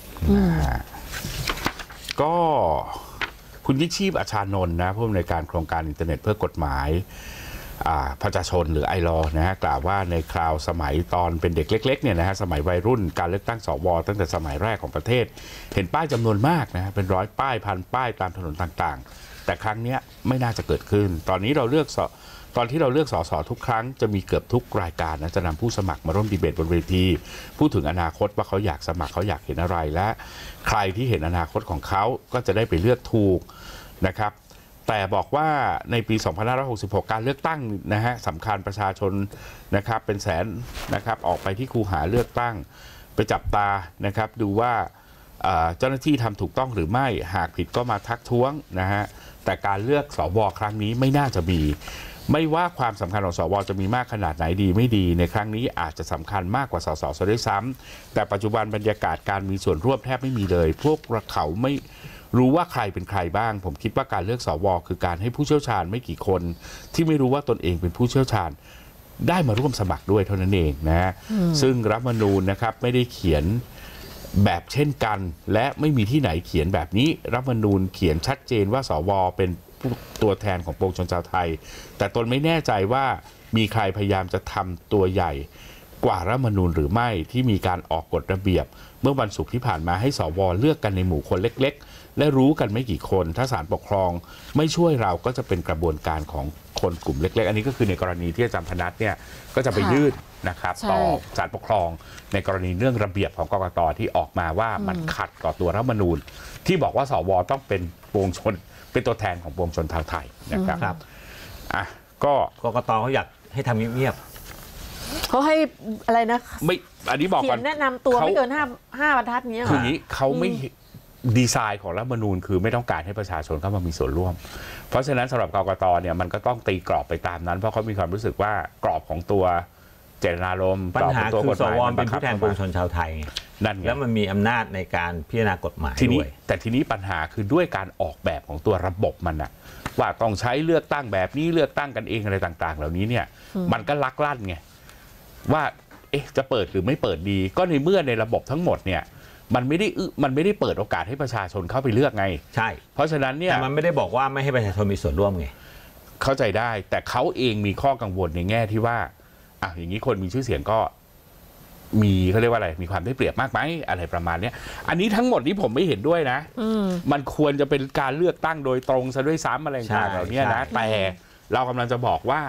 ก็คุณยิ่งชีพอาชานนท์นะผู้อำนวยการโครงการอินเทอร์เน็ตเพื่อกฎหมายประชาชนหรือไอลอนะฮะกล่าวว่าในคราวสมัยตอนเป็นเด็กเล็กๆเนี่ยนะฮะสมัยวัยรุ่นการเลือกตั้งสวตั้งแต่สมัยแรกของประเทศเห็นป้ายจำนวนมากนะเป็นร้อยป้ายพันป้ายตามถนนต่างๆแต่ครั้งนี้ไม่น่าจะเกิดขึ้นตอนนี้เราเลือกตอนที่เราเลือกสสทุกครั้งจะมีเกือบทุกรายการนะจะนำผู้สมัครมาร่วมดีเบตบนเวทีพูดถึงอนาคตว่าเขาอยากสมัครเขาอยากเห็นอะไรและใครที่เห็นอนาคตของเขาก็จะได้ไปเลือกถูกนะครับแต่บอกว่าในปีสองพันห้าร้อยหกสิบหกการเลือกตั้งนะฮะสำคัญประชาชนนะครับเป็นแสนนะครับออกไปที่คูหาเลือกตั้งไปจับตานะครับดูว่าเจ้าหน้าที่ทำถูกต้องหรือไม่หากผิดก็มาทักท้วงนะฮะแต่การเลือกสวครั้งนี้ไม่น่าจะมีไม่ว่าความสำคัญของสวจะมีมากขนาดไหนดีไม่ดีในครั้งนี้อาจจะสำคัญมากกว่าสสซะด้วยซ้ำแต่ปัจจุบันบรรยากาศการมีส่วนร่วมแทบไม่มีเลยพวกเขาไม่รู้ว่าใครเป็นใครบ้างผมคิดว่าการเลือกสวคือการให้ผู้เชี่ยวชาญไม่กี่คนที่ไม่รู้ว่าตนเองเป็นผู้เชี่ยวชาญได้มาร่วมสมัครด้วยเท่านั้นเองนะฮะซึ่งรัฐธรรมนูญนะครับไม่ได้เขียนแบบเช่นกันและไม่มีที่ไหนเขียนแบบนี้รัฐธรรมนูญเขียนชัดเจนว่าสวเป็นตัวแทนของปวงชนชาวไทยแต่ตนไม่แน่ใจว่ามีใครพยายามจะทำตัวใหญ่กว่ารัฐธรรมนูญหรือไม่ที่มีการออกกฎระเบียบเมื่อวันศุกร์ที่ผ่านมาให้สวเลือกกันในหมู่คนเล็กๆและรู้กันไม่กี่คนถ้าศาลปกครองไม่ช่วยเราก็จะเป็นกระบวนการของคนกลุ่มเล็กๆอันนี้ก็คือในกรณีที่อาจารย์พนัสเนี่ยก็จะไปยื่นนะครับต่อศาลปกครองในกรณีเรื่องระเบียบของกกตที่ออกมาว่ามันขัดต่อตัวรัฐธรรมนูญที่บอกว่าสวต้องเป็นปวงชนเป็นตัวแทนของปวงชนชาวไทยนะครับอ่ะก็กกตเขาอยากให้ทำเงียบๆเขาให้อะไรนะไม่อันนี้บอกก่อนแนะนำตัวไม่เกินห้าห้าบรรทัดนี้คืออย่างนี้เขาไม่ดีไซน์ของรัฐธรรมนูญคือไม่ต้องการให้ประชาชนเข้ามามีส่วนร่วมเพราะฉะนั้นสำหรับกกตเนี่ยมันก็ต้องตีกรอบไปตามนั้นเพราะเขามีความรู้สึกว่ากรอบของตัวเจตนารมณ์ปัญหาคือสวเป็นผู้แทนปวงชนชาวไทยนั่นไงแล้วมันมีอำนาจในการพิจารณากฎหมายด้วยแต่ทีนี้ปัญหาคือด้วยการออกแบบของตัวระบบมันอะว่าต้องใช้เลือกตั้งแบบนี้เลือกตั้งกันเองอะไรต่างๆเหล่านี้เนี่ยมันก็ลักลั่นไงว่าเอ๊ะจะเปิดหรือไม่เปิดดีก็ในเมื่อในระบบทั้งหมดเนี่ยมันไม่ได้มันไม่ได้เปิดโอกาสให้ประชาชนเข้าไปเลือกไงใช่เพราะฉะนั้นเนี่ยแต่มันไม่ได้บอกว่าไม่ให้ประชาชนมีส่วนร่วมไงเข้าใจได้แต่เขาเองมีข้อกังวลในแง่ที่ว่าอ่ะอย่างนี้คนมีชื่อเสียงก็มีเขาเรียกว่าอะไรมีความได้เปรียบมากไหมอะไรประมาณนี้อันนี้ทั้งหมดนี้ผมไม่เห็นด้วยนะมันควรจะเป็นการเลือกตั้งโดยตรงซะด้วยซ้ำอะไรต่างๆเหล่านี้นะแต่เรากำลังจะบอกว่า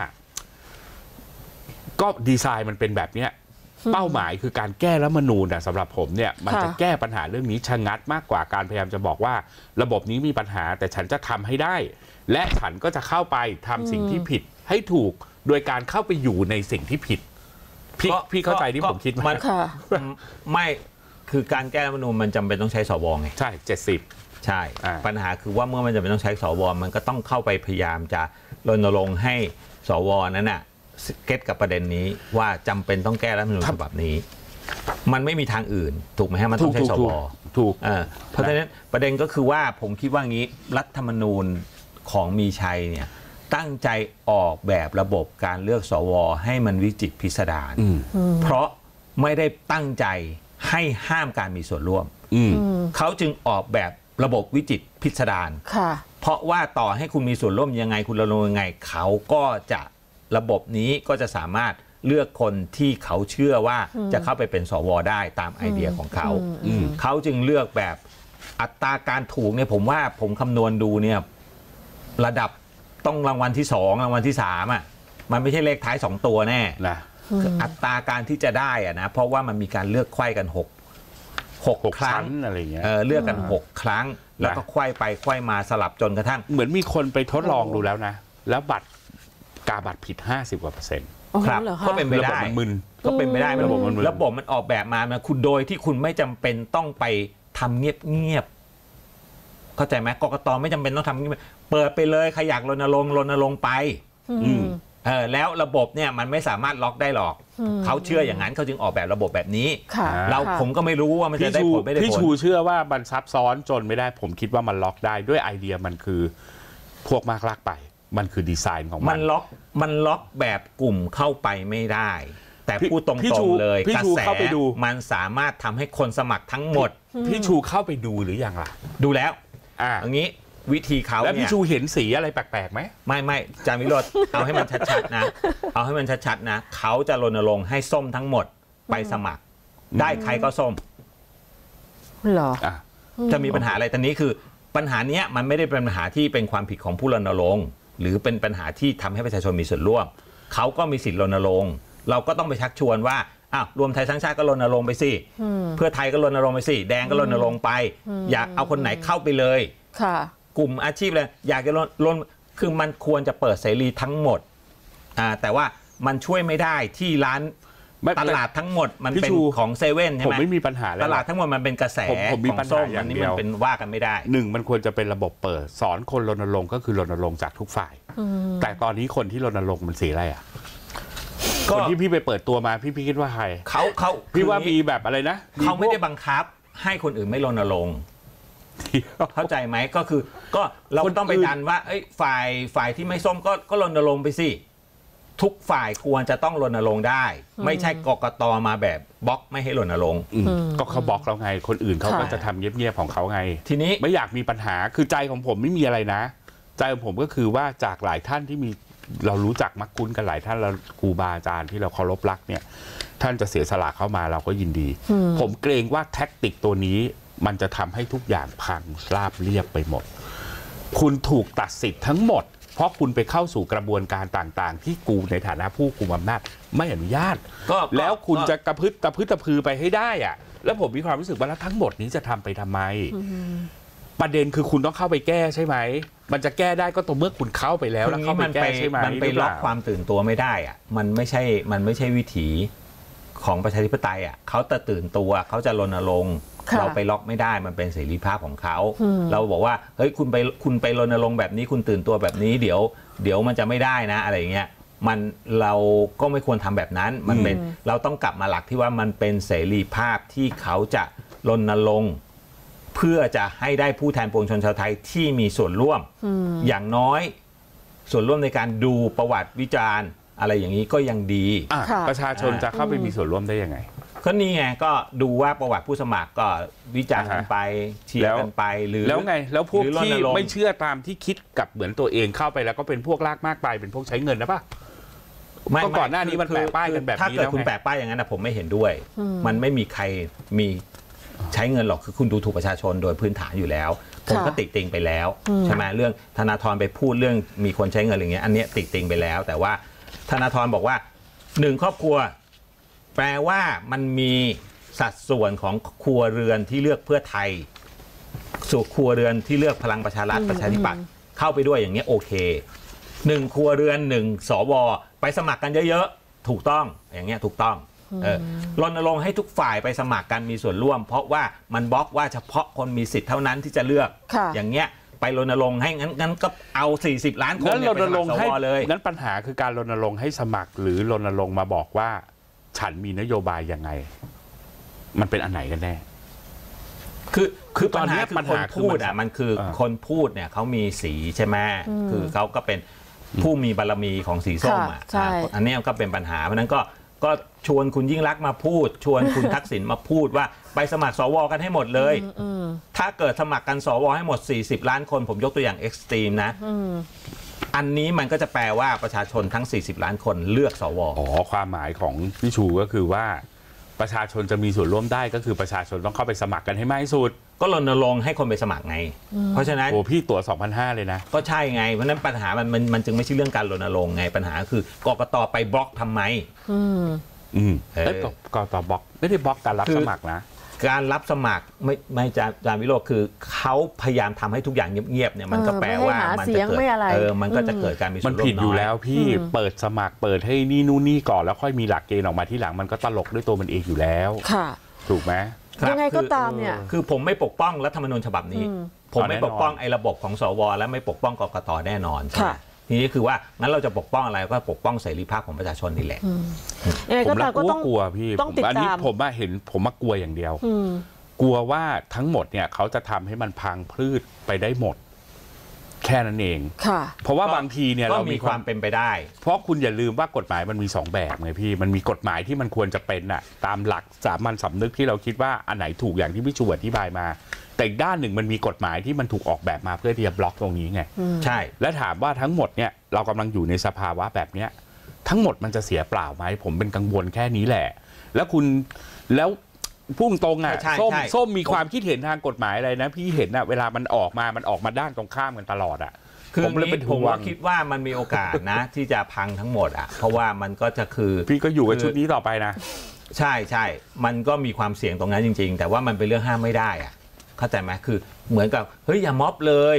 ก็ดีไซน์มันเป็นแบบเนี้ยเป้าหมายคือการแก้รัฐธรรมนูญสำหรับผมเนี่ยมันจะแก้ปัญหาเรื่องนี้ชะงัดมากกว่าการพยายามจะบอกว่าระบบนี้มีปัญหาแต่ฉันจะทำให้ได้และฉันก็จะเข้าไปทำสิ่งที่ผิดให้ถูกโดยการเข้าไปอยู่ในสิ่งที่ผิดพี่พี่เข้าใจที่ผมคิดไหมไม่คือการแก้รัฐธรรมนูญมันจำเป็นต้องใช้สวไงใช่เจ็ดสิบใช่ปัญหาคือว่าเมื่อมันจำเป็นต้องใช้สวมันก็ต้องเข้าไปพยายามจะรณรงค์ให้สวนั้นน่ะเก็ตกับประเด็นนี้ว่าจำเป็นต้องแก้รัฐธรรมนูญฉบับนี้มันไม่มีทางอื่นถูกไหมฮะมันต้องใช้สวถูกเพราะฉะนั้นประเด็นก็คือว่าผมคิดว่างี้รัฐธรรมนูญของมีชัยเนี่ยตั้งใจออกแบบระบบการเลือกสวให้มันวิจิตรพิสดารเพราะไม่ได้ตั้งใจให้ห้ามการมีส่วนร่วมเขาจึงออกแบบระบบวิจิตรพิสดารเพราะว่าต่อให้คุณมีส่วนร่วมยังไงคุณรณรงค์ยังไงเขาก็จะระบบนี้ก็จะสามารถเลือกคนที่เขาเชื่อว่าจะเข้าไปเป็นสวได้ตามไอเดียของเขาเขาจึงเลือกแบบอัตราการถูกเนี่ยผมว่าผมคำนวณดูเนี่ยระดับต้องรางวัลที่สองรางวัลที่สามอ่ะมันไม่ใช่เลขท้ายสองตัวแน่นะอัตราการที่จะได้อ่ะนะเพราะว่ามันมีการเลือกไขว้กันหกหกครั้งอะไรเงี้ยเออเลือกกันหกครั้งแล้วก็ไขว้ไปไขว้มาสลับจนกระทั่งเหมือนมีคนไปทดลองดูแล้วนะแล้วบัตรกาบัตรผิดห้าสิบกว่าเปอร์เซ็นต์ครับก็เป็นไปได้ก็เป็นไปได้ระบบมันระบบมันออกแบบมาคุณโดยที่คุณไม่จำเป็นต้องไปทำเงียบๆเข้าใจไหมกกตไม่จำเป็นต้องทำเงียบเปิดไปเลยใครอยากรณรงค์รณรงค์ไปเออแล้วระบบเนี่ยมันไม่สามารถล็อกได้หรอกเขาเชื่ออย่างนั้นเขาจึงออกแบบระบบแบบนี้เราผมก็ไม่รู้ว่ามันจะได้ผลไม่ได้ผลพี่ชูเชื่อว่ามันซับซ้อนจนไม่ได้ผมคิดว่ามันล็อกได้ด้วยไอเดียมันคือพวกมากลากไปมันคือดีไซน์ของมันมันล็อกมันล็อกแบบกลุ่มเข้าไปไม่ได้แต่พูดตรงๆเลยกระแสมันสามารถทำให้คนสมัครทั้งหมดพี่ชูเข้าไปดูหรือยังล่ะดูแล้วอ่าอย่างนี้วิธีเขาแล้วพี่ชูเห็นสีอะไรแปลกๆไหมไม่ไม่จามิโรธเอาให้มันชัดๆนะเอาให้มันชัดๆนะเขาจะรณรงค์ให้ส้มทั้งหมดไปสมัครได้ใครก็ส้มหรอจะมีปัญหาอะไรตอนนี้คือปัญหาเนี้ยมันไม่ได้เป็นปัญหาที่เป็นความผิดของผู้รณรงค์หรือเป็นปัญหาที่ทำให้ประชาชนมีส่วนร่วมเขาก็มีสิทธิ์รณรงค์เราก็ต้องไปชักชวนว่าอ้าวรวมไทยสร้างชาติก็รณรงค์ไปสิเพื่อไทยก็รณรงค์ไปสิแดงก็รณรงค์ไปอยากเอาคนไหนเข้าไปเลยค่ะกลุ่มอาชีพเลยอยากจะรณคือมันควรจะเปิดเสรีทั้งหมดอ่าแต่ว่ามันช่วยไม่ได้ที่ร้านตลาดทั้งหมดมันเป็นของเซเว่นใช่ไหมผมไม่มีปัญหาแล้วตลาดทั้งหมดมันเป็นกระแสของส้มอันนี้มันเป็นว่ากันไม่ได้หนึ่งมันควรจะเป็นระบบเปิดสอนคนรณรงค์ก็คือรณรงค์จากทุกฝ่ายแต่ตอนนี้คนที่รณรงค์มันสีอะไรอ่ะคนที่พี่ไปเปิดตัวมาพี่พี่คิดว่าใครเขาเขาพี่ว่ามีแบบอะไรนะเขาไม่ได้บังคับให้คนอื่นไม่รณรงค์เข้าใจไหมก็คือก็เราต้องไปดันว่าฝ่ายฝ่ายที่ไม่ส้มก็ก็รณรงค์ไปสิทุกฝ่ายควรจะต้องรณรงค์ได้ไม่ใช่กกตมาแบบบล็อกไม่ให้รณรงค์ก็เขาบล็อกเราไงคนอื่นเขาก็จะทำเงียบๆของเขาไงทีนี้ไม่อยากมีปัญหาคือใจของผมไม่มีอะไรนะใจของผมก็คือว่าจากหลายท่านที่มีเรารู้จักมักคุ้นกันหลายท่านเราครูบาอาจารย์ที่เราเคารพรักเนี่ยท่านจะเสียสละเข้ามาเราก็ยินดีผมเกรงว่าแท็กติกตัวนี้มันจะทำให้ทุกอย่างพังราบเรียบไปหมดคุณถูกตัดสิทธิ์ทั้งหมดเพราะคุณไปเข้าสู่กระบวนการต่างๆที่กูในฐานะผู้กุมอำนาจไม่อนุญาตแล้วคุณจะกระพฤตกระพฤตกระพือไปให้ได้อะแล้วผมมีความรู้สึกว่าทั้งหมดนี้จะทำไปทำไมประเด็นคือคุณต้องเข้าไปแก้ใช่ไหมมันจะแก้ได้ก็ต่อเมื่อคุณเข้าไปแล้วแล้วเข้าไปแก้ใช่ไหมมันไปล็อกความตื่นตัวไม่ได้อะมันไม่ใช่มันไม่ใช่วิถีของประชาธิปไตยอ่ะเขาจะตื่นตัวเขาจะรณรงค์เราไปล็อกไม่ได้มันเป็นเสรีภาพของเขาเราบอกว่าเฮ้ยคุณไปคุณไปรณรงค์แบบนี้คุณตื่นตัวแบบนี้เดี๋ยวเดี๋ยวมันจะไม่ได้นะอะไรเงี้ยมันเราก็ไม่ควรทำแบบนั้นมันเป็นเราต้องกลับมาหลักที่ว่ามันเป็นเสรีภาพที่เขาจะรณรงค์เพื่อจะให้ได้ผู้แทนปวงชนชาวไทยที่มีส่วนร่วมอย่างน้อยส่วนร่วมในการดูประวัติวิจารณ์อะไรอย่างนี้ก็ยังดีประชาชนจะเข้าไปมีส่วนร่วมได้ยังไงก็นี่ไงก็ดูว่าประวัติผู้สมัครก็วิจารณ์กันไปเชียร์กันไปหรือแล้วไงแล้วพวกที่ไม่เชื่อตามที่คิดกับเหมือนตัวเองเข้าไปแล้วก็เป็นพวกลากมากไปเป็นพวกใช้เงินนะป่ะก็ก่อนหน้านี้มันแปะป้ายกันแบบนี้แล้วไงถ้าเกิดคุณแปะป้ายอย่างนั้นนะผมไม่เห็นด้วยมันไม่มีใครมีใช้เงินหรอกคือคุณดูถูกประชาชนโดยพื้นฐานอยู่แล้วผมก็ติติงไปแล้วใช่ไหมเรื่องธนาธรไปพูดเรื่องมีคนใช้เงินอะไรเงี้ยอันนี้ติติงไปแล้วแต่ว่าธนาธรบอกว่าหนึ่งครอบครัวแปลว่ามันมีสัดส่วนของครัวเรือนที่เลือกเพื่อไทยสู่ครัวเรือนที่เลือกพลังประชารัฐประชาธิปัตย์เข้าไปด้วยอย่างนี้โอเคหนึ่งครัวเรือนหนึ่งสวไปสมัครกันเยอะๆถูกต้องอย่างเงี้ยถูกต้องเออรณรงค์ให้ทุกฝ่ายไปสมัครกันมีส่วนร่วมเพราะว่ามันบล็อกว่าเฉพาะคนมีสิทธิ์เท่านั้นที่จะเลือกอย่างเงี้ยไปรณรงค์ให้งั้นงั้นก็เอาสี่สิบล้านคนเนี่ยไปสมัครสวเลยงั้นปัญหาคือการรณรงค์ให้สมัครหรือรณรงค์มาบอกว่าฉันมีนโยบายยังไงมันเป็นอันไหนกันแน่คือคือปัญหาคือคนพูดอ่ะมันคือคนพูดเนี่ยเขามีสีใช่ไหมคือเขาก็เป็นผู้มีบารมีของสีส้มอ่ะอันนี้ก็เป็นปัญหาเพราะนั้นก็ก็ชวนคุณยิ่งรักมาพูดชวนคุณทักษิณมาพูดว่าไปสมัครสวกันให้หมดเลยถ้าเกิดสมัครกันสวให้หมดสี่สิบล้านคนผมยกตัวอย่างเอ็กซ์ตรีมนะอันนี้มันก็จะแปลว่าประชาชนทั้งสี่สิบล้านคนเลือกสวอ๋อความหมายของพี่ชูก็คือว่าประชาชนจะมีส่วนร่วมได้ก็คือประชาชนต้องเข้าไปสมัครกันให้มากที่สุดก็รณรงค์ให้คนไปสมัครไงเพราะฉะนั้นโอ้พี่ตั๋ว สองพันห้าร้อย เลยนะก็ใช่ไงเพราะนั้นปัญหามันมันมันจึงไม่ใช่เรื่องการรณรงค์ไงปัญหาคือกกตไปบล็อกทำไมอืมอืมเอ้ยกกตบล็อกไม่ได้บล็อกการรับสมัครนะการรับสมัครไม่ไม่จารจารวิโรจน์คือเขาพยายามทำให้ทุกอย่างเงียบๆเนี่ยมันก็แปลว่ามันจะเกิดเออมันก็จะเกิดการมีส่วนร่วมน้อยมันผิดอยู่แล้วพี่เปิดสมัครเปิดให้นี่นู่นนี่ก่อนแล้วค่อยมีหลักเกณฑ์ออกมาที่หลังมันก็ตลกด้วยตัวมันเองอยู่แล้วค่ะถูกไหมยังไงก็ตามเนี่ยคือผมไม่ปกป้องรัฐธรรมนูญฉบับนี้ผมไม่ปกป้องไอ้ระบบของสวและไม่ปกป้องกกตแน่นอนค่ะทีนี้คือว่างั้นเราจะปกป้องอะไรก็ปกป้องเสรีภาพของประชาชนนี่แหละผมละกลัวกลัวพี่อันนี้ผมว่าเห็นผมมากลัวอย่างเดียวกลัวว่าทั้งหมดเนี่ยเขาจะทำให้มันพังพืชไปได้หมดแค่นั้นเองเพราะว่าบางทีเนี่ยเรามีความเป็นไปได้เพราะคุณอย่าลืมว่ากฎหมายมันมีสองแบบไงพี่มันมีกฎหมายที่มันควรจะเป็นน่ะตามหลักสามัญสำนึกที่เราคิดว่าอันไหนถูกอย่างที่พี่ชูอธิบายมาแต่อีกด้านหนึ่งมันมีกฎหมายที่มันถูกออกแบบมาเพื่อที่จะบล็อกตรงนี้ไงใช่และถามว่าทั้งหมดเนี่ยเรากำลังอยู่ในสภาวะแบบเนี้ยทั้งหมดมันจะเสียเปล่าไหมผมเป็นกังวลแค่นี้แหละแล้วคุณแล้วพุ่งตรงอ่ะส้มส้มมีความคิดเห็นทางกฎหมายอะไรนะพี่เห็นอ่ะเวลามันออกมามันออกมาด้านตรงข้ามกันตลอดอ่ะคือผมเลยเป็นห่วงผมคิดว่ามันมีโอกาสนะที่จะพังทั้งหมดอ่ะเพราะว่ามันก็จะคือพี่ก็อยู่กับชุดนี้ต่อไปนะใช่ใช่มันก็มีความเสี่ยงตรงนั้นจริงๆแต่ว่ามันเป็นเรื่องห้ามไม่ได้อ่ะเข้าใจไหมคือเหมือนกับเฮ้ยอย่าม็อบเลย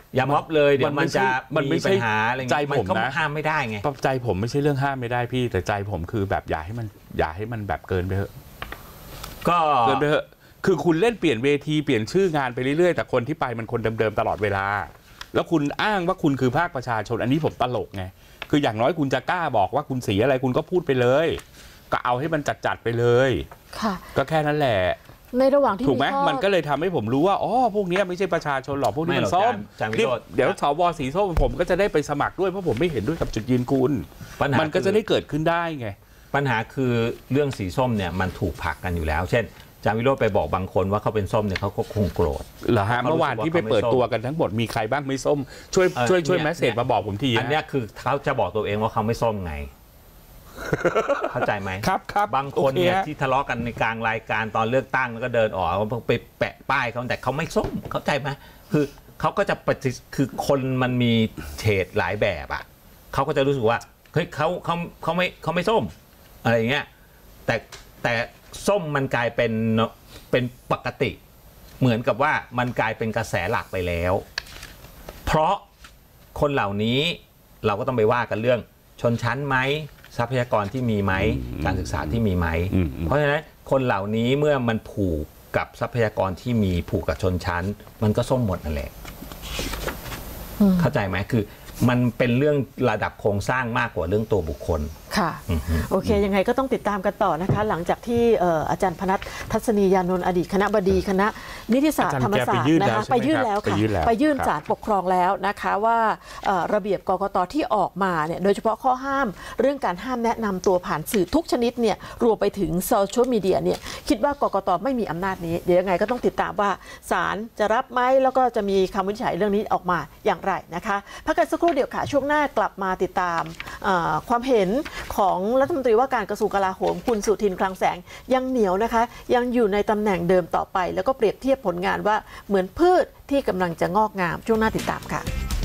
อย่าม็อบเลยเดี๋ยวมันจะมันไม่มีปัญหาอะไรใจผมนะห้ามไม่ได้ไงใจผมไม่ใช่เรื่องห้ามไม่ได้พี่แต่ใจผมคือแบบอย่าให้มันอย่าให้มันแบบเกินไปเถอะก็เกินไปเถอะคือคุณเล่นเปลี่ยนเวทีเปลี่ยนชื่องานไปเรื่อยๆแต่คนที่ไปมันคนเดิมๆตลอดเวลาแล้วคุณอ้างว่าคุณคือภาคประชาชนอันนี้ผมตลกไงคืออย่างน้อยคุณจะกล้าบอกว่าคุณสีอะไรคุณก็พูดไปเลยก็เอาให้มันจัดๆไปเลยค่ะก็แค่นั้นแหละในระหว่างที่ถูกไหมมันก็เลยทำให้ผมรู้ว่าอ๋อพวกนี้ไม่ใช่ประชาชนหรอกพวกนี้มันส้มเดี๋ยวสวสีส้มผมก็จะได้ไปสมัครด้วยเพราะผมไม่เห็นด้วยกับจุดยืนคุณมันก็จะได้เกิดขึ้นได้ไงปัญหาคือเรื่องสีส้มเนี่ยมันถูกผลักกันอยู่แล้วเช่นอาจารย์วิโรจน์ไปบอกบางคนว่าเขาเป็นส้มเนี่ยเขาก็คงโกรธเหรอฮะเมื่อวานที่ไปเปิดตัวกันทั้งหมดมีใครบ้างไม่ส้มช่วยช่วยช่วยแมสเสจมาบอกผมทีอันนี้คือเขาจะบอกตัวเองว่าเขาไม่ส้มไงเข้าใจไหมครับครับบางคนเนี่ยที่ทะเลาะกันในกลางรายการตอนเลือกตั้งแล้วก็เดินออกไปแปะป้ายเขาแต่เขาไม่ส้มเข้าใจไหมคือเขาก็จะปฏิคือคนมันมีเฉดหลายแบบอ่ะเขาก็จะรู้สึกว่าเฮ้ยเขาเขาเขาไม่เขาไม่ส้มอะไรอย่างเงี้ยแต่แต่ส้มมันกลายเป็นเป็นปกติเหมือนกับว่ามันกลายเป็นกระแสหลักไปแล้วเพราะคนเหล่านี้เราก็ต้องไปว่ากันเรื่องชนชั้นไหมทรัพยากรที่มีไหมการศึกษาที่มีไหมเพราะฉะนั้นคนเหล่านี้เมื่อมันผูกกับทรัพยากรที่มีผูกกับชนชั้นมันก็ส้มหมดนั่นแหละเข้าใจไหมคือมันเป็นเรื่องระดับโครงสร้างมากกว่าเรื่องตัวบุคคลค่ะโอเคยังไงก็ต้องติดตามกันต่อนะคะหลังจากที่อาจารย์พนัสทัศนียานนท์อดีตคณบดีคณะนิติศาสตร์ธรรมศาสตร์นะคะไปยื่นแล้วค่ะไปยื่นศาลปกครองแล้วนะคะว่าระเบียบกกต.ที่ออกมาเนี่ยโดยเฉพาะข้อห้ามเรื่องการห้ามแนะนำตัวผ่านสื่อทุกชนิดเนี่ยรวมไปถึงโซเชียลมีเดียเนี่ยคิดว่ากกต.ไม่มีอำนาจนี้เดี๋ยวยังไงก็ต้องติดตามว่าศาลจะรับไหมแล้วก็จะมีคำวินิจฉัยเรื่องนี้ออกมาอย่างไรนะคะพักกันสักครู่เดียวค่ะช่วงหน้ากลับมาติดตามความเห็นของรัฐมนตรีว่าการกระทรวงกลาโหมคุณสุทินคลังแสงยังเหนียวนะคะยังอยู่ในตำแหน่งเดิมต่อไปแล้วก็เปรียบเทียบผลงานว่าเหมือนพืชที่กำลังจะงอกงามช่วงหน้าติดตามค่ะ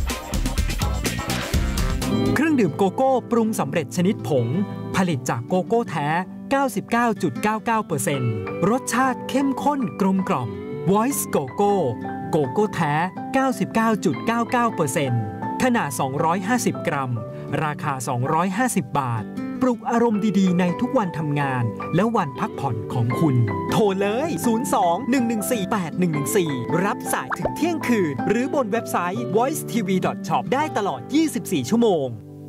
เครื่องดื่มโกโก้ปรุงสำเร็จชนิดผงผลิตจากโกโก้แท้ เก้าสิบเก้าจุดเก้าเก้าเปอร์เซ็นต์ รสชาติเข้มข้นกลมกล่อม Voice โกโก้โกโก้แท้ เก้าสิบเก้าจุดเก้าเก้าเปอร์เซ็นต์ ขนาดสองร้อยห้าสิบกรัมราคาสองร้อยห้าสิบบาทปลุกอารมณ์ดีๆในทุกวันทำงานและวันพักผ่อนของคุณโทรเลย ศูนย์ สอง หนึ่ง หนึ่ง สี่ แปด หนึ่ง หนึ่ง สี่ รับสายถึงเที่ยงคืนหรือบนเว็บไซต์ voice t v dot shop ได้ตลอดยี่สิบสี่ชั่วโมง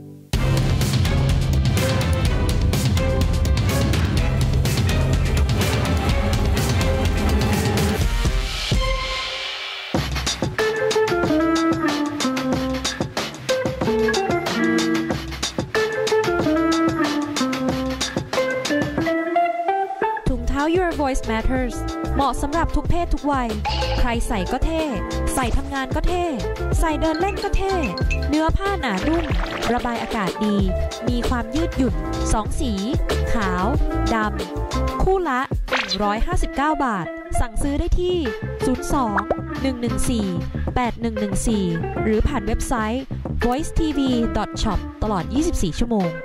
Your Voice Matters เหมาะสำหรับทุกเพศทุกวัยใครใส่ก็เท่ใส่ทำงานก็เท่ใส่เดินเล่นก็เท่เนื้อผ้าหนานุ่มระบายอากาศดีมีความยืดหยุ่นสองสีขาวดำคู่ละหนึ่งร้อยห้าสิบเก้าบาทสั่งซื้อได้ที่ ศูนย์ สอง หนึ่ง หนึ่ง สี่ แปด หนึ่ง หนึ่ง สี่ หรือผ่านเว็บไซต์ voice t v dot shop ตลอดยี่สิบสี่ชั่วโมง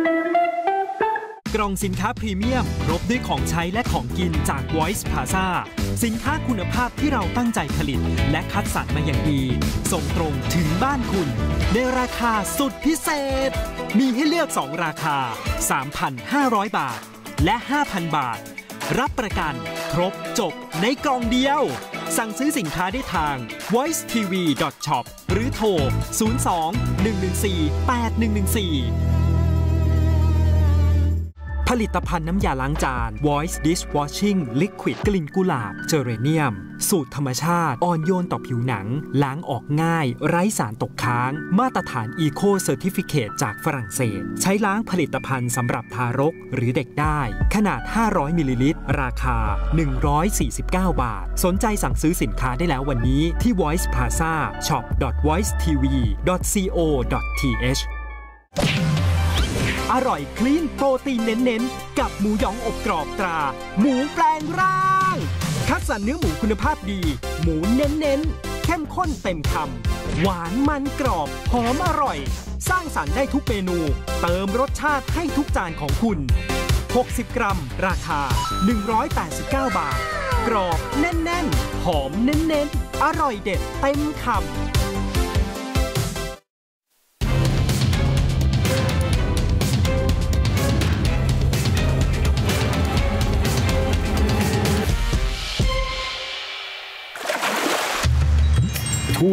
กล่องสินค้าพรีเมียมครบด้วยของใช้และของกินจาก Voice Plaza สินค้าคุณภาพที่เราตั้งใจผลิตและคัดสรรมาอย่างดีส่งตรงถึงบ้านคุณในราคาสุดพิเศษมีให้เลือกสองราคา สามพันห้าร้อย บาทและ ห้าพัน บาทรับประกันครบจบในกล่องเดียวสั่งซื้อสินค้าได้ทาง voice t v dot shop หรือโทร ศูนย์ สอง หนึ่ง หนึ่ง สี่ แปด หนึ่ง หนึ่ง สี่ผลิตภัณฑ์น้ำยาล้างจาน Voice Dishwashing Liquid กลิ่นกุหลาบเจเรเนียมสูตรธรรมชาติอ่อนโยนต่อผิวหนังล้างออกง่ายไร้สารตกค้างมาตรฐาน Eco Certificate จากฝรั่งเศสใช้ล้างผลิตภัณฑ์สำหรับทารกหรือเด็กได้ขนาดห้าร้อยมิลลิลิตรราคาหนึ่งร้อยสี่สิบเก้าบาทสนใจสั่งซื้อสินค้าได้แล้ววันนี้ที่ Voice Plaza shop dot voice t v dot co dot t hอร่อยคลีนโปรตีนเน้นๆกับหมูหยองอบกรอบตราหมูแปลงร่างคัดสรรเนื้อหมูคุณภาพดีหมูเน้นๆเข้มข้นเต็มคำหวานมันกรอบหอมอร่อยสร้างสรรค์ได้ทุกเมนูเติมรสชาติให้ทุกจานของคุณหกสิบกรัมราคาหนึ่งร้อยแปดสิบเก้าบาทกรอบแน่นๆหอมเน้นๆอร่อยเด็ดเต็มคำ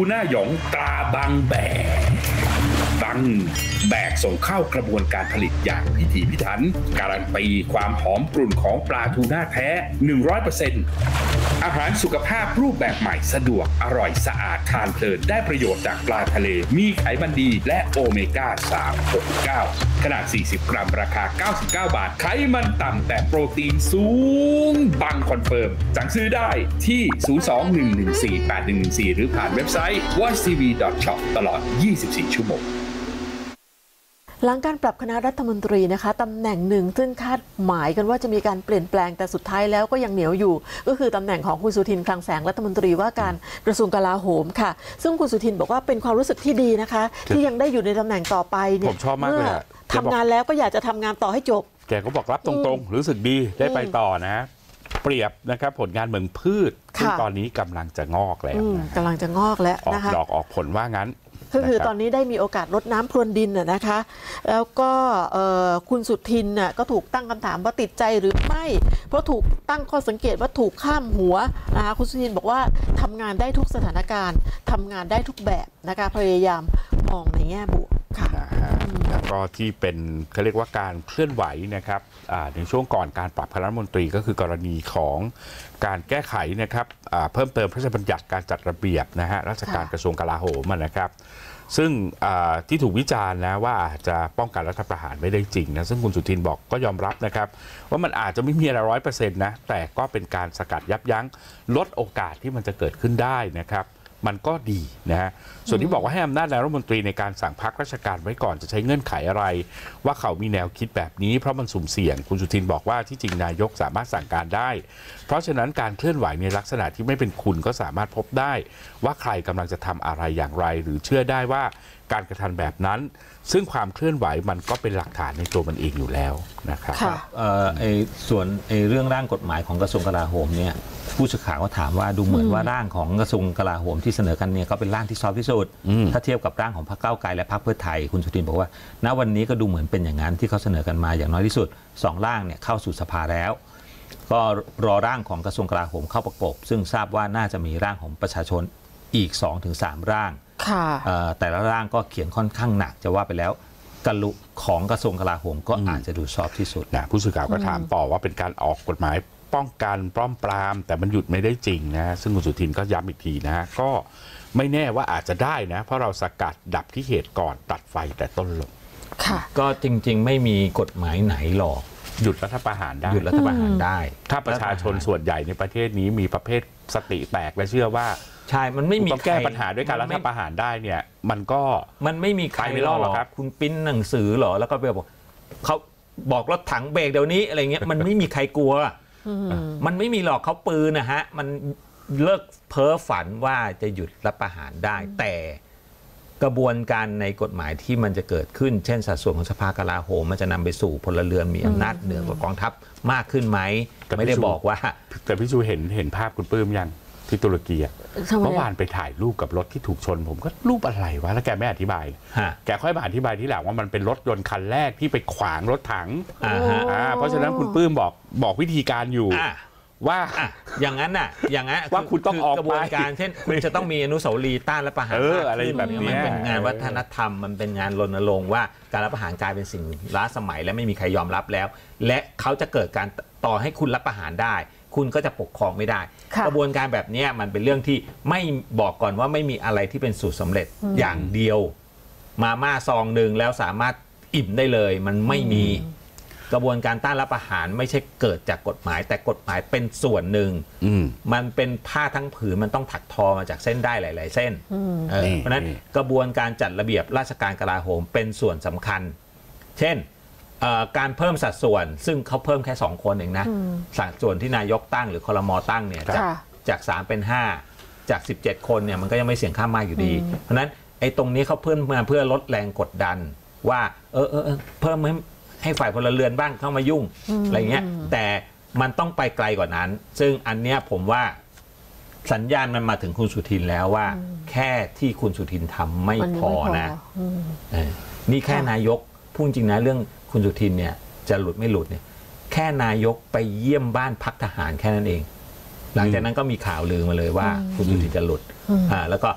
น่าหยองตราบางแบกบังแบกส่งเข้ากระบวนการผลิตอย่างพิถีพิถันการันตีความหอมกรุ่นของปลาทูน่าแท้ หนึ่งร้อยเปอร์เซ็นต์ อาหารสุขภาพรูปแบบใหม่สะดวกอร่อยสะอาดทานเพลินได้ประโยชน์จากปลาทะเลมีไขมันดีและโอเมก้า สาม หก เก้า ขนาด สี่สิบ กรัมราคา เก้าสิบเก้า บาทไขมันต่ำแต่โปรตีนสูงบังคอนเฟิร์มสั่งซื้อได้ที่ ศูนย์ สอง หนึ่ง หนึ่ง สี่ แปด หนึ่ง หนึ่ง สี่ หรือผ่านเว็บไซต์ วอยซ์ ที วี ดอท ช็อป ตลอด ยี่สิบสี่ ชั่วโมงหลังการปรับคณะรัฐมนตรีนะคะตำแหน่งหนึ่งซึ่งคาดหมายกันว่าจะมีการเปลี่ยนแปลงแต่สุดท้ายแล้วก็ยังเหนียวอยู่ก็คือตำแหน่งของคุณสุทินคลังแสงรัฐมนตรีว่าการกระทรวงกลาโหมค่ะซึ่งคุณสุทินบอกว่าเป็นความรู้สึกที่ดีนะคะที่ยังได้อยู่ในตำแหน่งต่อไปเนี่ยผมชอบมากเลยทำงานแล้วก็อยากจะทำงานต่อให้จบแกก็บอกรับตรงๆรู้สึกดีได้ไปต่อนะเปรียบนะครับผลงานเหมืองพืชซึ่งตอนนี้กำลังจะงอกแล้วกำลังจะงอกแล้วนะคะออกดอกออกผลว่างั้นก็คือตอนนี้ได้มีโอกาสรดน้ำพรวนดินนะคะแล้วก็คุณสุทินน่ะก็ถูกตั้งคำถามว่าติดใจหรือไม่เพราะถูกตั้งข้อสังเกตว่าถูกข้ามหัวนะคะคุณสุทินบอกว่าทำงานได้ทุกสถานการณ์ทำงานได้ทุกแบบนะคะพยายามมองในแง่บวกค่ะแล้วก็ที่เป็นเขาเรียกว่าการเคลื่อนไหวนะครับในช่วงก่อนการปรับคณะรัฐมนตรีก็คือกรณีของการแก้ไขนะครับเพิ่มเติมพระราชบัญญัติการจัดระเบียบนะฮะราชการกระทรวงกลาโหมนะครับซึ่งที่ถูกวิจารณ์นะว่าอาจจะป้องกันรัฐประหารไม่ได้จริงนะซึ่งคุณสุทินบอกก็ยอมรับนะครับว่ามันอาจจะไม่มีอะไรร้อยเปอร์เซ็นต์นะแต่ก็เป็นการสกัดยับยั้งลดโอกาสที่มันจะเกิดขึ้นได้นะครับมันก็ดีนะฮะส่วนที่บอกว่าให้อำนาจนายรัฐมนตรีในการสั่งพักราชการไว้ก่อนจะใช้เงื่อนไขอะไรว่าเขามีแนวคิดแบบนี้เพราะมันสุ่มเสี่ยงคุณสุทินบอกว่าที่จริงนายกสามารถสั่งการได้เพราะฉะนั้นการเคลื่อนไหวในลักษณะที่ไม่เป็นคุณก็สามารถพบได้ว่าใครกำลังจะทำอะไรอย่างไรหรือเชื่อได้ว่าการกระทำแบบนั้นซึ่งความเคลื่อนไหวมันก็เป็นหลักฐานในตัวมันเองอยู่แล้วนะครับไอ้ส่วนไอ้เรื่องร่างกฎหมายของกระทรวงกลาโหมเนี่ยผู้สื่อข่าวก็ถามว่าดูเหมือนว่าร่างของกระทรวงกลาโหมที่เสนอกันเนี่ยก็เป็นร่างที่ซอฟต์ที่สุดถ้าเทียบกับร่างของพรรคก้าวไกลและพรรคเพื่อไทยคุณสุทินบอกว่าณวันนี้ก็ดูเหมือนเป็นอย่างนั้นที่เขาเสนอกันมาอย่างน้อยที่สุดสองร่างเนี่ยเข้าสู่สภาแล้วก็รอร่างของกระทรวงกลาโหมเข้าประกบซึ่งทราบว่าน่าจะมีร่างของประชาชนอีก สองถึงสาม ร่างแต่ละร่างก็เขียนค่อนข้างหนักจะว่าไปแล้วกลุของกระทรวงกลาโหมก็อาจจะดูซอฟที่สุดนะผู้สื่อข่าวก็ถามต่อว่าเป็นการออกกฎหมายป้องกันป้อมปรามแต่มันหยุดไม่ได้จริงนะซึ่งคุณสุทินก็ย้ำอีกทีนะก็ไม่แน่ว่าอาจจะได้นะเพราะเราสกัดดับที่เหตุก่อนตัดไฟแต่ต้นลมก็จริงๆไม่มีกฎหมายไหนหรอกหยุดรัฐประหารได้หยุดรัฐประหารได้ถ้าประชาชนส่วนใหญ่ในประเทศนี้มีประเภทสติแตกและเชื่อว่าใช่มันไม่มีแก้ปัญหาด้วยการรัฐประหารได้เนี่ยมันก็มันไม่มีใครไม่รอดหรอกครับคุณปิ้นหนังสือหรอแล้วก็ไปบอกเขาบอกรถถังเบรกเดี๋ยวนี้อะไรเงี้ยมันไม่มีใครกลัวมันไม่มีหรอกเขาปืนนะฮะมันเลิกเพ้อฝันว่าจะหยุดรัฐประหารได้แต่กระบวนการในกฎหมายที่มันจะเกิดขึ้นเช่นสัดส่วนของสภากลาโหมมันจะนำไปสู่พลเรือนมีอำนาจเหนือกว่ากองทัพมากขึ้นไหมไม่ได้บอกว่าแต่พี่ชูเห็นเห็นภาพคุณปื้มยังที่ตุรกีเมื่อวานไปถ่ายรูปกับรถที่ถูกชนผมก็รูปอะไรวะแล้วแกไม่อธิบายแกค่อยมาอธิบายที่หลังว่ามันเป็นรถยนต์คันแรกที่ไปขวางรถถังเพราะฉะนั้นคุณปื้มบอกบอกวิธีการอยู่ว่าอย่างนั้นน่ะอย่างนั้นว่าคุณต้องออกกระบวนการเช่นคุณจะต้องมีอนุสาวรีย์ต้านรัฐประหารอะไรแบบนี้มันเป็นงานวัฒนธรรมมันเป็นงานรณรงค์ว่าการรัฐประหารกลายเป็นสิ่งล้าสมัยและไม่มีใครยอมรับแล้วและเขาจะเกิดการต่อให้คุณรัฐประหารได้คุณก็จะปกครองไม่ได้กระบวนการแบบนี้มันเป็นเรื่องที่ไม่บอกก่อนว่าไม่มีอะไรที่เป็นสูตรสำเร็จอย่างเดียวมาม่าซองหนึ่งแล้วสามารถอิ่มได้เลยมันไม่มีกระบวนการต้านรัฐประหารไม่ใช่เกิดจากกฎหมายแต่กฎหมายเป็นส่วนหนึ่งมันเป็นผ้าทั้งผืนมันต้องถักทอมาจากเส้นได้หลายๆเส้นเพราะนั้นกระบวนการจัดระเบียบราชการกลาโหมเป็นส่วนสำคัญเช่นการเพิ่มสัดส่วนซึ่งเขาเพิ่มแค่สองคนเองนะสัดส่วนที่นายกตั้งหรือครม.ตั้งเนี่ยจากจากสามเป็นห้าจากสิบเจ็ดคนเนี่ยมันก็ยังไม่เสี่ยงข้ามมากอยู่ดีเพราะนั้นไอ้ตรงนี้เขาเพิ่มมาเพื่อลดแรงกดดันว่าเออเออเพิ่มให้ให้ฝ่ายพลเรือนบ้างเข้ามายุ่งอะไรเงี้ยแต่มันต้องไปไกลกว่านั้นซึ่งอันเนี้ยผมว่าสัญญาณมันมาถึงคุณสุทินแล้วว่าแค่ที่คุณสุทินทำไม่พอนะนี่แค่นายกพูดจริงนะเรื่องคุณสุทินเนี่ยจะหลุดไม่หลุดเนี่ยแค่นายกไปเยี่ยมบ้านพักทหารแค่นั้นเองหลังจากนั้นก็มีข่าวลือมาเลยว่าคุณสุทินจะหลุดอ่าแล้วก็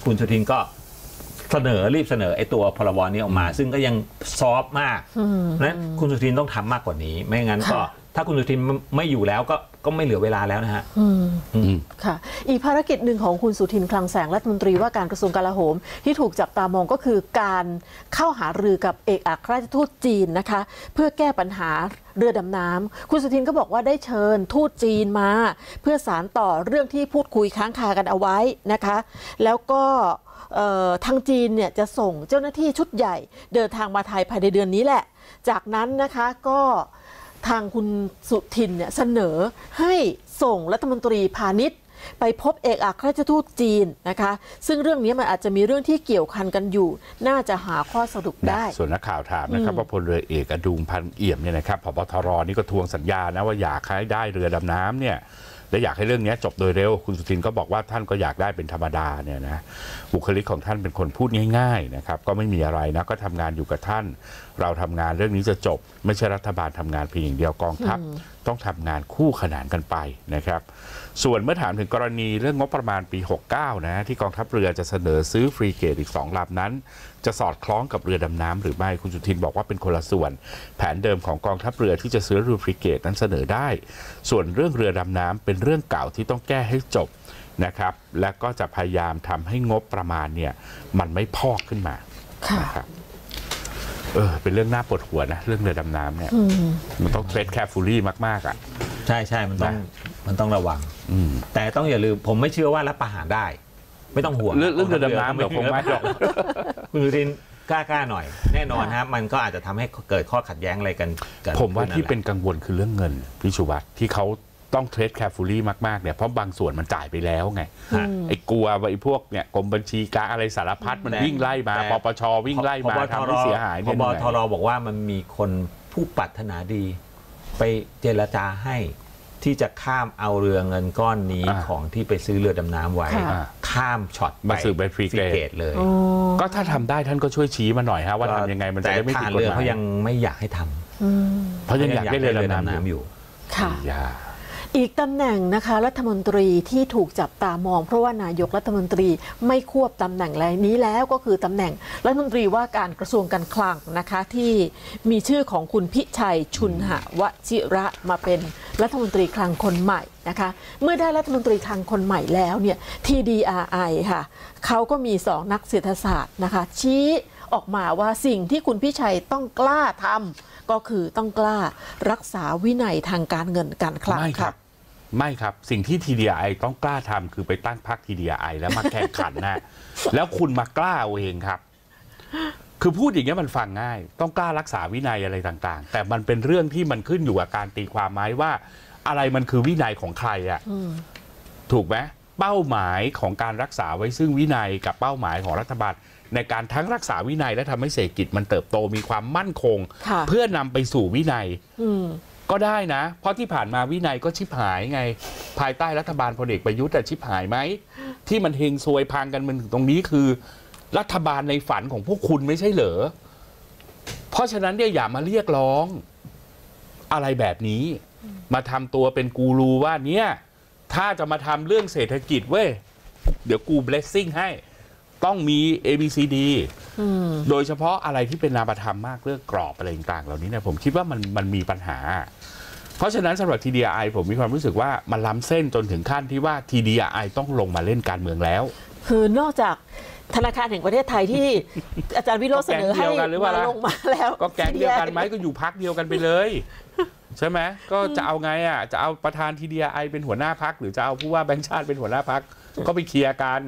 คุณสุทินก็เสนอรีบเสนอไอ้ตัวพรบนี้ออกมาซึ่งก็ยังซอฟต์มากนั้นคุณสุทินต้องทำมากกว่านี้ไม่งั้นก็ถ้าคุณสุทินไม่อยู่แล้วก็ก็ไม่เหลือเวลาแล้วนะฮะค่ะอีกภารกิจหนึ่งของคุณสุทินคลังแสงรัฐมนตรีว่าการกระทรวงกลาโหมที่ถูกจับตามองก็คือการเข้าหารือกับเอกอัครราชทูตจีนนะคะเพื่อแก้ปัญหาเรือดำน้ำคุณสุทินก็บอกว่าได้เชิญทูตจีนมาเพื่อสานต่อเรื่องที่พูดคุยค้างคากันเอาไว้นะคะแล้วก็ทางจีนเนี่ยจะส่งเจ้าหน้าที่ชุดใหญ่เดินทางมาไทยภายในเดือนนี้แหละจากนั้นนะคะก็ทางคุณสุทินเนี่ยเสนอให้ส่งรัฐมนตรีพาณิชย์ไปพบเอกอัครราชทูตจีนนะคะซึ่งเรื่องนี้มันอาจจะมีเรื่องที่เกี่ยวพันกันอยู่น่าจะหาข้อสรุปได้ส่วนนักข่าวถามนะครับว่าพลเรือเอกอดุงพันเอี่ยมเนี่ยนะครับผบ.ทร.นี่ก็ทวงสัญญานะว่าอยากให้ได้เรือดำน้ำเนี่ยและอยากให้เรื่องนี้จบโดยเร็วคุณสุทินก็บอกว่าท่านก็อยากได้เป็นธรรมดาเนี่ยนะบุคลิกของท่านเป็นคนพูดง่ายๆนะครับก็ไม่มีอะไรนะก็ทำงานอยู่กับท่านเราทำงานเรื่องนี้จะจบไม่ใช่รัฐบาลทำงานเพียงอย่างเดียวกองทัพต้องทำงานคู่ขนานกันไปนะครับส่วนเมื่อถามถึงกรณีเรื่องงบประมาณปีหกสิบเก้านะที่กองทัพเรือจะเสนอซื้อฟรีเกตอีกสองลำนั้นจะสอดคล้องกับเรือดำน้ำหรือไม่คุณสุทินบอกว่าเป็นคนละส่วนแผนเดิมของกองทัพเรือที่จะซื้อเรือฟรีเกตนั้นเสนอได้ส่วนเรื่องเรือดำน้ำเป็นเรื่องเก่าที่ต้องแก้ให้จบนะครับและก็จะพยายามทำให้งบประมาณเนี่ยมันไม่พอกขึ้นมานะครับเออเป็นเรื่องน่าปวดหัวนะเรื่องเรือดำน้ำเนี่ยมันต้องเทรดแคร์ฟูลี่มากๆอ่ะใช่ใช่มันต้องมันต้องระวังแต่ต้องอย่าลืมผมไม่เชื่อว่ารับประหารได้ไม่ต้องห่วงเรื่องเรือดำน้ำเดี๋ยวคงไม่หรอกคุณสุทินกล้าๆหน่อยแน่นอนครับมันก็อาจจะทำให้เกิดข้อขัดแย้งอะไรกันผมว่าที่เป็นกังวลคือเรื่องเงินพี่ชูวัฒน์ที่เขาต้องเทรดแคร์ฟูลี่มากๆเนี่ยเพราะบางส่วนมันจ่ายไปแล้วไงไอ้กลัวไอ้พวกเนี่ยกรมบัญชีการอะไรสารพัดมันวิ่งไล่มาปปชวิ่งไล่มาทำให้เสียหายพบทรบอกว่ามันมีคนผู้ปรารถนาดีไปเจรจาให้ที่จะข้ามเอาเรือเงินก้อนนี้ของที่ไปซื้อเรือดำน้ำไว้ข้ามช็อตมาซื้อไปฟรีเกตเลยก็ถ้าทำได้ท่านก็ช่วยชี้มาหน่อยฮะว่าทำยังไงมันจะได้ไม่ผิดกฎหมายแต่เขายังไม่อยากให้ทำเพราะยังอยากได้เรือดำน้ำอยู่ค่ะอีกตำแหน่งนะคะรัฐมนตรีที่ถูกจับตามองเพราะว่านายกรัฐมนตรีไม่ควบตำแหน่งนี้แล้วก็คือตำแหน่งรัฐมนตรีว่าการกระทรวงการคลังนะคะที่มีชื่อของคุณพิชัยชุนหวชิระมาเป็นรัฐมนตรีคลังคนใหม่นะคะเมื่อได้รัฐมนตรีคลังคนใหม่แล้วเนี่ย ที ดี อาร์ ไอ ค่ะเขาก็มีสองนักเศรษฐศาสตร์นะคะชี้ออกมาว่าสิ่งที่คุณพิชัยต้องกล้าทำก็คือต้องกล้ารักษาวินัยทางการเงินการคลังค่ะไม่ครับสิ่งที่ ที ดี อาร์ ไอ ต้องกล้าทำคือไปตั้งพรรค ที ดี อาร์ ไอ แล้วมาแข่งขันนะแล้วคุณมากล้าเอาเองครับคือพูดอย่างนี้มันฟังง่ายต้องกล้ารักษาวินัยอะไรต่างๆแต่มันเป็นเรื่องที่มันขึ้นอยู่กับการตีความหมายว่าอะไรมันคือวินัยของใครอ่ะถูกไหมเป้าหมายของการรักษาไว้ซึ่งวินัยกับเป้าหมายของรัฐบาลในการทั้งรักษาวินัยและทำให้เศรษฐกิจมันเติบโตมีความมั่นคงเพื่อนำไปสู่วินัยก็ได้นะเพราะที่ผ่านมาวินัยก็ชิบหายไงภายใต้รัฐบาลพลเอกประยุทธ์แต่ชิบหายไหมที่มันเฮงซวยพังกันมันถึงตรงนี้คือรัฐบาลในฝันของพวกคุณไม่ใช่เหรอเพราะฉะนั้นเนี่ยอย่ามาเรียกร้องอะไรแบบนี้มาทำตัวเป็นกูรูว่าเนี่ยถ้าจะมาทำเรื่องเศรษฐกิจเว้ยเดี๋ยวกู blessing ให้ต้องมี เอ บี ซี ดี โดยเฉพาะอะไรที่เป็นนามธรรมมากเรื่องกรอบอะไรต่างๆเหล่านี้เนี่ยผมคิดว่ามันมันมีปัญหาเพราะฉะนั้นสำหรับ ที ดี อาร์ ไอ ผมมีความรู้สึกว่ามันล้ำเส้นจนถึงขั้นที่ว่า ที ดี อาร์ ไอ ต้องลงมาเล่นการเมืองแล้วคือนอกจากธนาคารแห่งประเทศไทยที่อาจารย์วิโรจน์เสนอให้มาลงมาแล้วก็แก๊งเดียวกันไหมก็อยู่พรรคเดียวกันไปเลยใช่ไหมก็จะเอาไงอ่ะจะเอาประธาน ที ดี อาร์ ไอ เป็นหัวหน้าพรรคหรือจะเอาผู้ว่าแบงค์ชาติเป็นหัวหน้าพรรคก็ไปเคลียร์กัน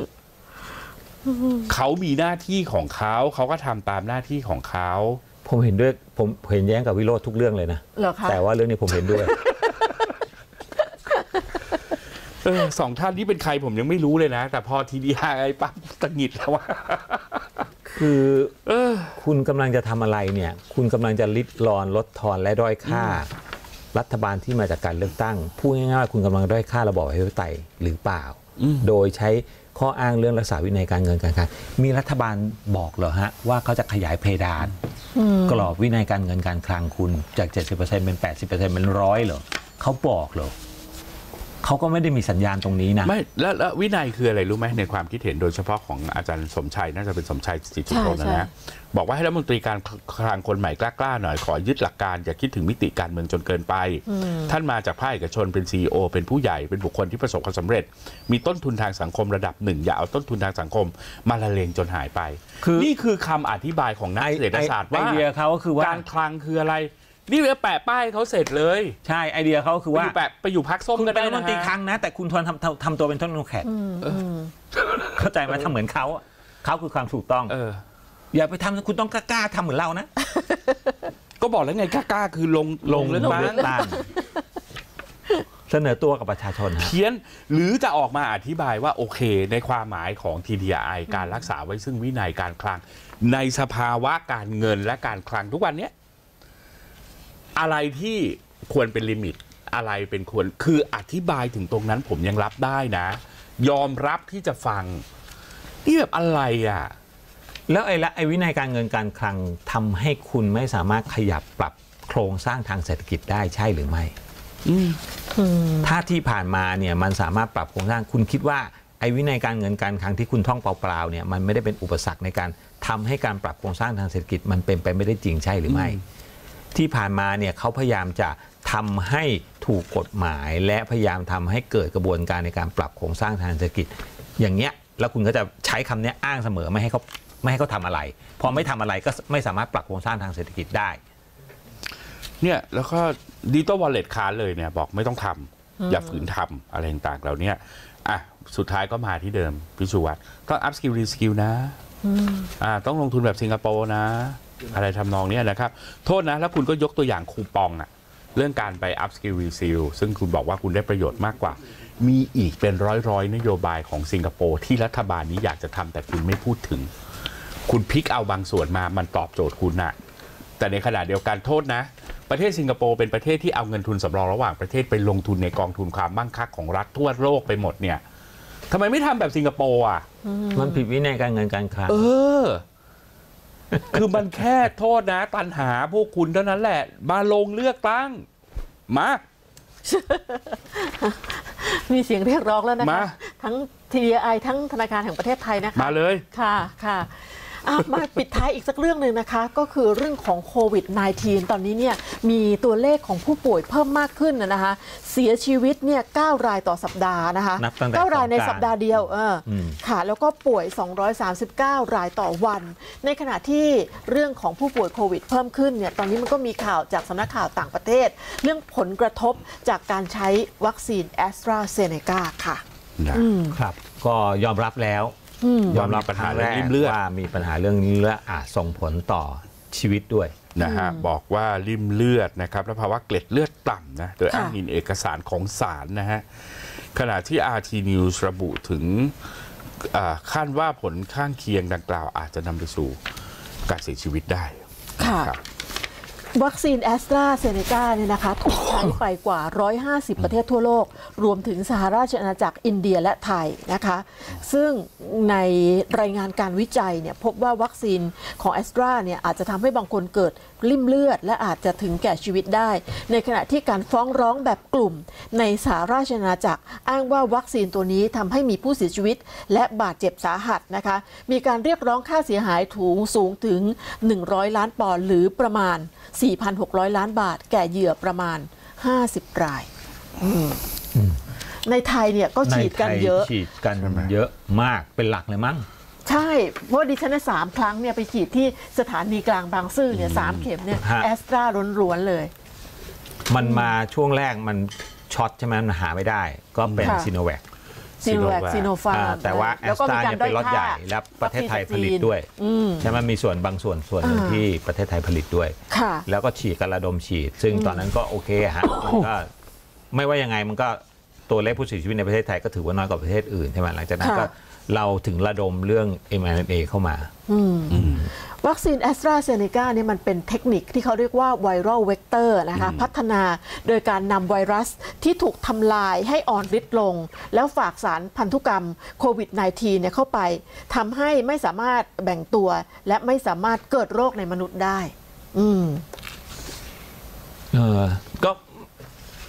เขามีหน้าที่ของเขาเขาก็ทำตามหน้าที่ของเขาผมเห็นด้วยผมเห็นแย้งกับวิโรจน์ทุกเรื่องเลยนะแต่ว่าเรื่องนี้ผมเห็นด้วยเออสองท่านนี้เป็นใครผมยังไม่รู้เลยนะแต่พอ ที ดี อาร์ ไอ ปั๊บตะหงิดแล้วว่าคือเออคุณกำลังจะทำอะไรเนี่ยคุณกำลังจะลิดรอนลดทอนและด้อยค่ารัฐบาลที่มาจากการเลือกตั้งพูดง่ายๆคุณกำลังด้อยค่าระบอบประชาธิปไตยหรือเปล่าโดยใช้ข้ออ้างเรื่องรักษาวินัยการเงินการคลังมีรัฐบาลบอกเหรอฮะว่าเขาจะขยายเพดานกรอบวินัยการเงินการคลังคุณจาก เจ็ดสิบเปอร์เซ็นต์ เป็น แปดสิบเปอร์เซ็นต์ เป็นร้อยเหรอเขาบอกเหรอเขาก็ไม่ได้มีสัญญาณตรงนี้นะไม่แล้วแล้ววินัยคืออะไรรู้ไหมในความคิดเห็นโดยเฉพาะของอาจารย์สมชัยน่าจะเป็นสมชัยสิทธิพลนะนะบอกว่าให้รัฐมนตรีการคลังคนใหม่กล้าๆหน่อยขอยึดหลักการอย่าคิดถึงมิติการเมืองจนเกินไปท่านมาจากภาคเอกชนเป็น ซี อี โอ เป็นผู้ใหญ่เป็นบุคคลที่ประสบความสำเร็จมีต้นทุนทางสังคมระดับหนึ่งอย่าเอาต้นทุนทางสังคมมาละเลงจนหายไปนี่คือคำอธิบายของนักเศรษฐศาสตร์ว่าไอเดียเขาก็คือว่าการคลังคืออะไรนี่แปะป้ายเขาเสร็จเลยใช่ไอเดียเขาคือว่าแปะไปอยู่พักส้มก็ได้นะคุณเป็นรัฐมนตรีคลังนะแต่คุณทนทำทำตัวเป็นต้นนกแขกเข้าใจไหมทำเหมือนเขาเขาคือความถูกต้องอย่าไปทำคุณต้องกล้าทำเหมือนเรานะก็บอกแล้วไงกล้าคือลงลงเลือกตั้งเสนอตัวกับประชาชนเพี้ยนหรือจะออกมาอธิบายว่าโอเคในความหมายของ ที ดี ไอ การรักษาไว้ซึ่งวินัยการคลังในสภาวะการเงินและการคลังทุกวันนี้อะไรที่ควรเป็นลิมิตอะไรเป็นควรคืออธิบายถึงตรงนั้นผมยังรับได้นะยอมรับที่จะฟังนี่แบบอะไรอ่ะแล้วไอ้ละไอ้วินัยการเงินการคลังทำให้คุณไม่สามารถขยับปรับโครงสร้างทางเศรษฐกิจได้ใช่หรือไม่ถ้าที่ผ่านมาเนี่ยมันสามารถปรับโครงสร้างคุณคิดว่าไอ้วินัยการเงินการคลังที่คุณท่องเปล่าๆเนี่ยมันไม่ได้เป็นอุปสรรคในการทำให้การปรับโครงสร้างทางเศรษฐกิจมันเป็นไปไม่ได้จริงใช่หรือไม่ที่ผ่านมาเนี่ยเขาพยายามจะทำให้ถูกกฎหมายและพยายามทำให้เกิดกระบวนการในการปรับโครงสร้างทางเศรษฐกิจอย่างเงี้ยแล้วคุณก็จะใช้คำนี้อ้างเสมอไม่ให้เขาไม่ให้เขาทำอะไรพอไม่ทำอะไรก็ไม่สามารถปรับโครงสร้างทางเศรษฐกิจได้เนี่ยแล้วก็ดิจิตอลวอลเล็ตค้านเลยเนี่ยบอกไม่ต้องทำอย่าฝืนทำอะไรต่างๆเหล่านี้อ่ะสุดท้ายก็มาที่เดิมพิชูวัตรต้องอัพสกิลรีสกิลนะอ่าต้องลงทุนแบบสิงคโปร์นะอะไรทำนองนี้นะครับโทษนะแล้วคุณก็ยกตัวอย่างคูปองอะเรื่องการไป up skill reskill ซึ่งคุณบอกว่าคุณได้ประโยชน์มากกว่ามีอีกเป็นร้อยๆนโยบายของสิงคโปร์ที่รัฐบาลนี้อยากจะทำแต่คุณไม่พูดถึงคุณพิกเอาบางส่วนมามันตอบโจทย์คุณนะแต่ในขณะเดียวกันโทษนะประเทศสิงคโปร์เป็นประเทศที่เอาเงินทุนสำรองระหว่างประเทศไปลงทุนในกองทุนความมั่งคั่งของรัฐทั่วโลกไปหมดเนี่ยทำไมไม่ทำแบบสิงคโปร์อ่ะมันผิดวินัยการเงินการคลังเออคือมันแค่โทษนะตันหาพวกคุณเท่านั้นแหละมาลงเลือกตั้งมามีเสียงเรียกร้องแล้วนะคะทั้ง ที ดี ไอ ทั้งธนาคารแห่งประเทศไทยนะคะมาเลยค่ะค่ะมาปิดท้ายอีกสักเรื่องหนึ่งนะคะก็คือเรื่องของโควิด สิบเก้า ตอนนี้เนี่ยมีตัวเลขของผู้ป่วยเพิ่มมากขึ้นนะคะเสียชีวิตเนี่ยเก้ารายต่อสัปดาห์นะคะเก้ารายในสัปดาห์เดียวเออค่ะแล้วก็ป่วยสองร้อยสามสิบเก้ารายต่อวันในขณะที่เรื่องของผู้ป่วยโควิดเพิ่มขึ้นเนี่ยตอนนี้มันก็มีข่าวจากสำนักข่าวต่างประเทศเรื่องผลกระทบจากการใช้วัคซีนแอสตราเซเนกาค่ะครับก็ยอมรับแล้วยอมรับปัญหาเรื่องริ่มเลือดว่ามีปัญหาเรื่องนี้และอาจส่งผลต่อชีวิตด้วยนะฮะบอกว่าริ่มเลือดนะครับและภาวะเกล็ดเลือดต่ำนะโดยอ้างอิงเอกสารของศาลนะฮะขณะที่ อาร์ ที News ระบุถึงขั้นว่าผลข้างเคียงดังกล่าวอาจจะนำไปสู่การเสียชีวิตได้ค่ะวัคซีนแอสตราเซเนกาเนี่ยนะคะถูกใช้ไปกว่าหนึ่งร้อยห้าสิบประเทศทั่วโลกรวมถึงสหราชอาณาจักรอินเดียและไทยนะคะซึ่งในรายงานการวิจัยเนี่ยพบว่าวัคซีนของแอสตราเนี่ยอาจจะทำให้บางคนเกิดริ่มเลือดและอาจจะถึงแก่ชีวิตได้ในขณะที่การฟ้องร้องแบบกลุ่มในสหราชอาณาจักรอ้างว่าวัคซีนตัวนี้ทำให้มีผู้เสียชีวิตและบาดเจ็บสาหัสนะคะมีการเรียกร้องค่าเสียหายถูงสูงถึงหนึ่งร้อยล้านปอนด์หรือประมาณสี่พันหกร้อยล้านบาทแก่เหยื่อประมาณห้าสิบรายในไทยเนี่ยก็ฉีดกันเยอะฉีดกันเยอะมากเป็นหลักเลยมั้งใช่เพราะดิฉันสามครั้งเนี่ยไปฉีดที่สถานีกลางบางซื่อเนี่ยสามเข็มเนี่ยแอสตราล้วนๆเลยมันมาช่วงแรกมันช็อตใช่ไหมมันหาไม่ได้ก็เป็นซีโนแวคซีโนแวคซีโนฟาร์มแต่ว่าแอสตราเนี่ยเป็นล็อตใหญ่และประเทศไทยผลิตด้วยใช่ไหมมีส่วนบางส่วนส่วนหนึ่งที่ประเทศไทยผลิตด้วยแล้วก็ฉีดกันระดมฉีดซึ่งตอนนั้นก็โอเคฮะมันก็ไม่ว่ายังไงมันก็ตัวเลขผู้เสียชีวิตในประเทศไทยก็ถือว่าน้อยกว่าประเทศอื่นใช่ไหมหลังจากนั้นก็เราถึงระดมเรื่อง เอ็ม อาร์ เอ็น เอ เข้ามาวัคซีนแอสตราเซเนกาเนี่ยมันเป็นเทคนิคที่เขาเรียกว่าไวรัลเวกเตอร์นะคะพัฒนาโดยการนำไวรัสที่ถูกทำลายให้อ่อนฤทธิ์ลงแล้วฝากสารพันธุกรรมโควิด สิบเก้า เนี่ยเข้าไปทำให้ไม่สามารถแบ่งตัวและไม่สามารถเกิดโรคในมนุษย์ได้อืมเออก็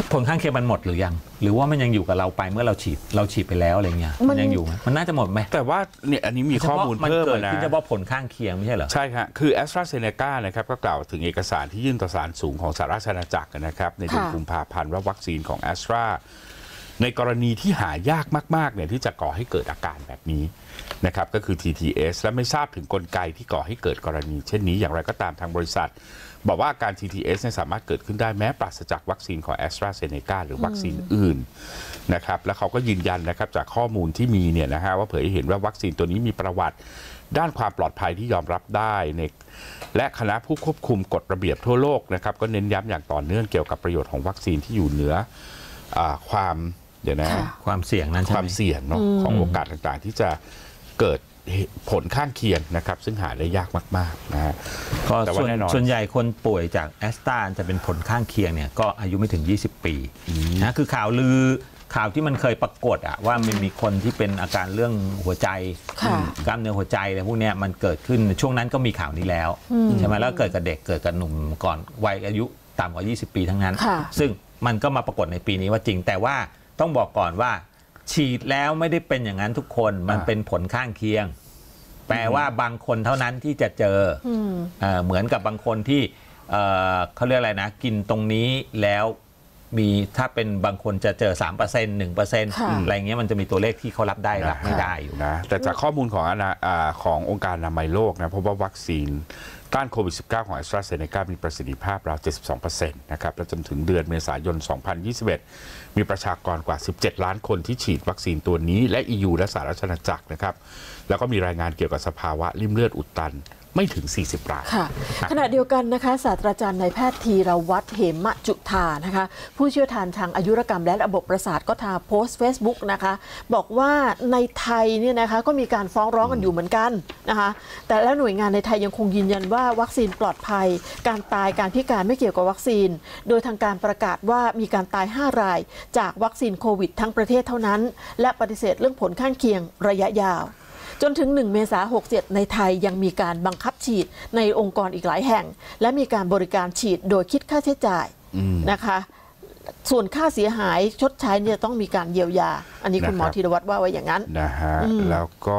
ผลข้างเคียงมันหมดหรือยังหรือว่ามันยังอยู่กับเราไปเมื่อเราฉีดเราฉีดไปแล้วอะไรเงี้ยมันยังอยู่ไหมมันน่าจะหมดไหมแต่ว่าเนี่ยอันนี้มีข้อมูลเพิ่มนะที่จะบอกผลข้างเคียงไม่ใช่เหรอใช่ครับคือ AstraZeneca นะครับก็กล่าวถึงเอกสารที่ยื่นต่อศาลสูงของสหราชอาณาจักรนะครับในเดือนกุมภาพันธ์ว่าวัคซีนของ Astra ในกรณีที่หายากมากๆเนี่ยที่จะก่อให้เกิดอาการแบบนี้นะครับก็คือ ที ที เอส และไม่ทราบถึงกลไกที่ก่อให้เกิดกรณีเช่นนี้อย่างไรก็ตามทางบริษัทบอกว่าอาการ ที ที เอส เนี่ยสามารถเกิดขึ้นได้แม้ปราศจากวัคซีนของ AstraZeneca หรือวัคซีนอื่นนะครับแล้วเขาก็ยืนยันนะครับจากข้อมูลที่มีเนี่ยนะฮะว่าเผยให้เห็นว่าวัคซีนตัวนี้มีประวัติด้านความปลอดภัยที่ยอมรับได้ในและคณะผู้ควบคุมกฎระเบียบทั่วโลกนะครับก็เน้นย้ำอย่างต่อเนื่องเกี่ยวกับประโยชน์ของวัคซีนที่อยู่เหนือความเดี๋ยวนะความเสี่ยงนั้นความเสี่ยงเนาะของโอกาสต่างๆที่จะเกิดผลข้างเคียงนะครับซึ่งหาได้ยากมากๆนะฮะก็ส่วนส่วนใหญ่คนป่วยจากแอสตราจะเป็นผลข้างเคียงเนี่ยก็อายุไม่ถึงยี่สิบปีนะคือข่าวลือข่าวที่มันเคยปรากฏอะว่ามันมีคนที่เป็นอาการเรื่องหัวใจกล้ามเนื้อหัวใจอะไรพวกนี้มันเกิดขึ้นช่วงนั้นก็มีข่าวนี้แล้วใช่ไหมแล้วเกิดกับเด็กเกิดกับหนุ่มก่อนวัยอายุต่ำกว่ายี่สิบปีทั้งนั้นซึ่งมันก็มาปรากฏในปีนี้ว่าจริงแต่ว่าต้องบอกก่อนว่าฉีดแล้วไม่ได้เป็นอย่างนั้นทุกคนมันเป็นผลข้างเคียงแปลว่าบางคนเท่านั้นที่จะเจอเหมือนกับบางคนที่เขาเรียกอะไรนะกินตรงนี้แล้วมีถ้าเป็นบางคนจะเจอ สามเปอร์เซ็นต์ หนึ่งเปอร์เซ็นต์ อะไรเงี้ยมันจะมีตัวเลขที่เขารับได้รับไม่ได้อยู่นะแต่จากข้อมูลของขององค์การอนามัยโลกนะพบว่าวัคซีนต้านโควิด สิบเก้า ของ AstraZeneca มีประสิทธิภาพราว เจ็ดสิบสองเปอร์เซ็นต์ นะครับและจนถึงเดือนเมษายน สองพันยี่สิบเอ็ด มีประชากรกว่า สิบเจ็ด ล้านคนที่ฉีดวัคซีนตัวนี้และ อี ยู และสหราชอาณาจักรนะครับแล้วก็มีรายงานเกี่ยวกับสภาวะริ่มเลือดอุดตันไม่ถึงสี่สิบรายค่ะขณะเดียวกันนะคะศาสตราจารย์นายแพทย์ธีรวัฒน์เหมจุฑานะคะผู้เชี่ยวชาญทางอายุรกรรมและระบบประสาทก็ทาโพสต์ Facebook นะคะบอกว่าในไทยเนี่ยนะคะก็มีการฟ้องร้องกันอยู่เหมือนกันนะคะแต่แล้วหน่วยงานในไทยยังคงยืนยันว่าวัคซีนปลอดภัยการตายการพิการไม่เกี่ยวกับวัคซีนโดยทางการประกาศว่ามีการตายห้ารายจากวัคซีนโควิดทั้งประเทศเท่านั้นและปฏิเสธเรื่องผลข้างเคียงระยะยาวจนถึงหนึ่งเมษายนหกเจ็ดในไทยยังมีการบังคับฉีดในองค์กรอีกหลายแห่งและมีการบริการฉีดโดยคิดค่าใช้จ่ายนะคะส่วนค่าเสียหายชดใช้เนี่ยต้องมีการเยียวยาอันนี้คุณหมอธีรวัฒน์ว่าไว้อย่างนั้นนะฮะแล้วก็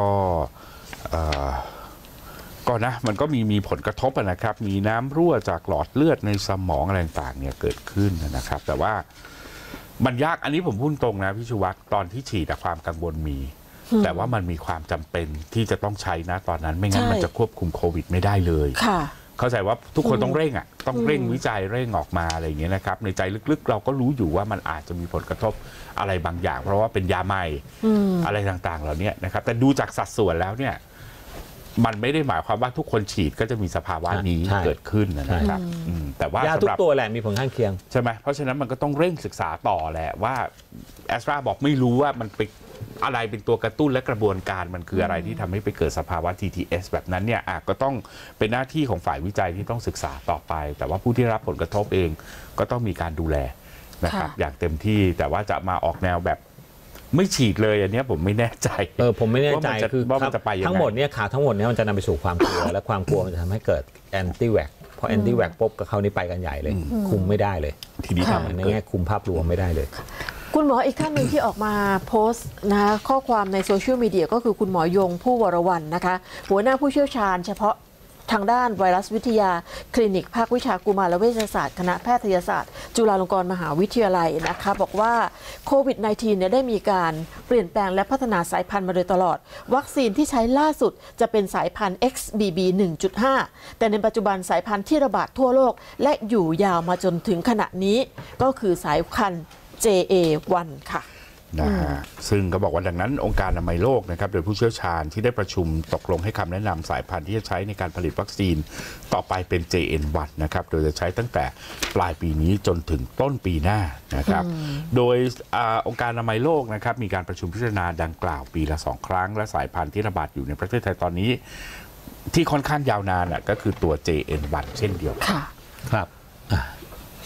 ก็นะมันก็มีมีผลกระทบนะครับมีน้ำรั่วจากหลอดเลือดในสมองอะไรต่างๆเนี่ยเกิดขึ้นนะครับแต่ว่ามันยากอันนี้ผมพูดตรงนะพี่ชูวัฒน์ตอนที่ฉีดความกังวลมีแต่ว่ามันมีความจำเป็นที่จะต้องใช้นะตอนนั้นไม่งั้นมันจะควบคุมโควิดไม่ได้เลยเข้าใจว่าทุกคนต้องเร่งอ่ะต้องเร่งวิจัยเร่งออกมาอะไรอย่างเงี้ยนะครับในใจลึกๆเราก็รู้อยู่ว่ามันอาจจะมีผลกระทบอะไรบางอย่างเพราะว่าเป็นยาใหม่อะไรต่างๆเหล่านี้นะครับแต่ดูจากสัดส่วนแล้วเนี่ยมันไม่ได้หมายความว่าทุกคนฉีดก็จะมีสภาวะนี้เกิดขึ้นนะครับแต่ว่ายาทุกตัวแหละมีผลข้างเคียงใช่ไหมเพราะฉะนั้นมันก็ต้องเร่งศึกษาต่อแหละว่าแอสตราบอกไม่รู้ว่ามันเป็นอะไรเป็นตัวกระตุ้นและกระบวนการมันคืออะไรที่ทำให้ไปเกิดสภาวะ ที ที เอส แบบนั้นเนี่ยก็ต้องเป็นหน้าที่ของฝ่ายวิจัยที่ต้องศึกษาต่อไปแต่ว่าผู้ที่รับผลกระทบเองก็ต้องมีการดูแลนะครับอย่างเต็มที่แต่ว่าจะมาออกแนวแบบไม่ฉีดเลยอันนี้ผมไม่แน่ใจเออผมไม่แน่ใจคือทั้งหมดเนี่ยข่าวทั้งหมดเนี่ยมันจะนำไปสู่ความกลัวและความกลัวมันจะทำให้เกิดแอนตี้แวคพอแอนตี้แวคปุ๊บกับเขานี่ไปกันใหญ่เลยคุมไม่ได้เลยทีนี้ทำในแง่คุมภาพรวมไม่ได้เลยคุณหมออีกท่านหนึ่งที่ออกมาโพสต์นะข้อความในโซเชียลมีเดียก็คือคุณหมอยงผู้วรวรรณนะคะหัวหน้าผู้เชี่ยวชาญเฉพาะทางด้านไวรัสวิทยาคลินิกภาควิชากุมารเวชศาสตร์คณะแพทยศาสตร์จุฬาลงกรณ์มหาวิทยาลัยนะคะบอกว่าโควิด สิบเก้า เนี่ยได้มีการเปลี่ยนแปลงและพัฒนาสายพันธุ์มาโดยตลอดวัคซีนที่ใช้ล่าสุดจะเป็นสายพันธุ์ เอ็กซ์ บี บี หนึ่งจุดห้า แต่ในปัจจุบันสายพันธุ์ที่ระบาดทั่วโลกและอยู่ยาวมาจนถึงขณะนี้ก็คือสายพันธุ์ เจ เอ วัน ค่ะนะฮะซึ่งก็บอกว่าดังนั้นองค์การอนามัยโลกนะครับโดยผู้เชี่ยวชาญที่ได้ประชุมตกลงให้คำแนะนำสายพันธุ์ที่จะใช้ในการผลิตวัคซีนต่อไปเป็น เจ เอ็น วัน นะครับโดยจะใช้ตั้งแต่ปลายปีนี้จนถึงต้นปีหน้านะครับโดยองค์การอนามัยโลกนะครับมีการประชุมพิจารณาดังกล่าวปีละสองครั้งและสายพันธุ์ที่ระบาดอยู่ในประเทศไทยตอนนี้ที่ค่อนข้างยาวนานก็คือตัว เจ เอ็น วัน เช่นเดียวกันครับ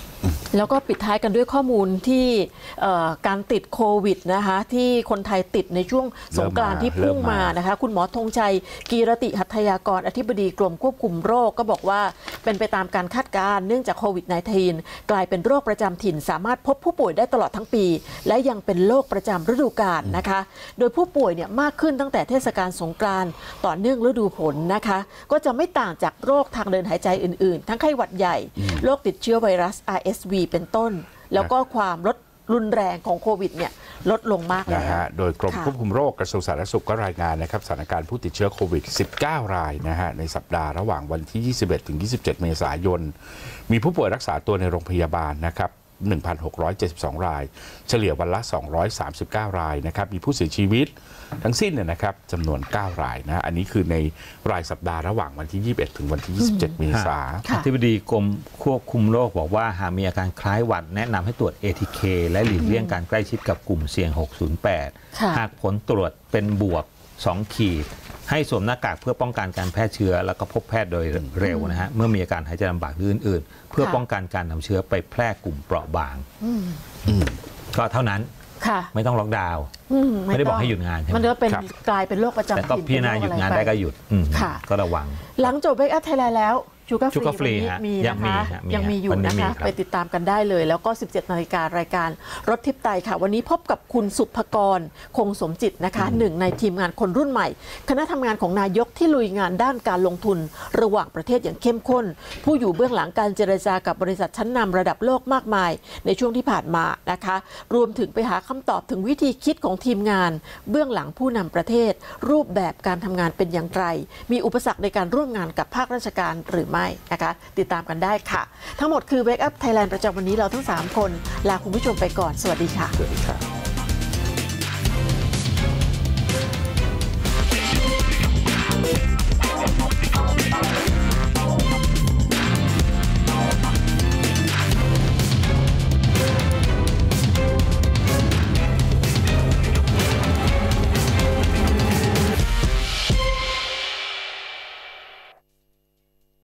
แล้วก็ปิดท้ายกันด้วยข้อมูลที่การติดโควิดนะคะที่คนไทยติดในช่วงสงกรานต์ที่พุ่งมานะคะคุณหมอธงชัยกีรติหัตถยากรอธิบดีกรมควบคุมโรคก็บอกว่าเป็นไปตามการคาดการณ์เนื่องจากโควิด สิบเก้า กลายเป็นโรคประจำถิ่นสามารถพบผู้ป่วยได้ตลอดทั้งปีและยังเป็นโรคประจำฤดูกาลนะคะโดยผู้ป่วยเนี่ยมากขึ้นตั้งแต่เทศกาลสงกรานต์ต่อเนื่องฤดูฝนนะคะก็จะไม่ต่างจากโรคทางเดินหายใจอื่นๆทั้งไข้หวัดใหญ่โรคติดเชื้อไวรัส อาร์ เอส วี เป็นต้นแล้วก็ความลดรุนแรงของโควิดเนี่ยลดลงมากแล้วนะฮะโดยกรมควบคุมโรคกระทรวงสาธารณสุขก็รายงานนะครับสถานการณ์ผู้ติดเชื้อโควิด สิบเก้า รายนะฮะในสัปดาห์ระหว่างวันที่ ยี่สิบเอ็ดถึงยี่สิบเจ็ด เมษายนมีผู้ป่วยรักษาตัวในโรงพยาบาลนะครับ หนึ่งพันหกร้อยเจ็ดสิบสอง รายเฉลี่ยวันละสองร้อยสามสิบเก้ารายนะครับมีผู้เสียชีวิตทั้งสิ้นเนี่ยนะครับจำนวนเก้ารายนะอันนี้คือในรายสัปดาห์ระหว่างวันที่ยี่สิบเอ็ดถึงวันที่ยี่สิบเจ็ดเมษายนอธิบดีกรมควบคุมโรคบอกว่าหากมีอาการคล้ายหวัดแนะนำให้ตรวจ เอ ที เค และหลีกเลี่ยงการใกล้ชิดกับกลุ่มเสี่ยงหกศูนย์แปดหากผลตรวจเป็นบวกสองขีดให้สวมหน้ากากเพื่อป้องกันการแพร่เชื้อแล้วก็พบแพทย์โดยเร็วนะฮะเมื่อมีอาการหายใจลำบากหรืออื่นๆเพื่อป้องกันการนำเชื้อไปแพร่กลุ่มเปราะบางก็เท่านั้นไม่ต้องล็อกดาวน์ไม่ได้บอกให้หยุดงานใช่ไหมมันก็เป็นกลายเป็นโรคประจำถิ่นแต่ก็พิจารณาหยุดงานได้ก็หยุดก็ระวังหลังจบเบรกอัพไทยแลนด์แล้วชูการ์ฟรีมีนะคะยังมีอยู่นะคะไปติดตามกันได้เลยแล้วก็ สิบเจ็ดนาฬิการายการรถทิพย์ไตค่ะวันนี้พบกับคุณสุภกรคงสมจิตนะคะหนึ่งในทีมงานคนรุ่นใหม่คณะทำงานของนายกที่ลุยงานด้านการลงทุนระหว่างประเทศอย่างเข้มข้นผู้อยู่เบื้องหลังการเจรจากับบริษัทชั้นนำระดับโลกมากมายในช่วงที่ผ่านมานะคะรวมถึงไปหาคำตอบถึงวิธีคิดของทีมงานเบื้องหลังผู้นำประเทศรูปแบบการทำงานเป็นอย่างไรมีอุปสรรคในการร่วมงานกับภาคราชการหรือไม่นะคะติดตามกันได้ค่ะทั้งหมดคือ Wake Up Thailand ประจำวันนี้เราทั้งสามคนลาคุณผู้ชมไปก่อนสวัสดีค่ะสวัสดีค่ะ